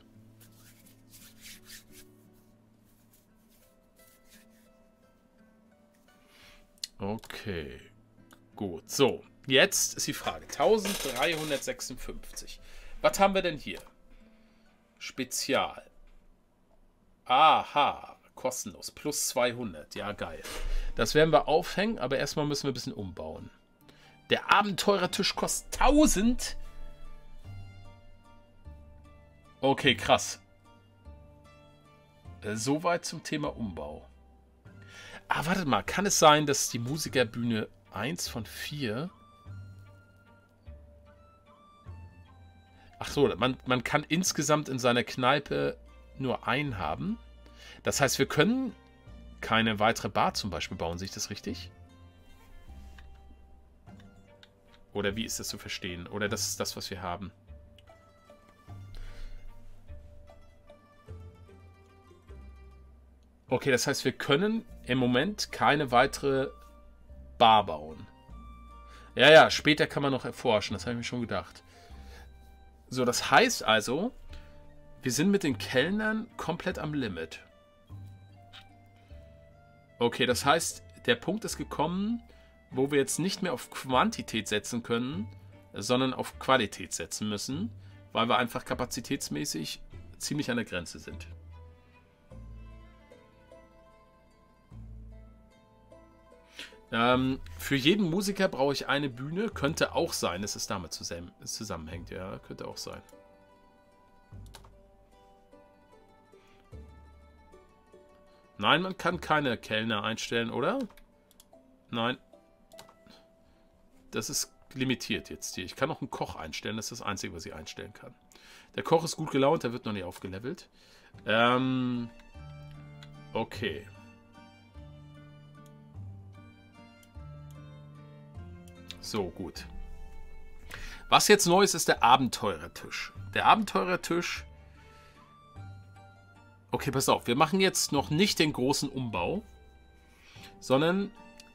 Okay. Gut. So. Jetzt ist die Frage. eintausenddreihundertsechsundfünfzig. Was haben wir denn hier? Spezial. Aha, kostenlos. Plus zweihundert. Ja, geil. Das werden wir aufhängen, aber erstmal müssen wir ein bisschen umbauen. Der Abenteurertisch kostet tausend. Okay, krass. Soweit zum Thema Umbau. Ah, wartet mal. Kann es sein, dass die Musikerbühne eins von vier... Ach so, man, man kann insgesamt in seiner Kneipe nur einen haben. Das heißt, wir können keine weitere Bar zum Beispiel bauen. Sehe ich das richtig? Oder wie ist das zu verstehen? Oder das ist das, was wir haben? Okay, das heißt, wir können im Moment keine weitere Bar bauen. Ja, ja, später kann man noch erforschen. Das habe ich mir schon gedacht. So, das heißt also, wir sind mit den Kellnern komplett am Limit. Okay, das heißt, der Punkt ist gekommen, wo wir jetzt nicht mehr auf Quantität setzen können, sondern auf Qualität setzen müssen, weil wir einfach kapazitätsmäßig ziemlich an der Grenze sind. Ähm, für jeden Musiker brauche ich eine Bühne. Könnte auch sein, dass es damit zusammen, zusammenhängt. Ja, könnte auch sein. Nein, man kann keine Kellner einstellen, oder? Nein. Das ist limitiert jetzt hier. Ich kann noch einen Koch einstellen. Das ist das Einzige, was ich einstellen kann. Der Koch ist gut gelaunt. Der wird noch nicht aufgelevelt. Ähm, okay. So, gut. Was jetzt neu ist, ist der Abenteurertisch. Der Abenteurertisch... Okay, pass auf. Wir machen jetzt noch nicht den großen Umbau, sondern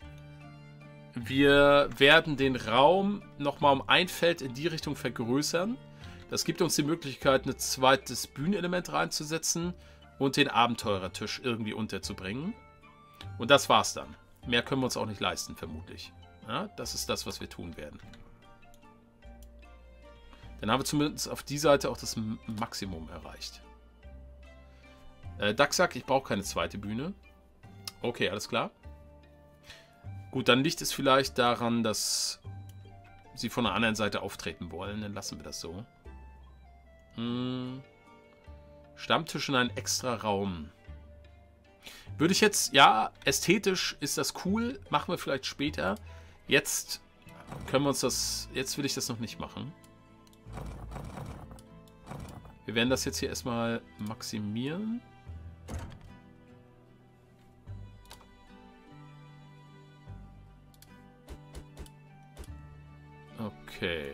wir werden den Raum nochmal um ein Feld in die Richtung vergrößern. Das gibt uns die Möglichkeit, ein zweites Bühnenelement reinzusetzen und den Abenteurertisch irgendwie unterzubringen. Und das war's dann. Mehr können wir uns auch nicht leisten, vermutlich. Ja, das ist das, was wir tun werden. Dann haben wir zumindest auf die Seite auch das Maximum erreicht. Äh, Daxak, ich brauche keine zweite Bühne. Okay, alles klar. Gut, dann liegt es vielleicht daran, dass sie von der anderen Seite auftreten wollen. Dann lassen wir das so. Hm. Stammtisch in einen extra Raum. Würde ich jetzt, ja, ästhetisch ist das cool. Machen wir vielleicht später. Jetzt können wir uns das, jetzt will ich das noch nicht machen. Wir werden das jetzt hier erstmal maximieren. Okay.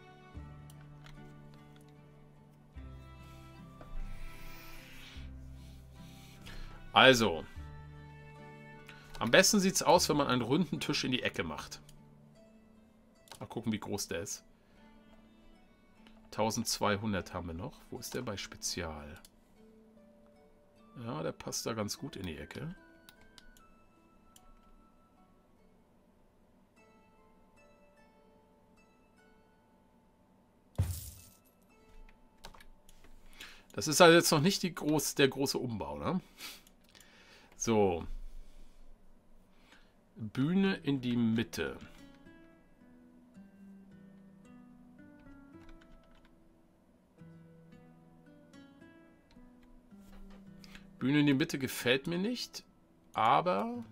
Also. Am besten sieht es aus, wenn man einen runden Tisch in die Ecke macht. Mal gucken, wie groß der ist. eintausendzweihundert haben wir noch. Wo ist der bei Spezial? Ja, der passt da ganz gut in die Ecke. Das ist also jetzt noch nicht die groß, der große Umbau, ne? So. Bühne in die Mitte. Bühne in die Mitte gefällt mir nicht, aber...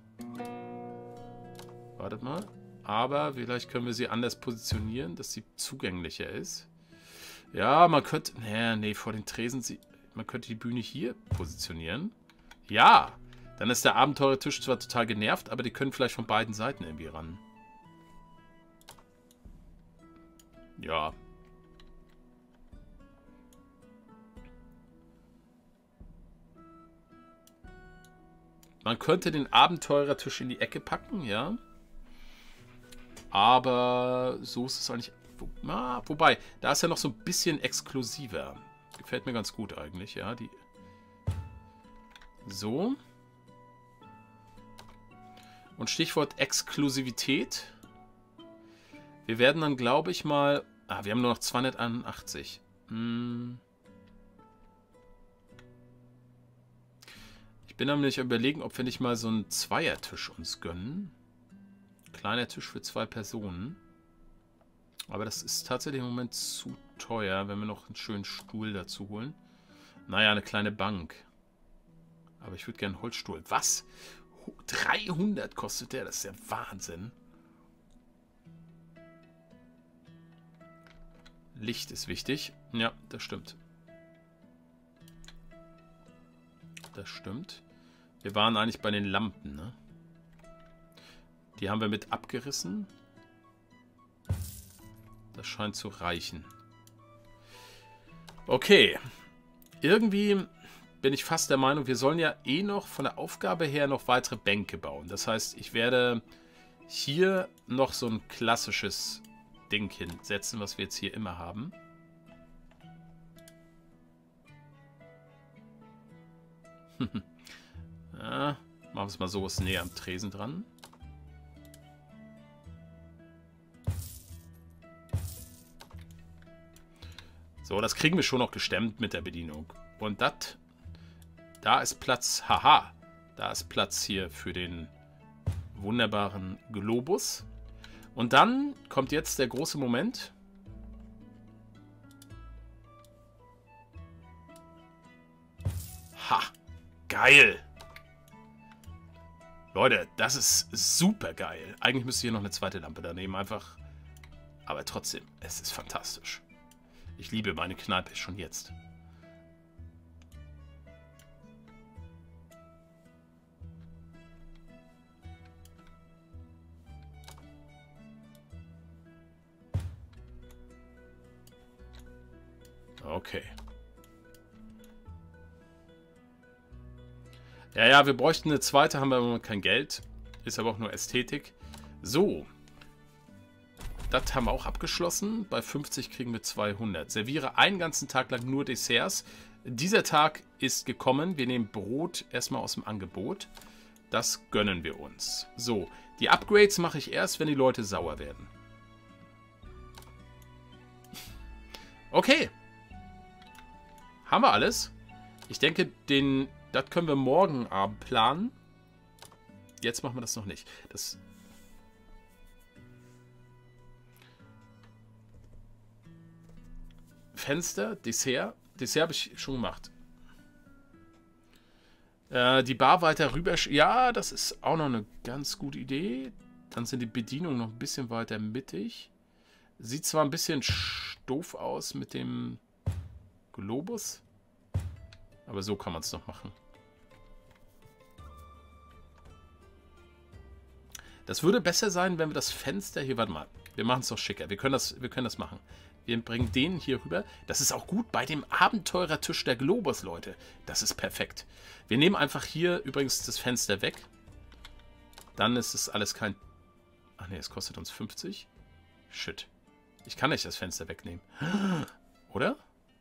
Wartet mal. Aber vielleicht können wir sie anders positionieren, dass sie zugänglicher ist. Ja, man könnte... Nee, nee, vor den Tresen... Sie, man könnte die Bühne hier positionieren. Ja! Dann ist der Abenteurertisch zwar total genervt, aber die können vielleicht von beiden Seiten irgendwie ran. Ja. Man könnte den Abenteurertisch in die Ecke packen, ja. Aber so ist es eigentlich... Ah, wobei, da ist ja noch so ein bisschen exklusiver. Gefällt mir ganz gut eigentlich, ja. Die so. Und Stichwort Exklusivität. Wir werden dann, glaube ich, mal... Ah, wir haben nur noch zweihunderteinundachtzig. Hm. Ich bin nämlich überlegen, ob wir nicht mal so einen Zweiertisch uns gönnen. Kleiner Tisch für zwei Personen. Aber das ist tatsächlich im Moment zu teuer, wenn wir noch einen schönen Stuhl dazu holen. Naja, eine kleine Bank. Aber ich würde gerne einen Holzstuhl. Was? dreihundert kostet der? Das ist ja Wahnsinn. Licht ist wichtig. Ja, das stimmt. das stimmt. Wir waren eigentlich bei den Lampen, ne? Die haben wir mit abgerissen. Das scheint zu reichen. Okay. Irgendwie bin ich fast der Meinung, wir sollen ja eh noch von der Aufgabe her noch weitere Bänke bauen. Das heißt, ich werde hier noch so ein klassisches Ding hinsetzen, was wir jetzt hier immer haben. Ja, machen wir es mal so, ist näher am Tresen dran. So, das kriegen wir schon noch gestemmt mit der Bedienung. Und das, da ist Platz, haha, da ist Platz hier für den wunderbaren Globus. Und dann kommt jetzt der große Moment. Ha, geil. Leute, das ist super geil. Eigentlich müsste hier noch eine zweite Lampe daneben einfach. Aber trotzdem, es ist fantastisch. Ich liebe meine Kneipe schon jetzt. Okay. Ja, ja, wir bräuchten eine zweite, haben wir aber kein Geld. Ist aber auch nur Ästhetik. So. Das haben wir auch abgeschlossen. Bei fünfzig kriegen wir zweihundert. Serviere einen ganzen Tag lang nur Desserts. Dieser Tag ist gekommen. Wir nehmen Brot erstmal aus dem Angebot. Das gönnen wir uns. So, die Upgrades mache ich erst, wenn die Leute sauer werden. Okay. Haben wir alles? Ich denke, den, das können wir morgen Abend planen. Jetzt machen wir das noch nicht. Das... Fenster, Dessert. Dessert habe ich schon gemacht. Äh, die Bar weiter rüber... Ja, das ist auch noch eine ganz gute Idee. Dann sind die Bedienungen noch ein bisschen weiter mittig. Sieht zwar ein bisschen doof aus mit dem Globus. Aber so kann man es noch machen. Das würde besser sein, wenn wir das Fenster hier... Warte mal, wir machen es doch schicker. Wir können das, wir können das machen. Wir bringen den hier rüber. Das ist auch gut bei dem Abenteurertisch der Globus, Leute. Das ist perfekt. Wir nehmen einfach hier übrigens das Fenster weg. Dann ist es alles kein... Ach nee, es kostet uns fünfzig. Shit. Ich kann nicht das Fenster wegnehmen. Oder?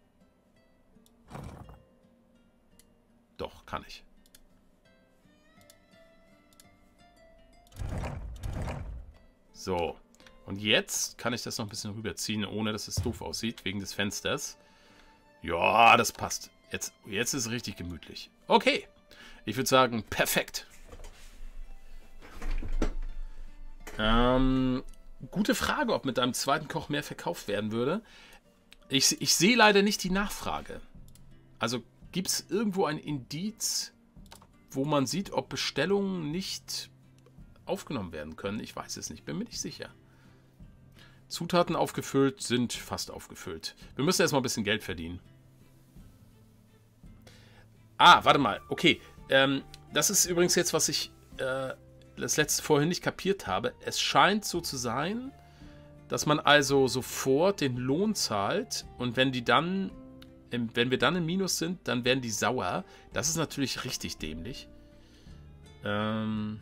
Doch, kann ich. So. Und jetzt kann ich das noch ein bisschen rüberziehen, ohne dass es doof aussieht, wegen des Fensters. Ja, das passt. Jetzt, jetzt ist es richtig gemütlich. Okay. Ich würde sagen, perfekt. Ähm, gute Frage, ob mit einem zweiten Koch mehr verkauft werden würde. Ich, ich sehe leider nicht die Nachfrage. Also gibt es irgendwo ein Indiz, wo man sieht, ob Bestellungen nicht aufgenommen werden können? Ich weiß es nicht, bin mir nicht sicher. Zutaten aufgefüllt, sind fast aufgefüllt. Wir müssen erstmal ein bisschen Geld verdienen. Ah, warte mal. Okay, ähm, das ist übrigens jetzt, was ich äh, das letzte vorhin nicht kapiert habe. Es scheint so zu sein, dass man also sofort den Lohn zahlt und wenn die dann, im, wenn wir dann im Minus sind, dann werden die sauer. Das ist natürlich richtig dämlich. Ähm...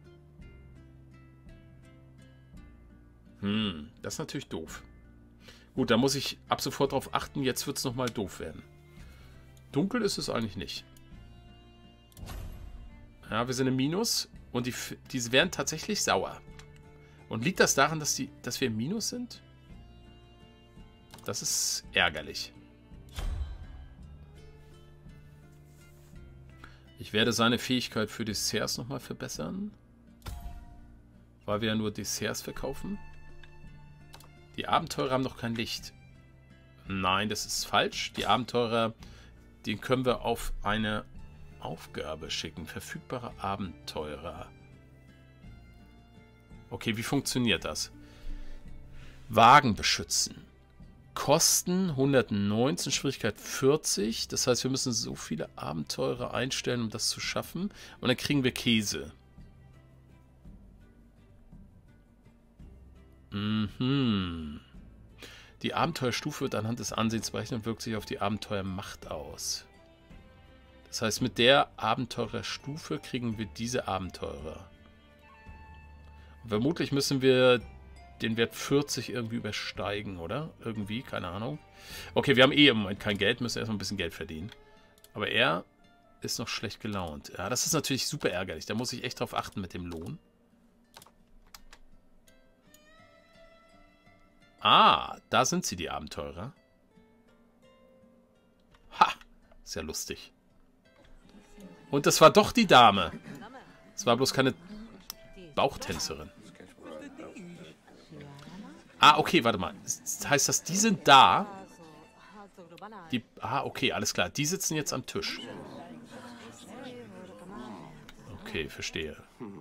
Hm, das ist natürlich doof. Gut, da muss ich ab sofort drauf achten, jetzt wird es nochmal doof werden. Dunkel ist es eigentlich nicht. Ja, wir sind im Minus und die, die werden tatsächlich sauer. Und liegt das daran, dass, die, dass wir im Minus sind? Das ist ärgerlich. Ich werde seine Fähigkeit für Desserts nochmal verbessern. Weil wir ja nur Desserts verkaufen. Die Abenteurer haben noch kein Licht. Nein, das ist falsch. Die Abenteurer, den können wir auf eine Aufgabe schicken. Verfügbare Abenteurer. Okay, wie funktioniert das? Wagen beschützen. Kosten hundertneunzehn, Schwierigkeit vierzig. Das heißt, wir müssen so viele Abenteurer einstellen, um das zu schaffen. Und dann kriegen wir Käse. Mhm. Die Abenteuerstufe wird anhand des Ansehens berechnet und wirkt sich auf die Abenteuermacht aus. Das heißt, mit der Abenteurerstufe kriegen wir diese Abenteurer. Und vermutlich müssen wir den Wert vierzig irgendwie übersteigen, oder? Irgendwie, keine Ahnung. Okay, wir haben eh im Moment kein Geld, müssen erstmal ein bisschen Geld verdienen. Aber er ist noch schlecht gelaunt. Ja, das ist natürlich super ärgerlich. Da muss ich echt drauf achten mit dem Lohn. Ah, da sind sie, die Abenteurer. Ha, ist ja lustig. Und das war doch die Dame. Es war bloß keine Bauchtänzerin. Ah, okay, warte mal. Das heißt das, die sind da. Die, ah, okay, alles klar. Die sitzen jetzt am Tisch. Okay, verstehe.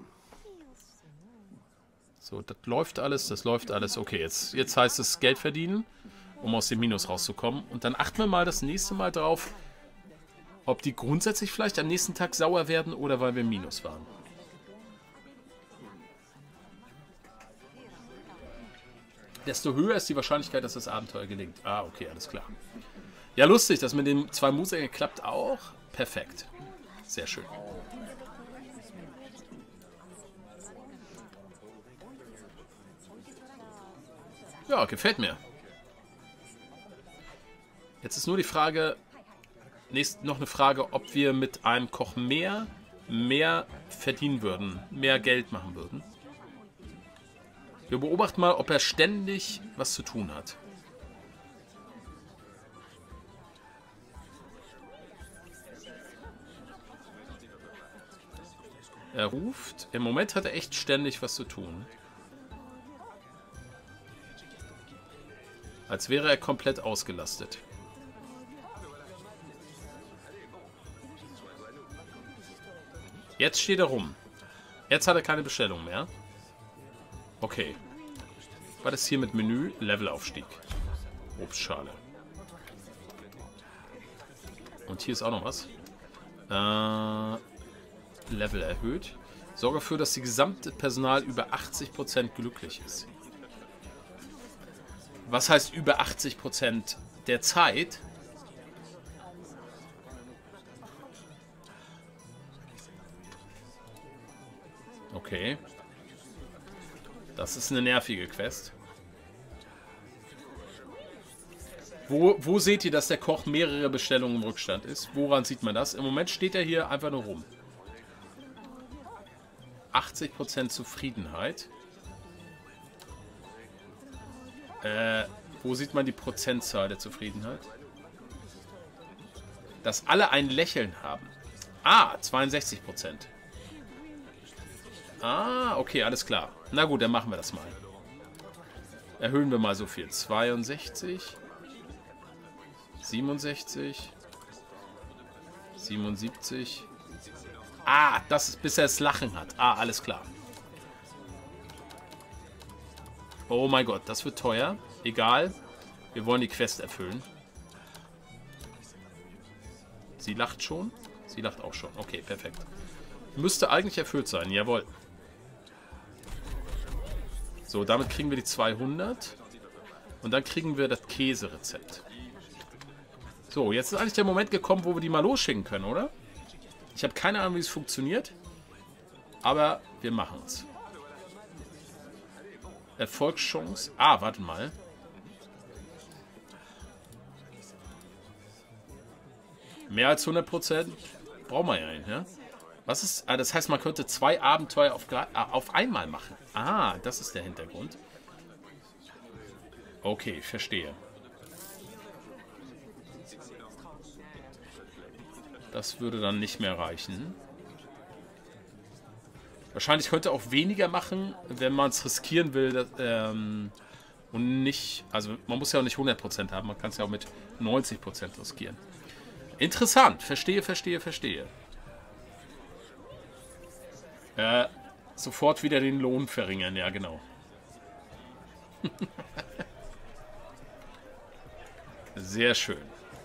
So, das läuft alles, das läuft alles. Okay, jetzt, jetzt heißt es Geld verdienen, um aus dem Minus rauszukommen. Und dann achten wir mal das nächste Mal drauf, ob die grundsätzlich vielleicht am nächsten Tag sauer werden oder weil wir im Minus waren. Desto höher ist die Wahrscheinlichkeit, dass das Abenteuer gelingt. Ah, okay, alles klar. Ja, lustig, das mit den zwei Musikern klappt auch. Perfekt. Sehr schön. Ja, gefällt mir. Jetzt ist nur die Frage, nächst noch eine Frage, ob wir mit einem Koch mehr, mehr verdienen würden, mehr Geld machen würden. Wir beobachten mal, ob er ständig was zu tun hat. Er ruft. Im Moment hat er echt ständig was zu tun. Als wäre er komplett ausgelastet. Jetzt steht er rum. Jetzt hat er keine Bestellung mehr. Okay. Was ist hier mit Menü? Levelaufstieg. Obstschale. Und hier ist auch noch was. Äh, Level erhöht. Sorge dafür, dass die gesamte Personal über achtzig Prozent glücklich ist. Was heißt über achtzig Prozent der Zeit? Okay. Das ist eine nervige Quest. Wo, wo seht ihr, dass der Koch mehrere Bestellungen im Rückstand ist? Woran sieht man das? Im Moment steht er hier einfach nur rum. achtzig Prozent Zufriedenheit. Äh, wo sieht man die Prozentzahl der Zufriedenheit? Dass alle ein Lächeln haben. Ah, zweiundsechzig Prozent. Ah, okay, alles klar. Na gut, dann machen wir das mal. Erhöhen wir mal so viel. zweiundsechzig. siebenundsechzig. siebenundsiebzig. Ah, das ist, bis er das Lachen hat. Ah, alles klar. Oh mein Gott, das wird teuer. Egal. Wir wollen die Quest erfüllen. Sie lacht schon. Sie lacht auch schon. Okay, perfekt. Müsste eigentlich erfüllt sein. Jawohl. So, damit kriegen wir die zweihundert. Und dann kriegen wir das Käserezept. So, jetzt ist eigentlich der Moment gekommen, wo wir die mal losschicken können, oder? Ich habe keine Ahnung, wie es funktioniert. Aber wir machen es. Erfolgschance. Ah, warte mal. Mehr als hundert Prozent brauchen wir ja nicht, ja? Was ist... Ah, das heißt, man könnte zwei Abenteuer auf, auf einmal machen. Ah, das ist der Hintergrund. Okay, verstehe. Das würde dann nicht mehr reichen. Wahrscheinlich könnte auch weniger machen, wenn man es riskieren will. Dass, ähm, und nicht... Also, man muss ja auch nicht hundert Prozent haben. Man kann es ja auch mit neunzig Prozent riskieren. Interessant. Verstehe, verstehe, verstehe. Äh, sofort wieder den Lohn verringern. Ja, genau. Sehr schön.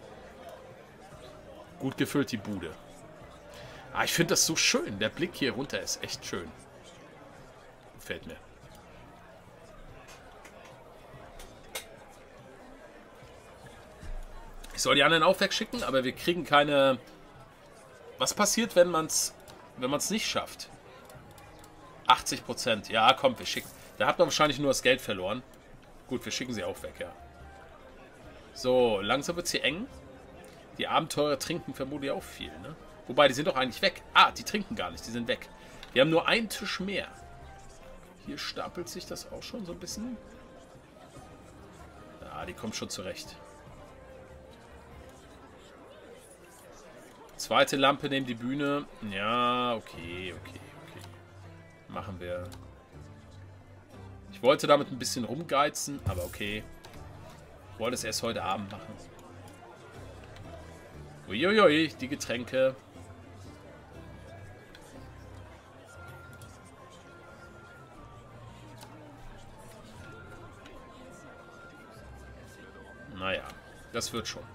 Gut gefüllt die Bude. Ah, ich finde das so schön. Der Blick hier runter ist echt schön. Gefällt mir. Ich soll die anderen auch wegschicken, aber wir kriegen keine... Was passiert, wenn man es wenn man es nicht schafft? achtzig Prozent. Ja, komm, wir schicken. Da habt ihr wahrscheinlich nur das Geld verloren. Gut, wir schicken sie auch weg, ja. So, langsam wird es hier eng. Die Abenteurer trinken vermutlich auch viel, ne? Wobei, die sind doch eigentlich weg. Ah, die trinken gar nicht, die sind weg. Wir haben nur einen Tisch mehr. Hier stapelt sich das auch schon so ein bisschen. Ja, die kommt schon zurecht. Zweite Lampe neben die Bühne. Ja, okay, okay, okay. Machen wir. Ich wollte damit ein bisschen rumgeizen, aber okay. Ich wollte es erst heute Abend machen. Uiuiui, die Getränke. Naja, das wird schon.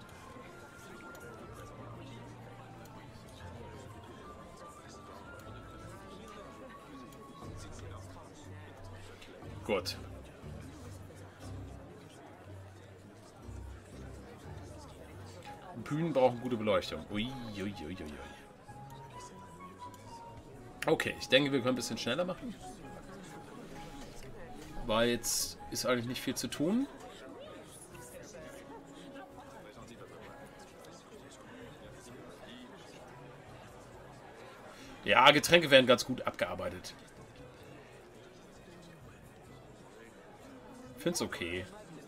Gut. Bühnen brauchen gute Beleuchtung. Ui, ui, ui, ui, ui. Okay, ich denke, wir können ein bisschen schneller machen. Weil jetzt ist eigentlich nicht viel zu tun. Ja, Getränke werden ganz gut abgearbeitet. Ich finde es okay.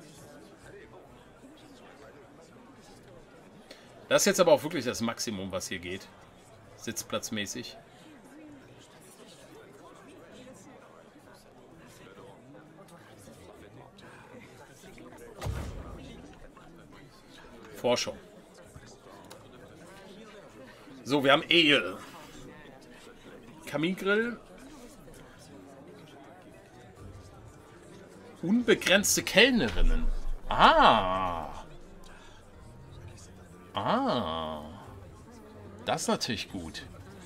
Das ist jetzt aber auch wirklich das Maximum, was hier geht. Sitzplatzmäßig. Forschung. So, wir haben Ale. Kamingrill. Unbegrenzte Kellnerinnen. Ah. Ah. Das ist natürlich gut.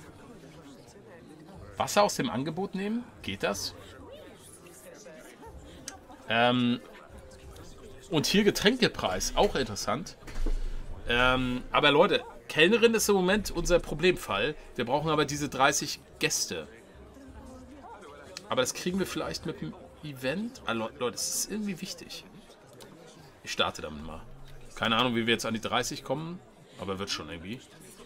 Wasser aus dem Angebot nehmen? Geht das? Ähm. Und hier Getränkepreis. Auch interessant. Ähm, aber Leute, Kellnerin ist im Moment unser Problemfall. Wir brauchen aber diese dreißig Gäste. Aber das kriegen wir vielleicht mit dem Event. Ah, Leute, das ist irgendwie wichtig. Ich starte damit mal. Keine Ahnung, wie wir jetzt an die dreißig kommen. Aber wird schon irgendwie.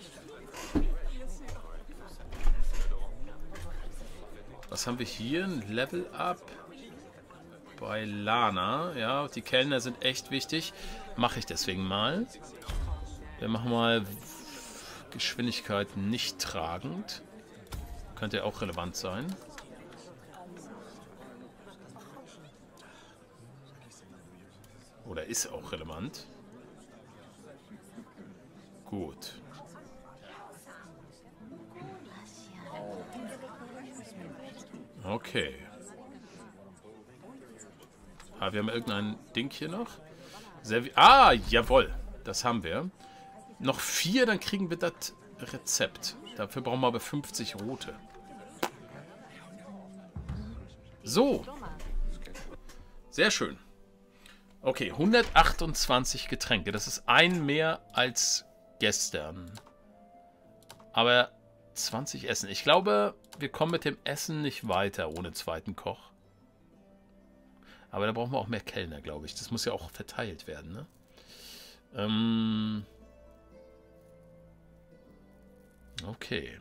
Was haben wir hier? Ein Level-Up. Bei Lana. Ja, die Kellner sind echt wichtig. Mache ich deswegen mal. Wir machen mal Geschwindigkeit nicht tragend. Könnte ja auch relevant sein. Oder ist auch relevant. Gut. Okay. Ah, wir haben irgendein Ding hier noch. Servi ah, jawohl. Das haben wir. Noch vier, dann kriegen wir das Rezept. Dafür brauchen wir aber fünfzig rote. So. Sehr schön. Okay, hundertachtundzwanzig Getränke. Das ist ein mehr als gestern. Aber zwanzig Essen. Ich glaube, wir kommen mit dem Essen nicht weiter ohne zweiten Koch. Aber da brauchen wir auch mehr Kellner, glaube ich. Das muss ja auch verteilt werden, ne? Ähm... Okay.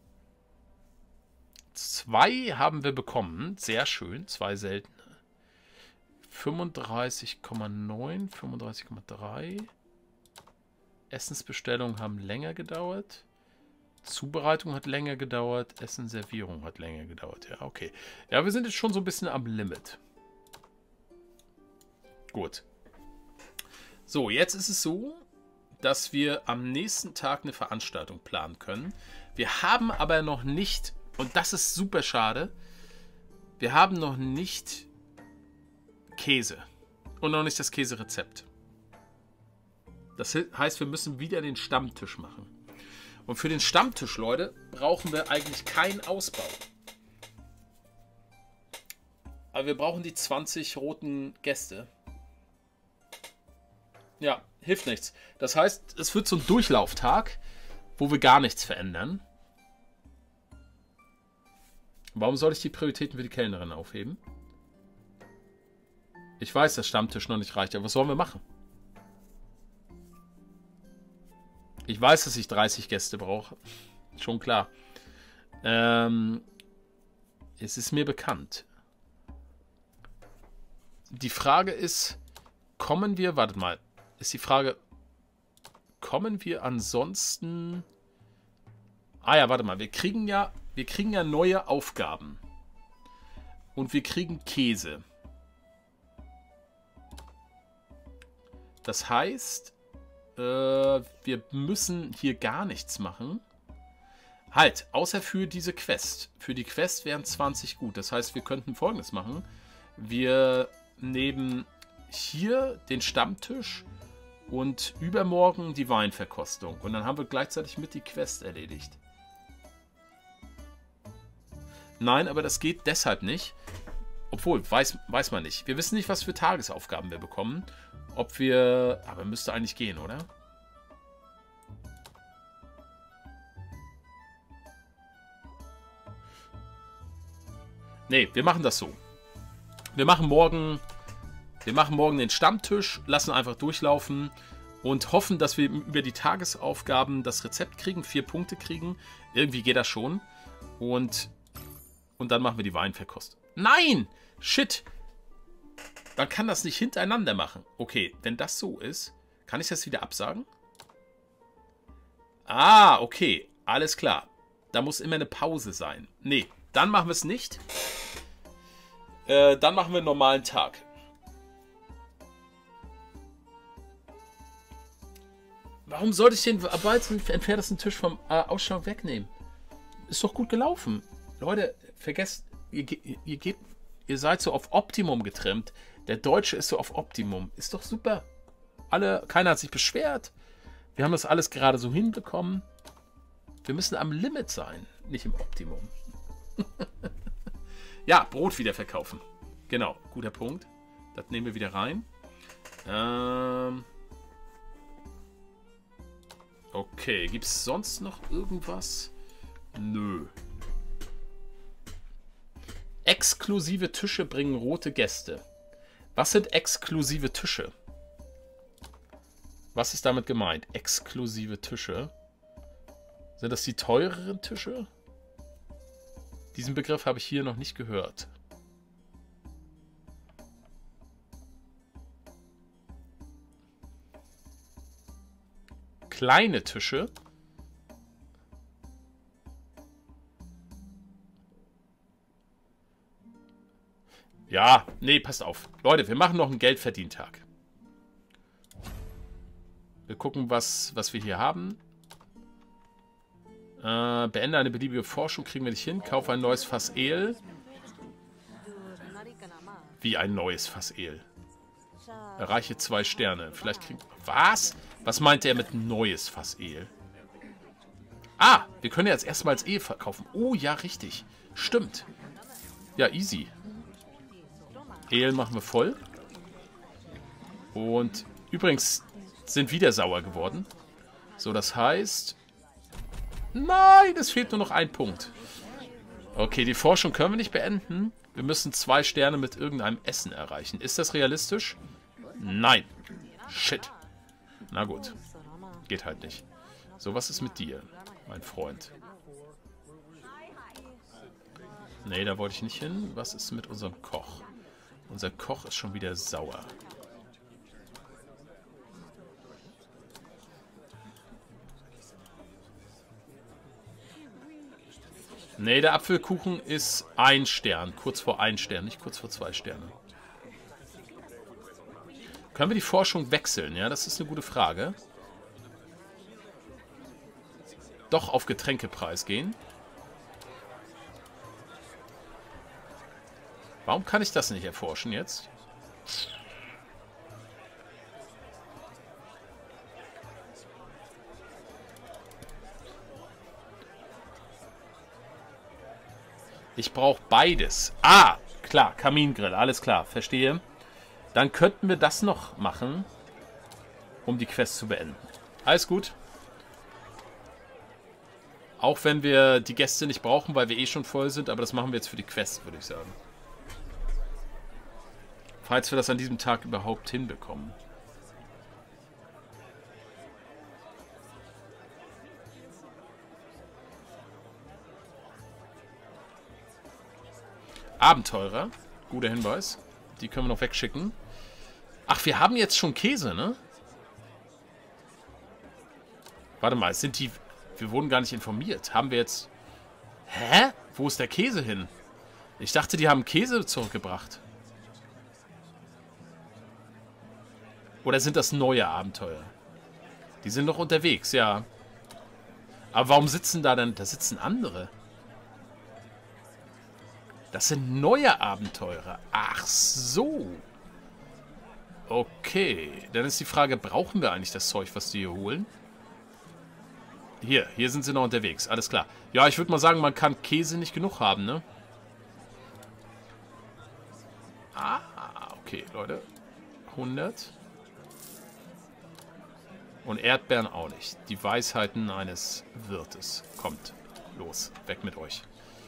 Zwei haben wir bekommen. Sehr schön. Zwei seltene. fünfunddreißig Komma neun, fünfunddreißig Komma drei. Essensbestellungen haben länger gedauert. Zubereitung hat länger gedauert. Essenservierung hat länger gedauert. Ja, okay. Ja, wir sind jetzt schon so ein bisschen am Limit. Gut. So, jetzt ist es so, dass wir am nächsten Tag eine Veranstaltung planen können. Wir haben aber noch nicht, und das ist super schade, wir haben noch nicht Käse und noch nicht das Käserezept. Das heißt, wir müssen wieder den Stammtisch machen. Und für den Stammtisch, Leute, brauchen wir eigentlich keinen Ausbau. Aber wir brauchen die zwanzig roten Gäste. Ja, hilft nichts. Das heißt, es wird so ein Durchlauftag, wo wir gar nichts verändern. Warum soll ich die Prioritäten für die Kellnerin aufheben? Ich weiß, dass Stammtisch noch nicht reicht, aber was sollen wir machen? Ich weiß, dass ich dreißig Gäste brauche. Schon klar. Ähm, es ist mir bekannt. Die Frage ist, kommen wir, wartet mal, ist die Frage, kommen wir ansonsten... Ah ja, warte mal, wir kriegen ja, wir kriegen ja neue Aufgaben. Und wir kriegen Käse. Das heißt, äh, wir müssen hier gar nichts machen. Halt, außer für diese Quest. Für die Quest wären zwanzig gut. Das heißt, wir könnten Folgendes machen. Wir nehmen hier den Stammtisch und übermorgen die Weinverkostung. Und dann haben wir gleichzeitig mit die Quest erledigt. Nein, aber das geht deshalb nicht. Obwohl, weiß, weiß man nicht. Wir wissen nicht, was für Tagesaufgaben wir bekommen. Ob wir... Aber müsste eigentlich gehen, oder? Nee, wir machen das so. Wir machen morgen... Wir machen morgen den Stammtisch, lassen einfach durchlaufen und hoffen, dass wir über die Tagesaufgaben das Rezept kriegen, vier Punkte kriegen. Irgendwie geht das schon. Und, und dann machen wir die Weinverkostung. Nein! Shit! Man kann das nicht hintereinander machen. Okay, wenn das so ist, kann ich das wieder absagen? Ah, okay. Alles klar. Da muss immer eine Pause sein. Nee, dann machen wir es nicht. Äh, dann machen wir einen normalen Tag. Warum sollte ich den entferntesten Tisch vom äh, Ausschlag wegnehmen? Ist doch gut gelaufen. Leute, vergesst, ihr, ihr, geht, ihr seid so auf Optimum getrimmt. Der Deutsche ist so auf Optimum. Ist doch super. Alle, keiner hat sich beschwert. Wir haben das alles gerade so hinbekommen. Wir müssen am Limit sein, nicht im Optimum. Ja, Brot wieder verkaufen. Genau, guter Punkt. Das nehmen wir wieder rein. Ähm... Okay, gibt es sonst noch irgendwas? Nö. Exklusive Tische bringen rote Gäste. Was sind exklusive Tische? Was ist damit gemeint? Exklusive Tische. Sind das die teureren Tische? Diesen Begriff habe ich hier noch nicht gehört. Kleine Tische. Ja, nee, passt auf. Leute, wir machen noch einen Geldverdientag. Wir gucken, was, was wir hier haben. Äh, beende eine beliebige Forschung, kriegen wir nicht hin. Kaufe ein neues Fass Ale. Wie ein neues Fass Ale. Erreiche zwei Sterne. Vielleicht kriegen... Was? Was meint er mit neues Fass Ale? Ah, wir können ja jetzt erstmals Ale verkaufen. Oh, ja, richtig. Stimmt. Ja, easy. Ale machen wir voll. Und übrigens sind wieder sauer geworden. So, das heißt... Nein, es fehlt nur noch ein Punkt. Okay, die Forschung können wir nicht beenden. Wir müssen zwei Sterne mit irgendeinem Essen erreichen. Ist das realistisch? Nein. Shit. Na gut. Geht halt nicht. So, was ist mit dir, mein Freund? Nee, da wollte ich nicht hin. Was ist mit unserem Koch? Unser Koch ist schon wieder sauer. Nee, der Apfelkuchen ist ein Stern. Kurz vor ein Stern, nicht kurz vor zwei Sterne. Können wir die Forschung wechseln? Ja, das ist eine gute Frage. Doch auf Getränkepreis gehen. Warum kann ich das nicht erforschen jetzt? Ich brauche beides. Ah, klar, Kamingrill, alles klar, verstehe. Dann könnten wir das noch machen, um die Quest zu beenden. Alles gut. Auch wenn wir die Gäste nicht brauchen, weil wir eh schon voll sind, aber das machen wir jetzt für die Quest, würde ich sagen. Falls wir das an diesem Tag überhaupt hinbekommen. Abenteurer. Guter Hinweis. Die können wir noch wegschicken. Ach, wir haben jetzt schon Käse, ne? Warte mal, sind die... Wir wurden gar nicht informiert. Haben wir jetzt... Hä? Wo ist der Käse hin? Ich dachte, die haben Käse zurückgebracht. Oder sind das neue Abenteuer? Die sind noch unterwegs, ja. Aber warum sitzen da denn... Da sitzen andere. Das sind neue Abenteurer. Ach so. Okay. Dann ist die Frage, brauchen wir eigentlich das Zeug, was die hier holen? Hier, hier sind sie noch unterwegs. Alles klar. Ja, ich würde mal sagen, man kann Käse nicht genug haben, ne? Ah, okay, Leute. hundert. Und Erdbeeren auch nicht. Die Weisheiten eines Wirtes. Kommt, los, weg mit euch.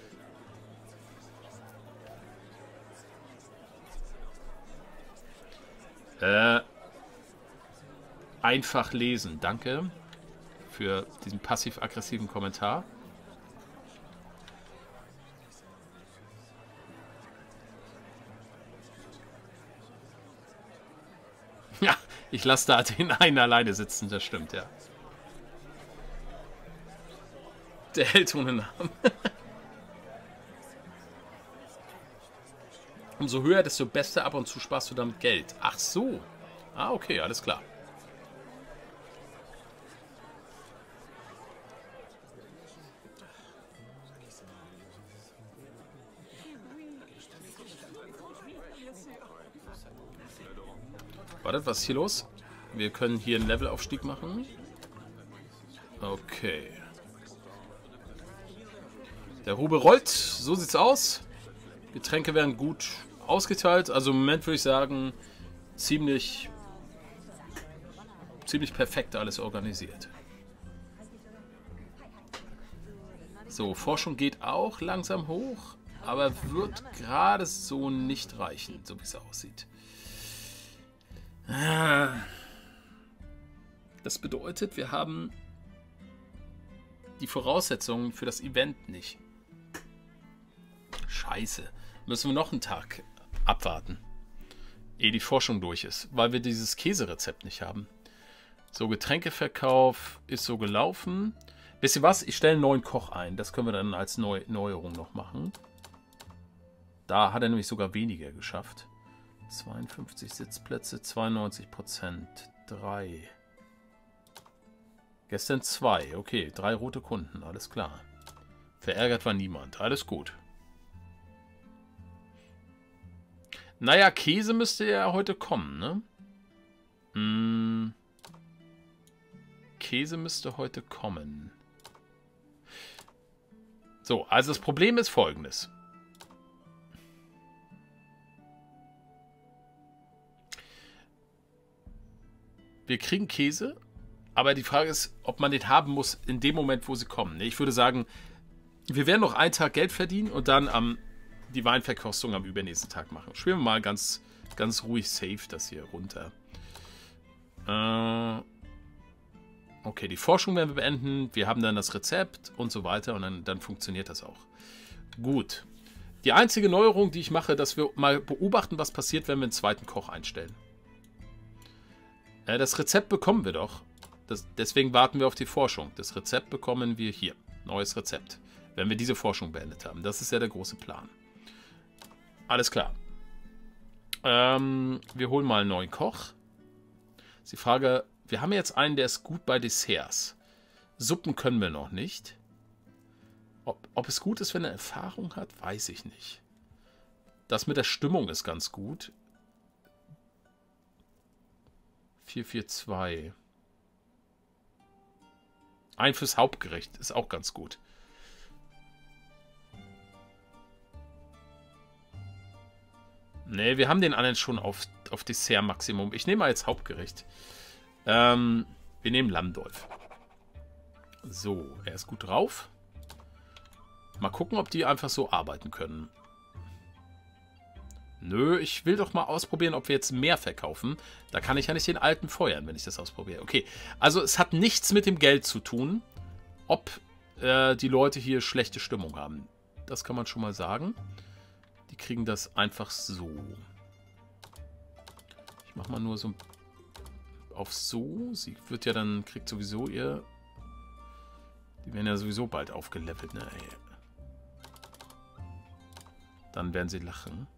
Äh, einfach lesen. Danke für diesen passiv-aggressiven Kommentar. Ja, ich lasse da den einen alleine sitzen, das stimmt, ja. Der Held ohne Namen. Umso höher, desto besser, ab und zu sparst du damit Geld. Ach so. Ah, okay, alles klar. Warte, was ist hier los? Wir können hier einen Levelaufstieg machen. Okay. Der Rube rollt. So sieht's aus. Getränke werden gut ausgeteilt. Also im Moment würde ich sagen, ziemlich, ziemlich perfekt alles organisiert. So, Forschung geht auch langsam hoch, aber wird gerade so nicht reichen, so wie es aussieht. Das bedeutet, wir haben die Voraussetzungen für das Event nicht. Scheiße. Müssen wir noch einen Tag abwarten, ehe die Forschung durch ist, weil wir dieses Käserezept nicht haben. So, Getränkeverkauf ist so gelaufen. Wisst ihr was? Ich stelle einen neuen Koch ein. Das können wir dann als Neu Neuerung noch machen. Da hat er nämlich sogar weniger geschafft. zweiundfünfzig Sitzplätze, zweiundneunzig Prozent. drei. Gestern zwei. Okay, drei rote Kunden. Alles klar. Verärgert war niemand. Alles gut. Naja, Käse müsste ja heute kommen, ne? Hm. Käse müsste heute kommen. So, also das Problem ist folgendes. Wir kriegen Käse, aber die Frage ist, ob man den haben muss in dem Moment, wo sie kommen. Ich würde sagen, wir werden noch einen Tag Geld verdienen und dann am, die Weinverkostung am übernächsten Tag machen. Spielen wir mal ganz, ganz ruhig safe das hier runter. Äh, okay, die Forschung werden wir beenden. Wir haben dann das Rezept und so weiter und dann, dann funktioniert das auch. Gut. Die einzige Neuerung, die ich mache, dass wir mal beobachten, was passiert, wenn wir einen zweiten Koch einstellen. Das Rezept bekommen wir doch. Das, deswegen warten wir auf die Forschung. Das Rezept bekommen wir hier. Neues Rezept. Wenn wir diese Forschung beendet haben. Das ist ja der große Plan. Alles klar. Ähm, wir holen mal einen neuen Koch. Ist die Frage, wir haben jetzt einen, der ist gut bei Desserts. Suppen können wir noch nicht. Ob, ob es gut ist, wenn er Erfahrung hat, weiß ich nicht. Das mit der Stimmung ist ganz gut. vier vier zwei. Ein fürs Hauptgericht ist auch ganz gut. Ne, wir haben den anderen schon auf, auf Dessert-Maximum. Ich nehme mal jetzt Hauptgericht. Ähm, wir nehmen Lammdolf. So, er ist gut drauf. Mal gucken, ob die einfach so arbeiten können. Nö, ich will doch mal ausprobieren, ob wir jetzt mehr verkaufen. Da kann ich ja nicht den alten feuern, wenn ich das ausprobiere. Okay, also es hat nichts mit dem Geld zu tun, ob äh, die Leute hier schlechte Stimmung haben. Das kann man schon mal sagen. Die kriegen das einfach so. Ich mache mal nur so auf so. Sie wird ja dann, kriegt sowieso ihr... Die werden ja sowieso bald aufgelevelt, ne? Ey. Dann werden sie lachen.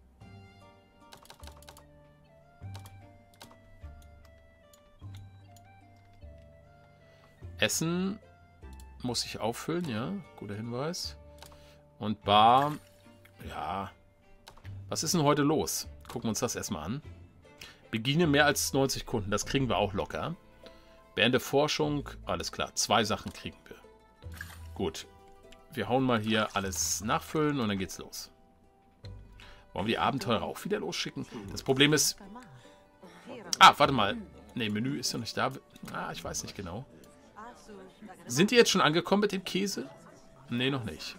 Essen muss ich auffüllen, ja. Guter Hinweis. Und Bar, ja. Was ist denn heute los? Gucken wir uns das erstmal an. Beginne mehr als neunzig Kunden, das kriegen wir auch locker. Beende Forschung, alles klar. Zwei Sachen kriegen wir. Gut. Wir hauen mal hier alles nachfüllen und dann geht's los. Wollen wir die Abenteurer auch wieder losschicken? Das Problem ist... Ah, warte mal. Ne, Menü ist ja nicht da. Ah, ich weiß nicht genau. Sind die jetzt schon angekommen mit dem Käse? Ne, noch nicht.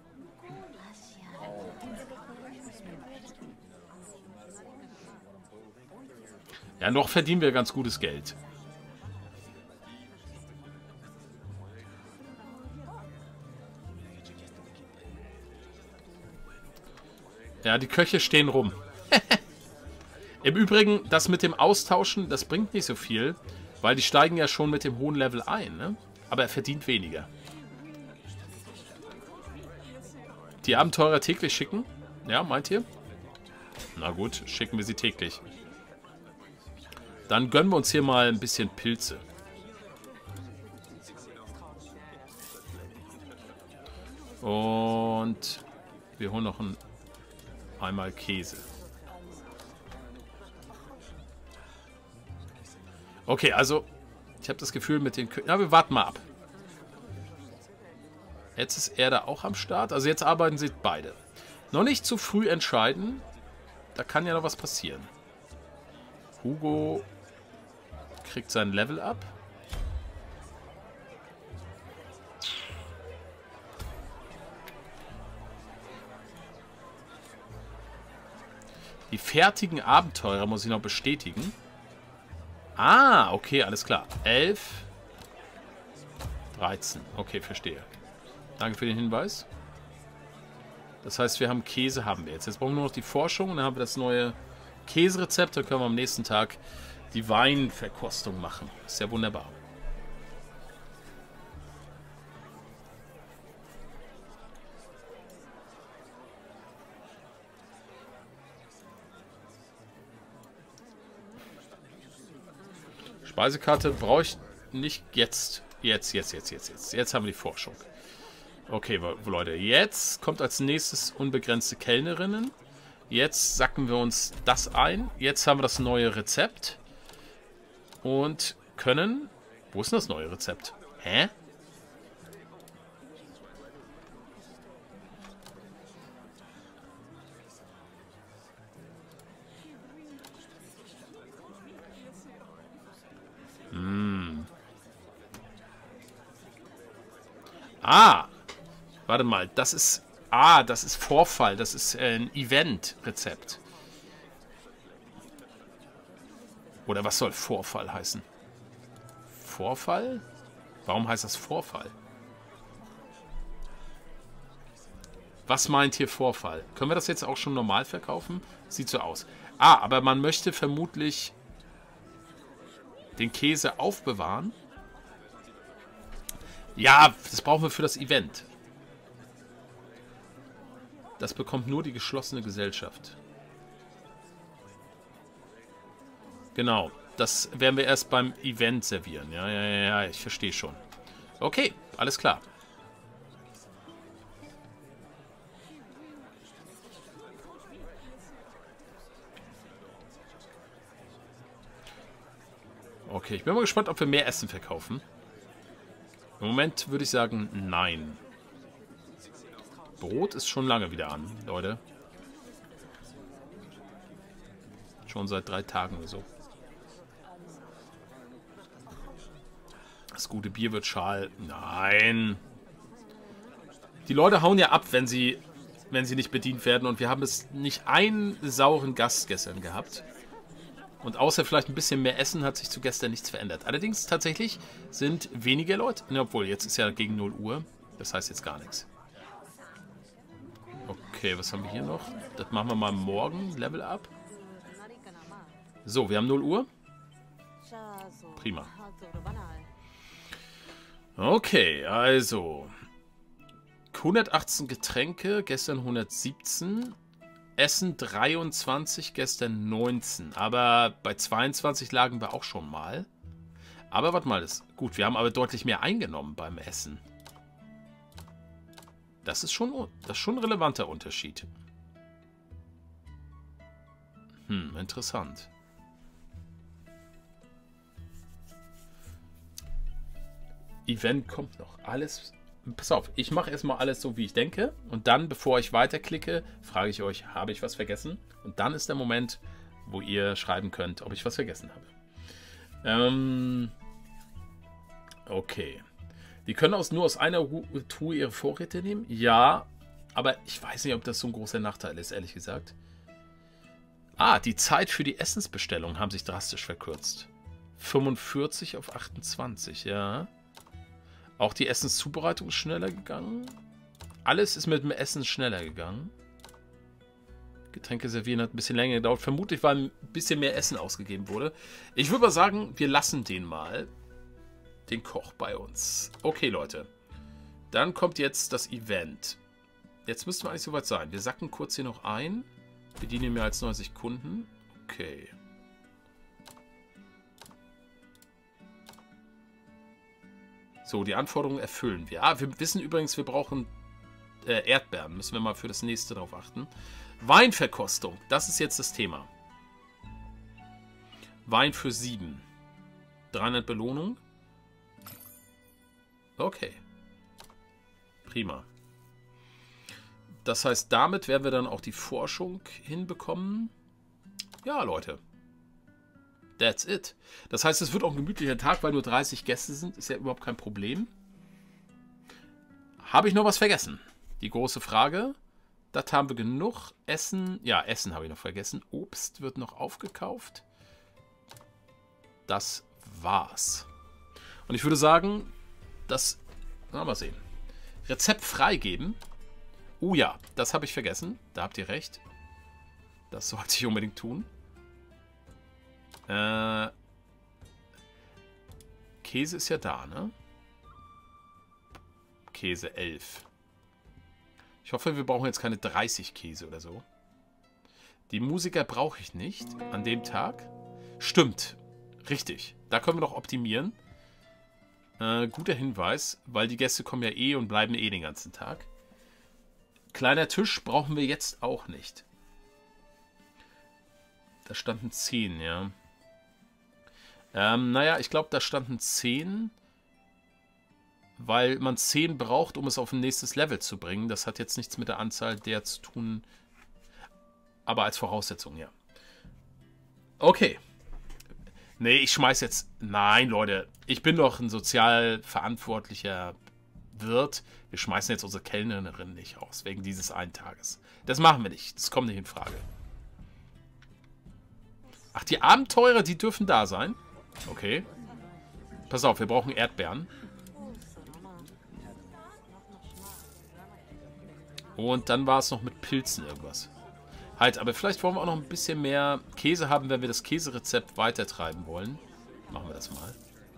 Ja, noch verdienen wir ganz gutes Geld. Ja, die Köche stehen rum. Im Übrigen, das mit dem Austauschen, das bringt nicht so viel, weil die steigen ja schon mit dem hohen Level ein, ne? Aber er verdient weniger. Die Abenteurer täglich schicken? Ja, meint ihr? Na gut, schicken wir sie täglich. Dann gönnen wir uns hier mal ein bisschen Pilze. Und wir holen noch ein, einmal Käse. Okay, also ich habe das Gefühl mit den... Kö ja, wir warten mal ab. Jetzt ist er da auch am Start. Also jetzt arbeiten sie beide. Noch nicht zu früh entscheiden. Da kann ja noch was passieren. Hugo kriegt sein Level ab. Die fertigen Abenteurer muss ich noch bestätigen. Ah, okay, alles klar. elf, dreizehn. Okay, verstehe. Danke für den Hinweis. Das heißt, wir haben Käse, haben wir jetzt. Jetzt brauchen wir nur noch die Forschung und dann haben wir das neue Käserezept. Dann können wir am nächsten Tag die Weinverkostung machen. Ist ja wunderbar. Speisekarte brauche ich nicht jetzt. Jetzt, jetzt, jetzt, jetzt, jetzt. Jetzt haben wir die Forschung. Okay, Leute. Jetzt kommt als nächstes unbegrenzte Kellnerinnen. Jetzt sacken wir uns das ein. Jetzt haben wir das neue Rezept. Und können... Wo ist denn das neue Rezept? Hä? Hm. Ah! Warte mal, das ist... Ah, das ist Vorfall. Das ist äh, ein Event-Rezept. Oder was soll Vorfall heißen? Vorfall? Warum heißt das Vorfall? Was meint hier Vorfall? Können wir das jetzt auch schon normal verkaufen? Sieht so aus. Ah, aber man möchte vermutlich den Käse aufbewahren. Ja, das brauchen wir für das Event. Das bekommt nur die geschlossene Gesellschaft. Genau, das werden wir erst beim Event servieren. Ja, ja, ja, ja, ich verstehe schon. Okay, alles klar. Okay, ich bin mal gespannt, ob wir mehr Essen verkaufen. Im Moment würde ich sagen, nein. Brot ist schon lange wieder an, Leute. schon seit drei Tagen oder so. Das gute Bier wird schal. Nein. Die Leute hauen ja ab, wenn sie, wenn sie nicht bedient werden. Und wir haben es nicht einen sauren Gast gestern gehabt. Und außer vielleicht ein bisschen mehr Essen hat sich zu gestern nichts verändert. Allerdings tatsächlich sind weniger Leute. Ne, obwohl, jetzt ist ja gegen null Uhr. Das heißt jetzt gar nichts. Okay, was haben wir hier noch? Das machen wir mal morgen. Level up. So, wir haben null Uhr. Prima. Okay, also. hundertachtzehn Getränke, gestern hundertsiebzehn. Essen dreiundzwanzig, gestern neunzehn. Aber bei zweiundzwanzig lagen wir auch schon mal. Aber warte mal, das gut. Wir haben aber deutlich mehr eingenommen beim Essen. Das ist schon, das ist schon ein relevanter Unterschied. Hm, interessant. Event kommt noch. Alles. Pass auf, ich mache erstmal alles so, wie ich denke. Und dann, bevor ich weiterklicke, frage ich euch, habe ich was vergessen? Und dann ist der Moment, wo ihr schreiben könnt, ob ich was vergessen habe. Ähm, okay. Die können aus, nur aus einer Truhe ihre Vorräte nehmen? Ja, aber ich weiß nicht, ob das so ein großer Nachteil ist, ehrlich gesagt. Ah, die Zeit für die Essensbestellung haben sich drastisch verkürzt. fünfundvierzig auf achtundzwanzig, ja. Auch die Essenszubereitung ist schneller gegangen. Alles ist mit dem Essen schneller gegangen. Getränke servieren hat ein bisschen länger gedauert. Vermutlich, weil ein bisschen mehr Essen ausgegeben wurde. Ich würde mal sagen, wir lassen den mal. Den Koch bei uns. Okay, Leute. Dann kommt jetzt das Event. Jetzt müssten wir eigentlich soweit sein. Wir sacken kurz hier noch ein. Bedienen mehr als neunzig Kunden. Okay. So, die Anforderungen erfüllen wir. Ah, wir wissen übrigens, wir brauchen äh, Erdbeeren. Müssen wir mal für das nächste drauf achten. Weinverkostung. Das ist jetzt das Thema. Wein für sieben. dreihundert Belohnung. Okay. Prima. Das heißt, damit werden wir dann auch die Forschung hinbekommen. Ja, Leute. That's it. Das heißt, es wird auch ein gemütlicher Tag, weil nur dreißig Gäste sind. Ist ja überhaupt kein Problem. Habe ich noch was vergessen? Die große Frage. Das haben wir genug. Essen. Ja, Essen habe ich noch vergessen. Obst wird noch aufgekauft. Das war's. Und ich würde sagen, das... Na, mal sehen. Rezept freigeben. Oh ja, das habe ich vergessen. Da habt ihr recht. Das sollte ich unbedingt tun. Äh, Käse ist ja da, ne? Käse elf. Ich hoffe, wir brauchen jetzt keine dreißig Käse oder so. Die Musiker brauche ich nicht an dem Tag. Stimmt. Richtig. Da können wir noch optimieren. Äh, guter Hinweis, weil die Gäste kommen ja eh und bleiben eh den ganzen Tag. Kleiner Tisch brauchen wir jetzt auch nicht. Da standen zehn, ja. Ähm, naja, ich glaube, da standen zehn, weil man zehn braucht, um es auf ein nächstes Level zu bringen. Das hat jetzt nichts mit der Anzahl der zu tun, aber als Voraussetzung, ja. Okay. Nee, ich schmeiß jetzt... Nein, Leute, ich bin doch ein sozial verantwortlicher Wirt. Wir schmeißen jetzt unsere Kellnerin nicht raus, wegen dieses einen Tages. Das machen wir nicht. Das kommt nicht in Frage. Ach, die Abenteurer, die dürfen da sein? Okay. Pass auf, wir brauchen Erdbeeren. Und dann war es noch mit Pilzen irgendwas. Halt, aber vielleicht wollen wir auch noch ein bisschen mehr Käse haben, wenn wir das Käserezept weitertreiben wollen. Machen wir das mal.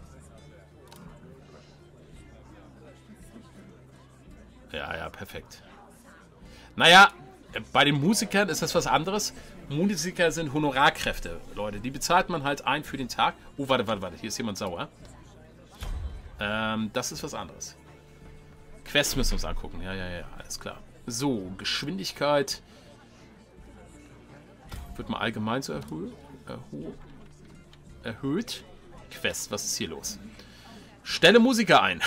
Ja, ja, perfekt. Naja, bei den Musikern ist das was anderes. Musiker sind Honorarkräfte, Leute. Die bezahlt man halt ein für den Tag. Oh, warte, warte, warte. Hier ist jemand sauer. Ähm, das ist was anderes. Quests müssen wir uns angucken. Ja, ja, ja, alles klar. So, Geschwindigkeit wird mal allgemein so erhö erhö erhöht. Quest, was ist hier los? Stelle Musiker ein.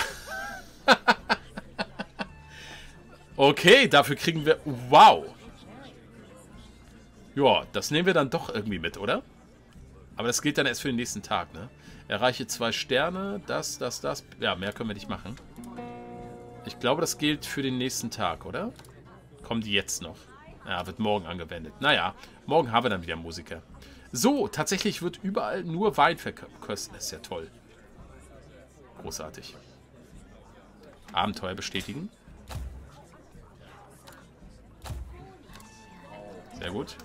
Okay, dafür kriegen wir... Wow. Ja, das nehmen wir dann doch irgendwie mit, oder? Aber das gilt dann erst für den nächsten Tag, ne? Erreiche zwei Sterne, das, das, das. Ja, mehr können wir nicht machen. Ich glaube, das gilt für den nächsten Tag, oder? Kommen die jetzt noch? Ja, wird morgen angewendet. Naja, morgen haben wir dann wieder Musiker. So, tatsächlich wird überall nur Wein verkostet. Das ist ja toll. Großartig. Abenteuer bestätigen. Sehr gut.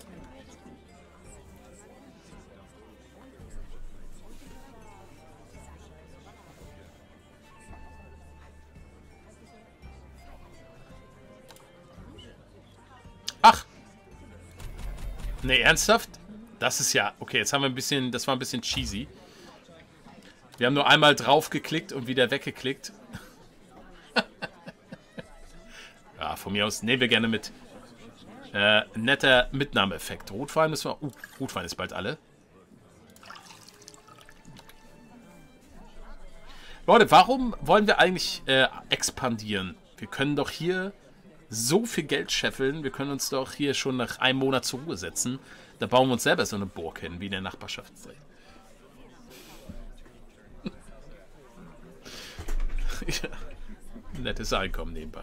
Ach! Ne, ernsthaft? Das ist ja... Okay, jetzt haben wir ein bisschen... Das war ein bisschen cheesy. Wir haben nur einmal drauf geklickt und wieder weggeklickt. Ja, von mir aus nehmen wir gerne mit. Äh, netter Mitnahmeeffekt. Rotwein müssen wir... Uh, Rotwein ist bald alle. Leute, warum wollen wir eigentlich äh, expandieren? Wir können doch hier so viel Geld scheffeln. Wir können uns doch hier schon nach einem Monat zur Ruhe setzen. Da bauen wir uns selber so eine Burg hin, wie in der Nachbarschaft. Ja. Nettes Einkommen nebenbei.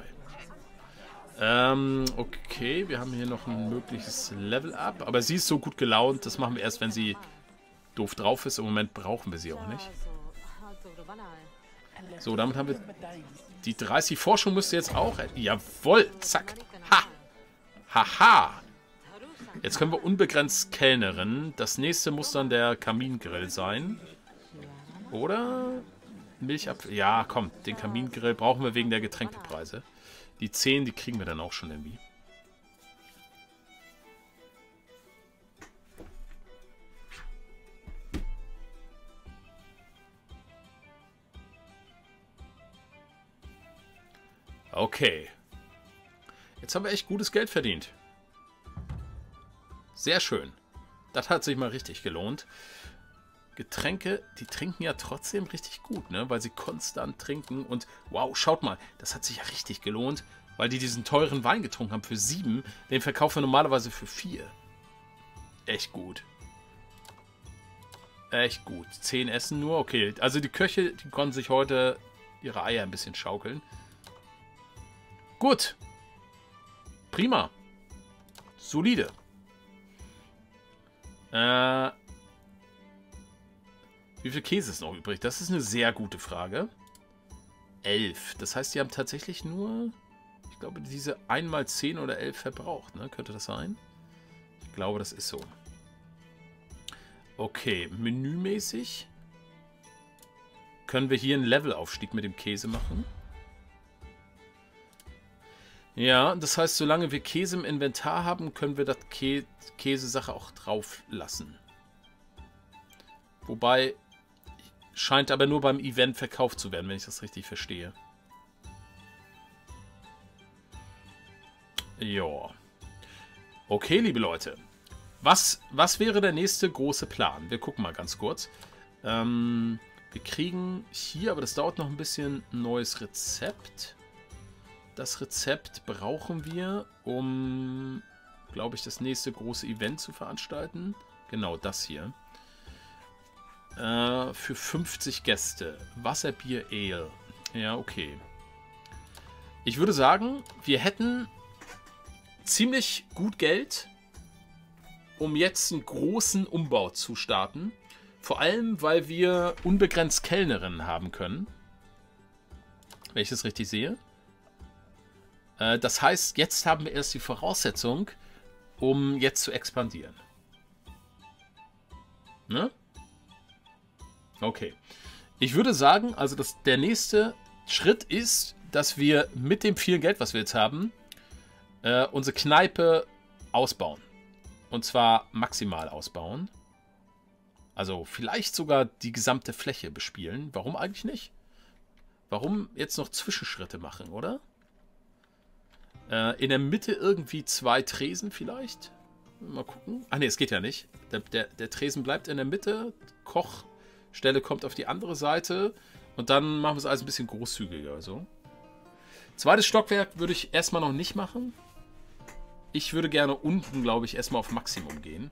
Ähm, okay, wir haben hier noch ein mögliches Level-Up. Aber sie ist so gut gelaunt, das machen wir erst, wenn sie doof drauf ist. Im Moment brauchen wir sie auch nicht. So, damit haben wir die dreißig. Forschung müsste jetzt auch... Jawohl, zack. Ha! Haha! Jetzt können wir unbegrenzt Kellnerin. Das nächste muss dann der Kamingrill sein. Oder... Milchapfel. Ja, komm, den Kamingrill brauchen wir wegen der Getränkepreise. Die zehn, die kriegen wir dann auch schon irgendwie. Okay. Jetzt haben wir echt gutes Geld verdient. Sehr schön. Das hat sich mal richtig gelohnt. Getränke, die trinken ja trotzdem richtig gut, ne? Weil sie konstant trinken. Und wow, schaut mal, das hat sich ja richtig gelohnt, weil die diesen teuren Wein getrunken haben für sieben. Den verkaufen wir normalerweise für vier. Echt gut. Echt gut. Zehn essen nur. Okay, also die Köche, die konnten sich heute ihre Eier ein bisschen schaukeln. Gut. Prima. Solide. Äh... Wie viel Käse ist noch übrig? Das ist eine sehr gute Frage. Elf. Das heißt, die haben tatsächlich nur, ich glaube, diese einmal zehn oder elf verbraucht. Ne? Könnte das sein? Ich glaube, das ist so. Okay, menümäßig können wir hier einen Levelaufstieg mit dem Käse machen. Ja, das heißt, solange wir Käse im Inventar haben, können wir das Kä Käsesache auch drauf lassen. Wobei... Scheint aber nur beim Event verkauft zu werden, wenn ich das richtig verstehe. Ja. Okay, liebe Leute. Was, was wäre der nächste große Plan? Wir gucken mal ganz kurz. Ähm, wir kriegen hier, aber das dauert noch ein bisschen, ein neues Rezept. Das Rezept brauchen wir, um, glaube ich, das nächste große Event zu veranstalten. Genau, das hier. Äh, für fünfzig Gäste. Wasserbier Ale. Ja, okay. Ich würde sagen, wir hätten ziemlich gut Geld, um jetzt einen großen Umbau zu starten. Vor allem, weil wir unbegrenzt Kellnerinnen haben können. Wenn ich das richtig sehe. Äh, das heißt, jetzt haben wir erst die Voraussetzung, um jetzt zu expandieren. Ne? Okay. Ich würde sagen, also das, der nächste Schritt ist, dass wir mit dem vielen Geld, was wir jetzt haben, äh, unsere Kneipe ausbauen. Und zwar maximal ausbauen. Also vielleicht sogar die gesamte Fläche bespielen. Warum eigentlich nicht? Warum jetzt noch Zwischenschritte machen, oder? Äh, in der Mitte irgendwie zwei Tresen vielleicht? Mal gucken. Ach ne, es geht ja nicht. Der, der, der Tresen bleibt in der Mitte. Koch... Stelle kommt auf die andere Seite und dann machen wir es alles ein bisschen großzügiger. So. Zweites Stockwerk würde ich erstmal noch nicht machen. Ich würde gerne unten, glaube ich, erstmal auf Maximum gehen.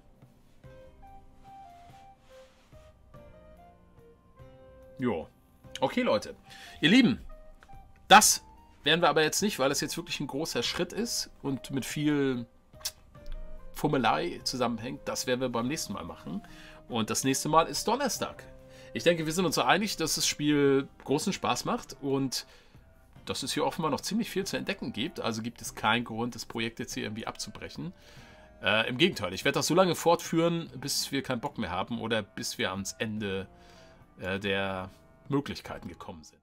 Jo. Okay, Leute. Ihr Lieben, das werden wir aber jetzt nicht, weil das jetzt wirklich ein großer Schritt ist und mit viel Fummelei zusammenhängt. Das werden wir beim nächsten Mal machen. Und das nächste Mal ist Donnerstag. Ich denke, wir sind uns so einig, dass das Spiel großen Spaß macht und dass es hier offenbar noch ziemlich viel zu entdecken gibt. Also gibt es keinen Grund, das Projekt jetzt hier irgendwie abzubrechen. Äh, Im Gegenteil, ich werde das so lange fortführen, bis wir keinen Bock mehr haben oder bis wir ans Ende äh, der Möglichkeiten gekommen sind.